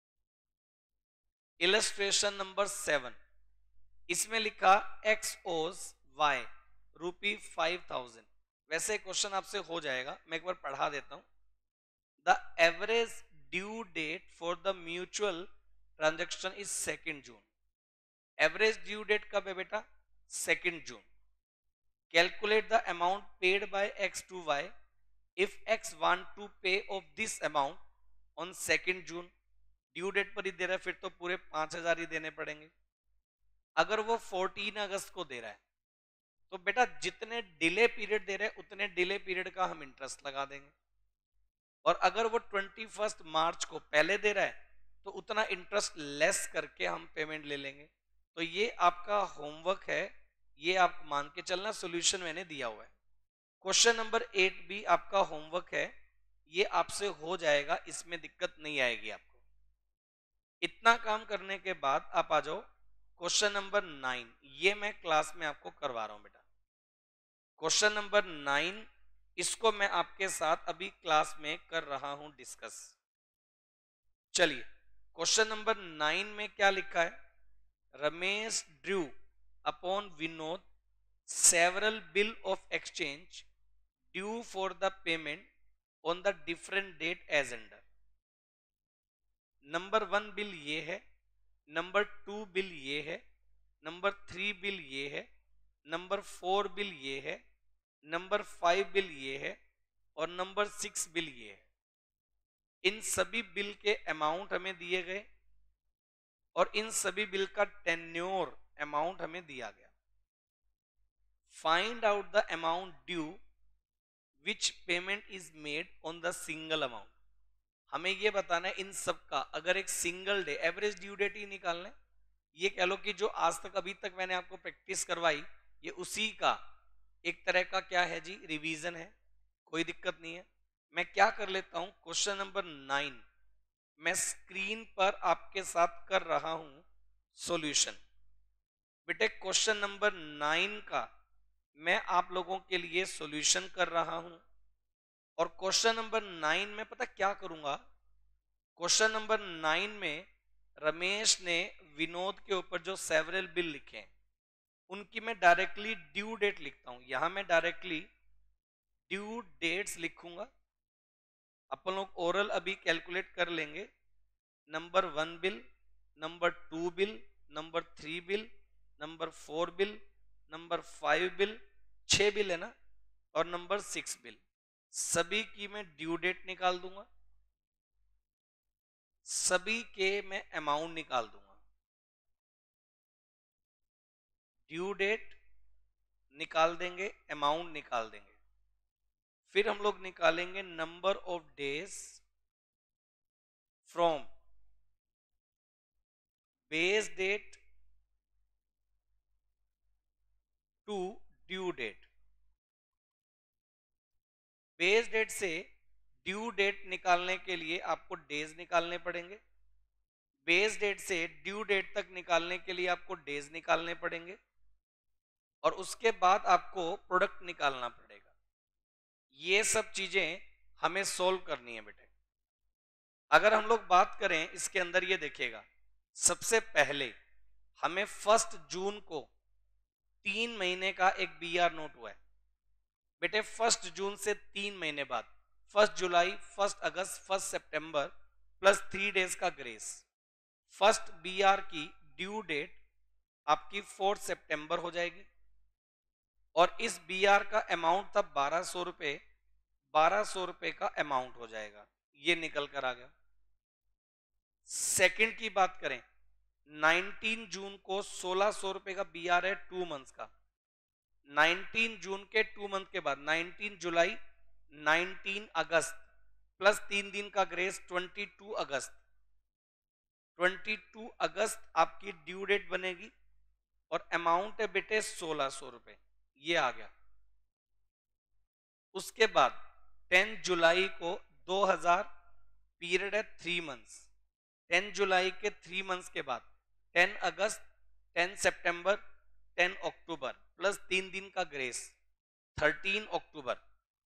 इलस्ट्रेशन नंबर सेवन, इसमें लिखा एक्स ओज वाई रूपी फाइव थाउजेंड। वैसे क्वेश्चन आपसे हो जाएगा, मैं एक बार पढ़ा देता हूं। The average due date for the mutual transaction is second June. Average due date कब है बेटा, second June. Calculate the amount paid by X to Y if X want to pay off this amount on second June. Due date पर ही दे रहा है, फिर तो पूरे पांच हजार ही देने पड़ेंगे। अगर वो फोर्टीन अगस्त को दे रहा है तो बेटा जितने डिले पीरियड दे रहे हैं उतने डिले पीरियड का हम इंटरेस्ट लगा देंगे। और अगर वो ट्वेंटी फर्स्ट मार्च को पहले दे रहा है तो उतना इंटरेस्ट लेस करके हम पेमेंट ले लेंगे। तो ये आपका होमवर्क है, ये आप मान के चलना, सॉल्यूशन मैंने दिया हुआ है। क्वेश्चन नंबर एट भी आपका होमवर्क है, ये आपसे हो जाएगा, इसमें दिक्कत नहीं आएगी आपको। इतना काम करने के बाद आप आ जाओ क्वेश्चन नंबर नाइन, ये मैं क्लास में आपको करवा रहा हूं बेटा। क्वेश्चन नंबर नाइन, इसको मैं आपके साथ अभी क्लास में कर रहा हूं डिस्कस। चलिए क्वेश्चन नंबर नाइन में क्या लिखा है, Ramesh drew upon Vinod several bill of exchange due for the payment on the different date as under. Number one bill ये है, नंबर टू बिल ये है, नंबर थ्री बिल ये है, नंबर फोर बिल ये है, नंबर फाइव बिल ये है और नंबर सिक्स बिल ये है। इन सभी बिल के अमाउंट हमें दिए गए और इन सभी बिल का टेन्योर अमाउंट हमें दिया गया। Find out the amount due which payment is made on the single amount. हमें ये बताना है इन सब का, अगर एक single day average due date ही निकालना है, ये कह लो कि जो आज तक अभी तक मैंने आपको प्रैक्टिस करवाई ये उसी का एक तरह का क्या है जी, रिवीजन है, कोई दिक्कत नहीं है। मैं क्या कर लेता हूं, क्वेश्चन नंबर नाइन मैं स्क्रीन पर आपके साथ कर रहा हूं सॉल्यूशन। बेटे क्वेश्चन नंबर नाइन का मैं आप लोगों के लिए सॉल्यूशन कर रहा हूं और क्वेश्चन नंबर नाइन में पता क्या करूंगा, क्वेश्चन नंबर नाइन में रमेश ने विनोद के ऊपर जो सेवरल बिल लिखे हैं उनकी मैं डायरेक्टली ड्यू डेट लिखता हूं। यहां मैं डायरेक्टली ड्यू डेट्स लिखूंगा। अपन लोग ओरल अभी कैलकुलेट कर लेंगे। Number one bill, number two bill, number three bill, number four bill, number five bill, छह बिल है ना, और नंबर सिक्स बिल, सभी की मैं ड्यू डेट निकाल दूंगा, सभी के मैं अमाउंट निकाल दूंगा। ड्यू डेट निकाल देंगे, अमाउंट निकाल देंगे, फिर हम लोग निकालेंगे number of days from base date to due date. Base date से ड्यू डेट निकालने के लिए आपको डेज निकालने पड़ेंगे, बेस डेट से ड्यू डेट तक निकालने के लिए आपको डेज निकालने पड़ेंगे, और उसके बाद आपको प्रोडक्ट निकालना पड़ेगा। ये सब चीजें हमें सोल्व करनी है बेटे। अगर हम लोग बात करें इसके अंदर, ये देखिएगा, सबसे पहले हमें फर्स्ट जून को तीन महीने का एक बी आर नोट हुआ है बेटे। फर्स्ट जून से तीन महीने बाद first July, first August, first सितंबर प्लस थ्री डेज का ग्रेस। फर्स्ट बी आर की ड्यू डेट आपकी फोर्थ सितंबर हो जाएगी, और इस बी आर का अमाउंट तब बारह सौ रुपए बारह सौ रुपए का अमाउंट हो जाएगा। ये निकल कर आ गया। सेकंड की बात करें, उन्नीस जून को सोलह सौ रुपए का बी आर है टू मंथ्स का। उन्नीस जून के टू मंथ के बाद उन्नीस जुलाई, उन्नीस अगस्त प्लस तीन दिन का ग्रेस बाईस अगस्त। बाईस अगस्त आपकी ड्यू डेट बनेगी, और अमाउंट है बेटे सोलह सौ रुपए। ये आ गया। उसके बाद दस जुलाई को दो हज़ार, पीरियड है थ्री मंथ्स। दस जुलाई के थ्री मंथ्स के बाद दस अगस्त, दस सितंबर, दस अक्टूबर प्लस तीन दिन का ग्रेस तेरह अक्टूबर।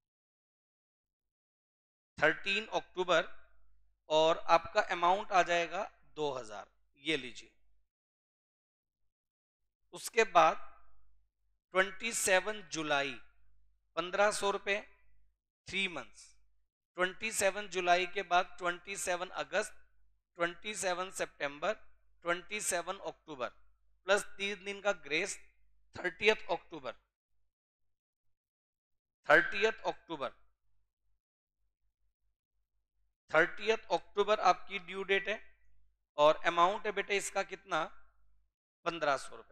तेरह अक्टूबर और आपका अमाउंट आ जाएगा दो हज़ार। ये लीजिए। उसके बाद सत्ताईस जुलाई पंद्रह सौ रुपए थ्री मंथ्स। सत्ताईस जुलाई के बाद सत्ताईस अगस्त, सत्ताईस सितंबर, सत्ताईस अक्टूबर प्लस तीन दिन का ग्रेस तीस अक्टूबर। तीस अक्टूबर तीस अक्टूबर आपकी ड्यू डेट है, और अमाउंट है बेटे इसका कितना, पंद्रह सौ रुपए।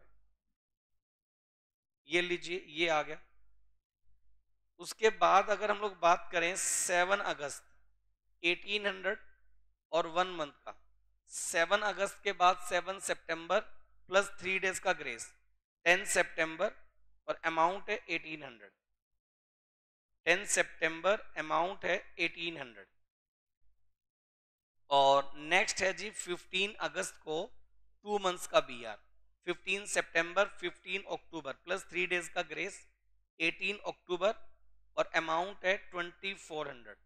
ये लीजिए, ये आ गया। उसके बाद अगर हम लोग बात करें सात अगस्त अठारह सौ और वन मंथ का, सात अगस्त के बाद सात सितंबर प्लस थ्री डेज का ग्रेस दस सितंबर, और अमाउंट है अठारह सौ। दस सितंबर अमाउंट है अठारह सौ। और नेक्स्ट है जी पंद्रह अगस्त को टू मंथ्स का बी आर, पंद्रह सितंबर, पंद्रह अक्टूबर प्लस थ्री डेज का ग्रेस अठारह अक्टूबर, और अमाउंट है चौबीस सौ।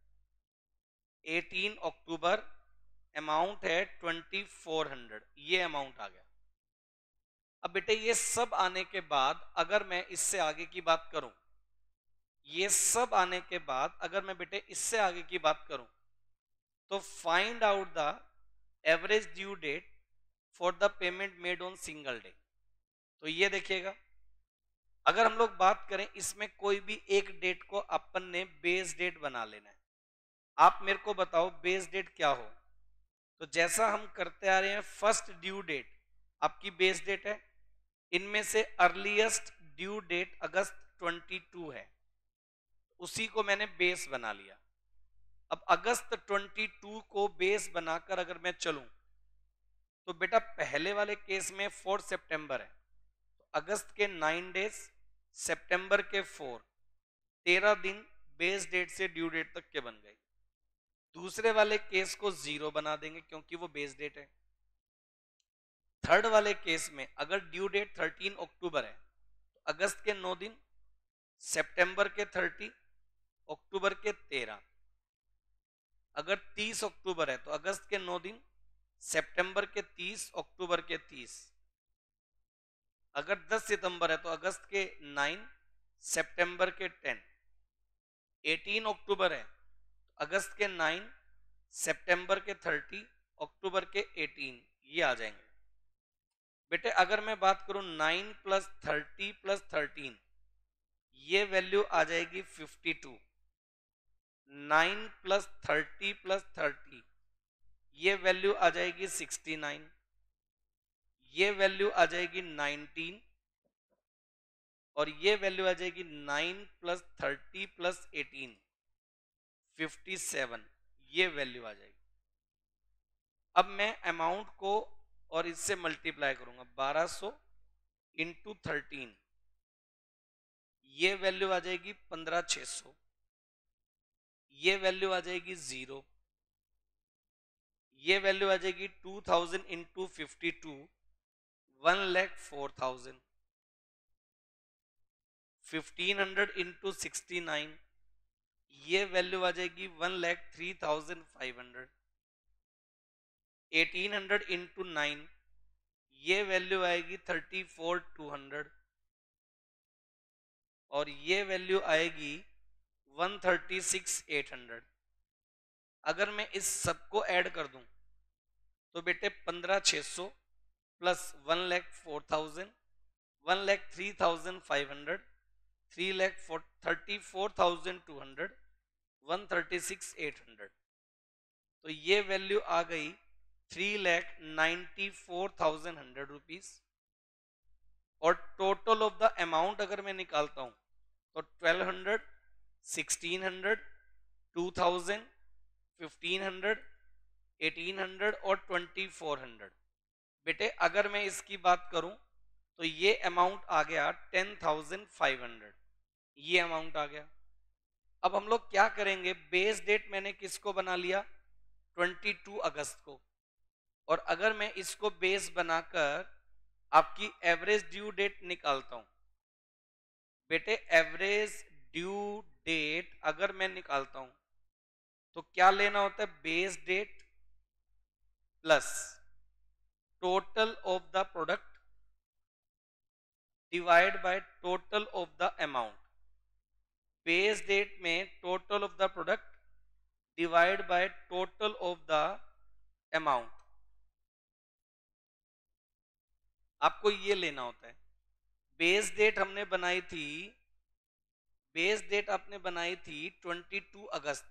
अठारह अक्टूबर अमाउंट है चौबीस सौ। ये अमाउंट आ गया। अब बेटे ये सब आने के बाद अगर मैं इससे आगे की बात करूं, ये सब आने के बाद अगर मैं बेटे इससे आगे की बात करूं, तो find out the average due date for the payment made on single day. तो ये देखिएगा, अगर हम लोग बात करें इसमें कोई भी एक डेट को अपन ने बेस डेट बना लेना है। आप मेरे को बताओ बेस डेट क्या हो। तो जैसा हम करते आ रहे हैं, फर्स्ट ड्यू डेट आपकी बेस डेट है। इनमें से अर्लीस्ट ड्यू डेट अगस्त बाईस है, उसी को मैंने बेस बना लिया। अब अगस्त बाईस को बेस बनाकर अगर मैं चलूं, तो बेटा पहले वाले केस में फोर्थ सितंबर है, तो अगस्त के नाइन डेज, सितंबर के फोर, तेरह दिन बेस डेट से ड्यू डेट तक के बन गए। दूसरे वाले केस को जीरो बना देंगे क्योंकि वो बेस डेट है। थर्ड वाले केस में अगर ड्यू डेट तेरह अक्टूबर है, तो अगस्त के नौ दिन, सितंबर के तीस, अक्टूबर के तेरह। अगर तीस अक्टूबर है तो अगस्त के नौ दिन, सितंबर के तीस, अक्टूबर के तीस। अगर दस सितंबर है तो अगस्त के नौ, सितंबर के दस। अठारह अक्टूबर है तो अगस्त के नौ, सितंबर के तीस, अक्टूबर के अठारह। ये आ जाएंगे बेटे। अगर मैं बात करूं नौ प्लस तीस प्लस तेरह, ये वैल्यू आ जाएगी बावन। नौ प्लस तीस प्लस तीस, ये वैल्यू आ जाएगी उनहत्तर। ये वैल्यू आ जाएगी उन्नीस, और ये वैल्यू आ जाएगी नौ प्लस तीस प्लस अठारह, सत्तावन, ये वैल्यू आ जाएगी। अब मैं अमाउंट को और इससे मल्टीप्लाई करूंगा, बारह सौ इंटू थर्टीन, ये वैल्यू आ जाएगी पंद्रह छह सौ, ये वैल्यू आ जाएगी जीरो, ये वैल्यू आ जाएगी two thousand into fifty two, one lakh four thousand, fifteen hundred into sixty nine, ये वैल्यू आ जाएगी one lakh three thousand five hundred, eighteen hundred into nine, ये वैल्यू आएगी थर्टी फोर टू हंड्रेड, और ये वैल्यू आएगी one thirty six eight hundred. अगर मैं इस सबको ऐड कर दूं तो बेटे पंद्रह छह सौ plus one lakh four thousand, one lakh three thousand five hundred, three lakh thirty four thousand two hundred, one thirty six eight hundred, तो ये वैल्यू आ गई three lakh ninety four thousand hundred rupees. और टोटल ऑफ द अमाउंट अगर मैं निकालता हूं तो twelve hundred, sixteen hundred, two thousand, fifteen hundred, eighteen hundred और ट्वेंटी फोर हंड्रेड। बेटे अगर मैं इसकी बात करूं तो ये अमाउंट आ गया टेन थाउजेंड फाइव हंड्रेड, ये अमाउंट आ गया। अब हम लोग क्या करेंगे, बेस डेट मैंने किसको बना लिया, बाईस अगस्त को, और अगर मैं इसको बेस बनाकर आपकी एवरेज ड्यू डेट निकालता हूं, बेटे एवरेज ड्यू डेट अगर मैं निकालता हूं तो क्या लेना होता है, base date plus total of the product divide by total of the amount. Base date में total of the product divide by total of the amount, आपको ये लेना होता है। बेस डेट हमने बनाई थी, बेस डेट आपने बनाई थी बाईस अगस्त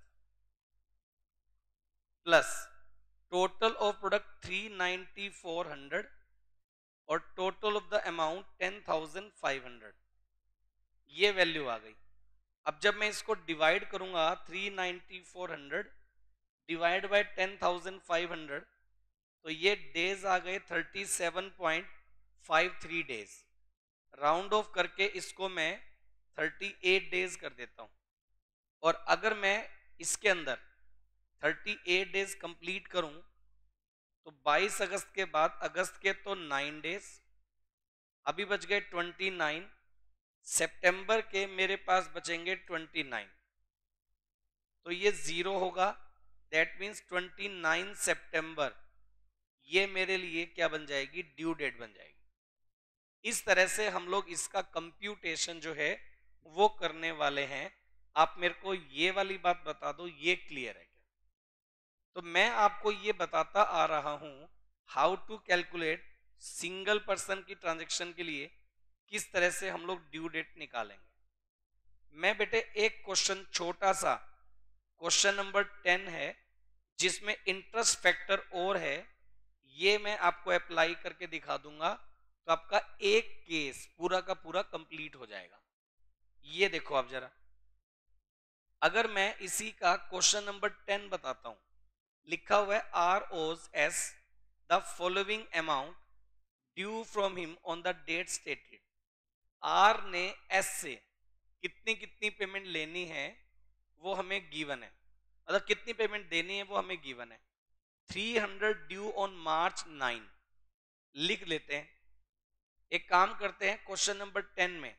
plus total of product three ninety four hundred और total of the amount ten thousand five hundred, ये वैल्यू आ गई। अब जब मैं इसको डिवाइड करूंगा three ninety four hundred divide by ten thousand five hundred, तो ये डेज आ गए thirty seven point five three days. Round off करके इसको मैं थर्टी एट डेज कर देता हूं, और अगर मैं इसके अंदर थर्टी एट डेज कंप्लीट करूं तो बाईस अगस्त के बाद अगस्त के तो नाइन डेज, अभी बच गए ट्वेंटी नाइन, सितंबर के मेरे पास बचेंगे ट्वेंटी नाइन, तो ये जीरो होगा, दैट मीन्स ट्वेंटी नाइन सितंबर, ये मेरे लिए क्या बन जाएगी, ड्यू डेट बन जाएगी। इस तरह से हम लोग इसका कंप्यूटेशन जो है वो करने वाले हैं। आप मेरे को ये वाली बात बता दो, ये क्लियर है क्या? तो मैं आपको ये बताता आ रहा हूं how to calculate single person की ट्रांजैक्शन के लिए किस तरह से हम लोग ड्यू डेट निकालेंगे। मैं बेटे एक क्वेश्चन, छोटा सा क्वेश्चन नंबर टेन है जिसमें इंटरेस्ट फैक्टर और है, ये मैं आपको अप्लाई करके दिखा दूंगा, तो आपका एक केस पूरा का पूरा कंप्लीट हो जाएगा। ये देखो आप जरा, अगर मैं इसी का क्वेश्चन नंबर टेन बताता हूं, लिखा हुआ है R owes S the following amount due from him on the date stated. R ने एस से कितनी कितनी पेमेंट लेनी है वो हमें गिवन है, मतलब कितनी पेमेंट देनी है वो हमें गिवन है। Three hundred due on March nine लिख लेते हैं। एक काम करते हैं, क्वेश्चन नंबर टेन में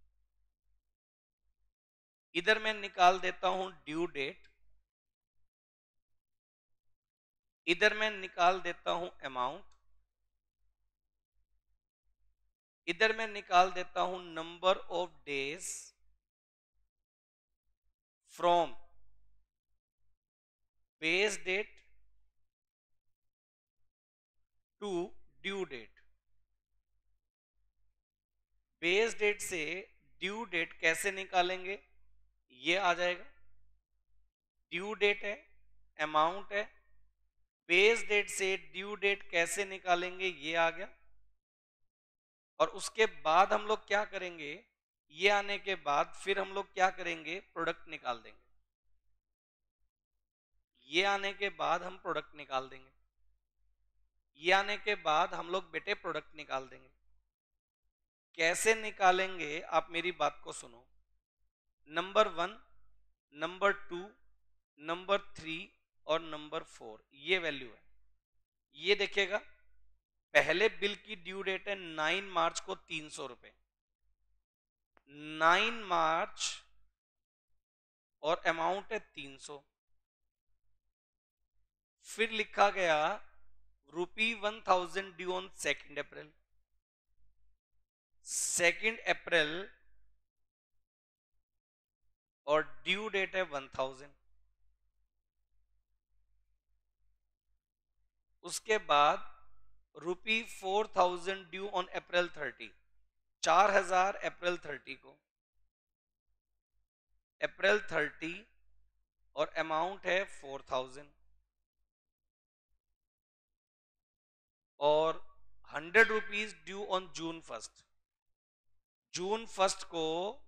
इधर मैं निकाल देता हूं ड्यू डेट, इधर मैं निकाल देता हूं अमाउंट, इधर मैं निकाल देता हूं number of days from base date to due date. Base date से ड्यू डेट कैसे निकालेंगे, ये आ जाएगा। ड्यू डेट है, अमाउंट है, बेस डेट से ड्यू डेट कैसे निकालेंगे, ये आ गया। और उसके बाद हम लोग क्या करेंगे, ये आने के बाद फिर हम लोग क्या करेंगे, प्रोडक्ट निकाल देंगे। ये आने के बाद हम प्रोडक्ट निकाल देंगे, ये आने के बाद हम लोग बेटे प्रोडक्ट निकाल देंगे। कैसे निकालेंगे आप मेरी बात को सुनो। Number one, number two, number three और नंबर फोर, ये वैल्यू है। ये देखिएगा, पहले बिल की ड्यू डेट है नाइन मार्च को तीन सौ रुपए, नाइन मार्च और अमाउंट है तीन सौ। फिर लिखा गया rupee one thousand due on second April, second April और ड्यू डेट है वन थाउजेंड। उसके बाद rupee four thousand due on April thirty, चार हजार अप्रैल थर्टी को, अप्रैल थर्टी और अमाउंट है फोर थाउजेंड। और hundred rupees due on June first, June first को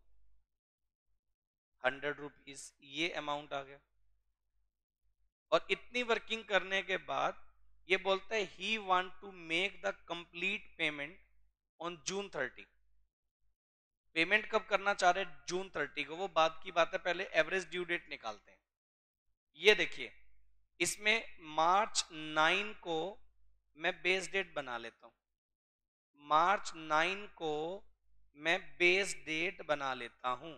हंड्रेड रुपीज, ये अमाउंट आ गया। और इतनी वर्किंग करने के बाद ये बोलता है he want to make the complete payment on June thirty. Payment कब करना चाह रहे हैं? जून थर्टी को। वो बात की बात है, पहले एवरेज ड्यू डेट निकालते हैं। ये देखिए, इसमें मार्च नाइन को मैं बेस डेट बना लेता हूं, मार्च नाइन को मैं बेस डेट बना लेता हूं।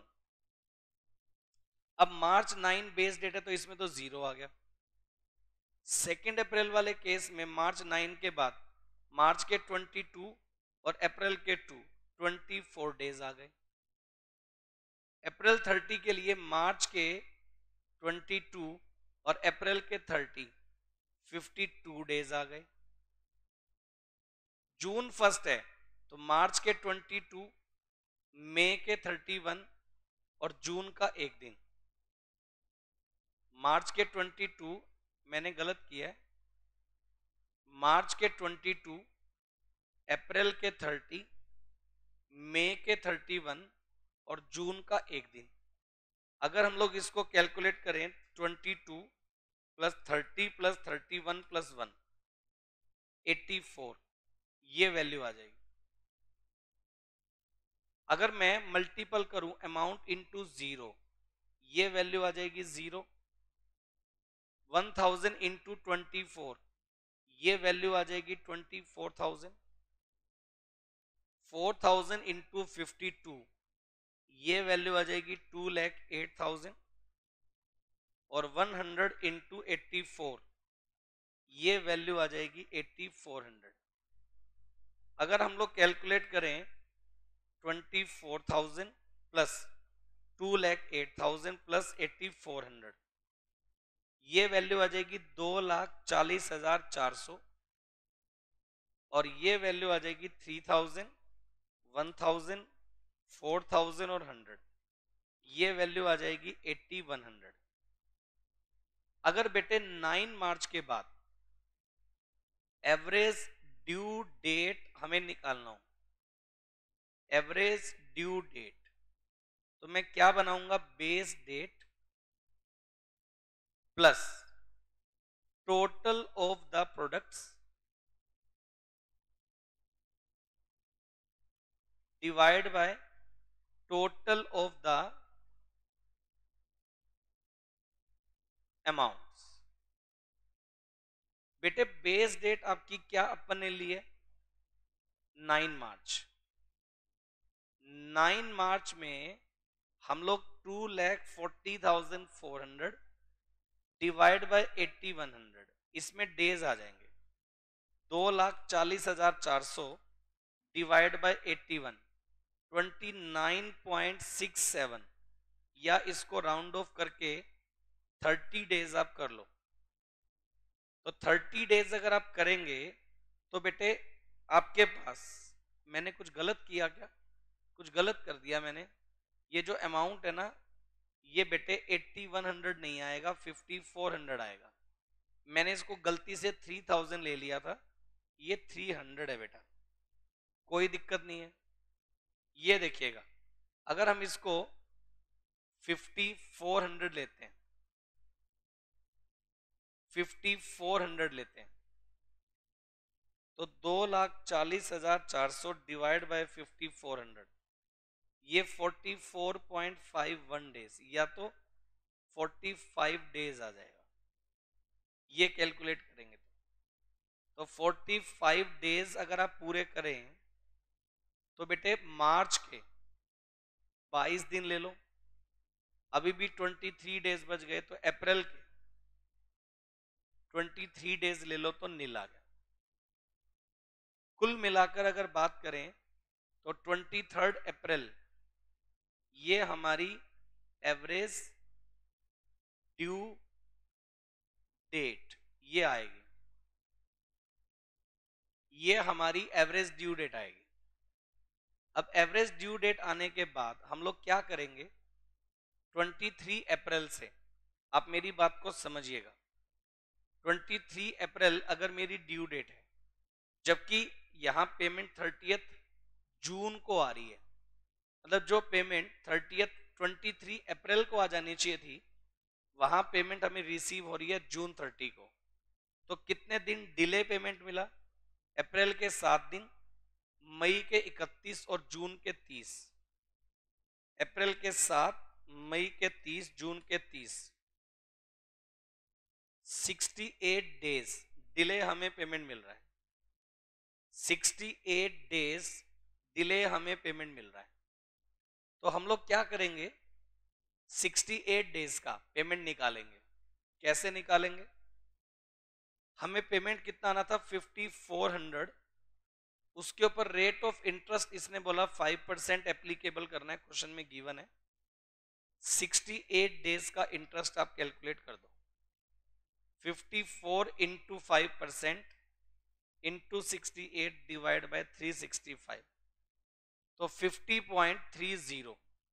अब मार्च नाइन बेस डेट है तो इसमें तो जीरो आ गया। सेकेंड अप्रैल वाले केस में मार्च नाइन के बाद मार्च के ट्वेंटी टू और अप्रैल के टू, ट्वेंटी फोर डेज आ गए। अप्रैल थर्टी के लिए मार्च के ट्वेंटी टू और अप्रैल के थर्टी, फिफ्टी टू डेज आ गए। जून फर्स्ट है तो मार्च के ट्वेंटी टू, मई के थर्टी वन और जून का एक दिन। मार्च के ट्वेंटी टू, मैंने गलत किया है, मार्च के ट्वेंटी टू, अप्रैल के थर्टी, मई के थर्टी वन और जून का एक दिन। अगर हम लोग इसको कैलकुलेट करें, twenty two plus thirty plus thirty one plus one, eighty four, ये वैल्यू आ जाएगी। अगर मैं मल्टीपल करूं अमाउंट इंटू जीरो, ये वैल्यू आ जाएगी zero. One thousand into twenty four, ये वैल्यू आ जाएगी twenty four thousand. Four thousand into fifty two, ये वैल्यू आ जाएगी टू लैख एट थाउजेंड। और one hundred into eighty four, ये वैल्यू आ जाएगी एट्टी फोर हंड्रेड। अगर हम लोग कैलकुलेट करें twenty four thousand plus two lakh eight thousand plus eighty four hundred, ये वैल्यू आ जाएगी दो लाख चालीस हजार चार सौ। और ये वैल्यू आ जाएगी three thousand, one thousand, four thousand और हंड्रेड, ये वैल्यू आ जाएगी एट्टी वन हंड्रेड। अगर बेटे नाइन मार्च के बाद एवरेज ड्यू डेट हमें निकालना हो, एवरेज ड्यू डेट, तो मैं क्या बनाऊंगा? Base date plus total of the products divide by total of the amounts. बेटे बेस डेट आपकी क्या अपन ने ली है? नाइन मार्च। नाइन मार्च में हम लोग two lakh forty thousand four hundred divide by eighty one hundred, इसमें डेज आ जाएंगे। दो लाख चालीस हजार चार सौ divide by eighty one, twenty nine point six seven, या इसको राउंड ऑफ करके थर्टी डेज आप कर लो। तो थर्टी डेज अगर आप करेंगे तो बेटे आपके पास, मैंने कुछ गलत किया क्या? कुछ गलत कर दिया मैंने। ये जो अमाउंट है ना, ये बेटे एट्टी वन हंड्रेड नहीं आएगा, फिफ्टी फोर हंड्रेड आएगा। मैंने इसको गलती से थ्री थाउजेंड ले लिया था, ये थ्री हंड्रेड है बेटा, कोई दिक्कत नहीं है। ये देखिएगा, अगर हम इसको फिफ्टी फोर हंड्रेड लेते हैं फिफ्टी फोर हंड्रेड लेते हैं तो दो लाख चालीस हजार चार सौ divide by fifty four hundred, ये forty four point five one days या तो फोर्टी फाइव डेज आ जाएगा। ये कैलकुलेट करेंगे तो तो फोर्टी फाइव डेज अगर आप पूरे करें तो बेटे मार्च के बाईस दिन ले लो, अभी भी तेईस डेज बच गए, तो अप्रैल के तेईस डेज ले लो तो नील आ गया। कुल मिलाकर अगर बात करें तो तेईस अप्रैल ये हमारी एवरेज ड्यू डेट ये आएगी, ये हमारी एवरेज ड्यू डेट आएगी। अब एवरेज ड्यू डेट आने के बाद हम लोग क्या करेंगे, तेईस अप्रैल से, आप मेरी बात को समझिएगा, तेईस अप्रैल अगर मेरी ड्यू डेट है, जबकि यहां पेमेंट थर्टियथ जून को आ रही है, मतलब जो पेमेंट थर्टियथ तेईस अप्रैल को आ जानी चाहिए थी, वहां पेमेंट हमें रिसीव हो रही है जून तीस को। तो कितने दिन डिले पेमेंट मिला, अप्रैल के सात दिन, मई के इकतीस और जून के तीस। अप्रैल के सात, मई के तीस, जून के तीस, अड़सठ डेज डिले हमें पेमेंट मिल रहा है, अड़सठ डेज डिले हमें पेमेंट मिल रहा है। तो हम लोग क्या करेंगे, अड़सठ डेज का पेमेंट निकालेंगे। कैसे निकालेंगे, हमें पेमेंट कितना आना था फिफ्टी फोर हंड्रेड, उसके ऊपर रेट ऑफ इंटरेस्ट इसने बोला फाइव परसेंट एप्लीकेबल करना है, क्वेश्चन में गिवन है। अड़सठ डेज का इंटरेस्ट आप कैलकुलेट कर दो, fifty four into five percent into sixty eight divide by three sixty five, तो fifty point three zero,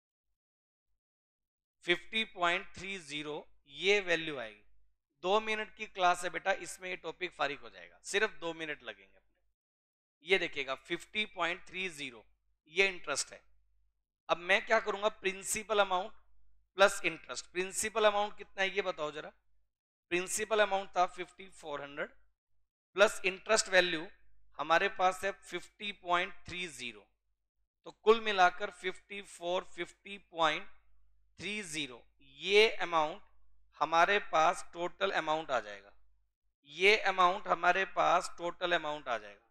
fifty point three zero ये वैल्यू आएगी। दो मिनट की क्लास है बेटा, इसमें ये टॉपिक फारिग हो जाएगा, सिर्फ दो मिनट लगेंगे अपने। ये देखिएगा फिफ्टी पॉइंट थ्री जीरो ये इंटरेस्ट है। अब मैं क्या करूंगा, principal amount plus interest. Principal amount कितना है ये बताओ जरा, प्रिंसिपल अमाउंट था fifty four hundred plus interest value हमारे पास है फिफ्टी पॉइंट थ्री जीरो, तो कुल मिलाकर fifty four fifty point three zero ये अमाउंट हमारे पास टोटल अमाउंट आ जाएगा। ये अमाउंट हमारे पास टोटल अमाउंट आ जाएगा।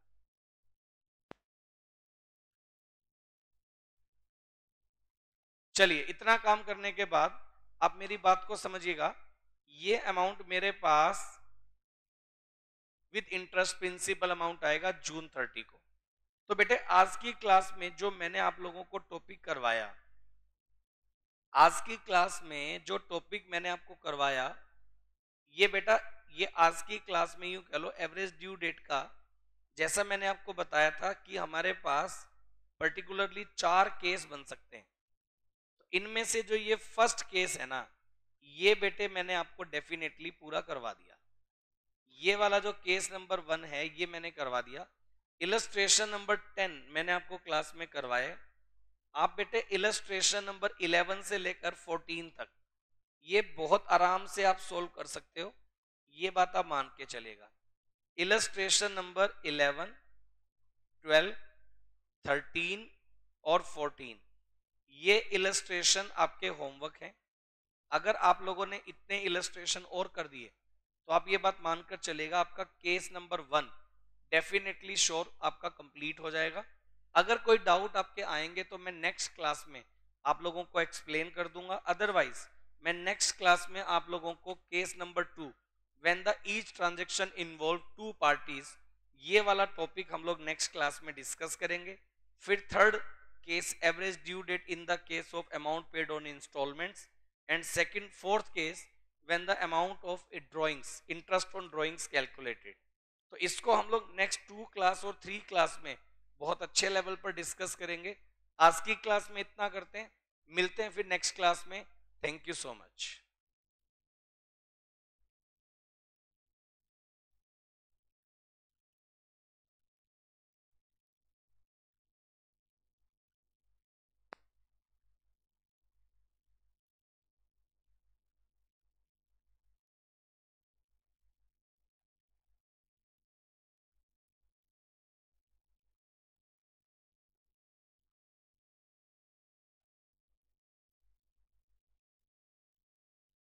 चलिए इतना काम करने के बाद आप मेरी बात को समझिएगा, ये अमाउंट मेरे पास विद इंटरेस्ट प्रिंसिपल अमाउंट आएगा जून थर्टी को। तो बेटे आज की क्लास में जो मैंने आप लोगों को टॉपिक करवाया, आज की क्लास में जो टॉपिक मैंने आपको करवाया, ये बेटा ये आज की क्लास में यूं कह लो एवरेज ड्यू डेट का, जैसा मैंने आपको बताया था कि हमारे पास पर्टिकुलरली चार केस बन सकते हैं। तो इनमें से जो ये फर्स्ट केस है ना, ये बेटे मैंने आपको डेफिनेटली पूरा करवा दिया। ये वाला जो केस नंबर वन है ये मैंने करवा दिया। इलस्ट्रेशन नंबर टेन मैंने आपको क्लास में करवाए। आप बेटे इलस्ट्रेशन नंबर इलेवन से लेकर फोर्टीन तक ये बहुत आराम से आप सोल्व कर सकते हो, ये बात आप मान के चलेगा। Illustration number eleven, twelve, thirteen और फोर्टीन ये इलस्ट्रेशन आपके होमवर्क हैं। अगर आप लोगों ने इतने इलस्ट्रेशन और कर दिए तो आप ये बात मानकर चलेगा आपका case number one definitely sure आपका कंप्लीट हो जाएगा। अगर कोई डाउट आपके आएंगे तो मैं नेक्स्ट क्लास में आप लोगों को एक्सप्लेन कर दूंगा। अदरवाइज मैं नेक्स्ट क्लास में आप लोगों को case number two when the each transaction involve two parties, ये वाला टॉपिक हम लोग नेक्स्ट क्लास में डिस्कस करेंगे। फिर third case average due date in the case of amount paid on installments, and second fourth case when the amount of drawings interest on drawings calculated. तो इसको हम लोग नेक्स्ट टू क्लास और three class में बहुत अच्छे level पर discuss करेंगे। आज की क्लास में इतना करते हैं, मिलते हैं फिर नेक्स्ट क्लास में। Thank you so much.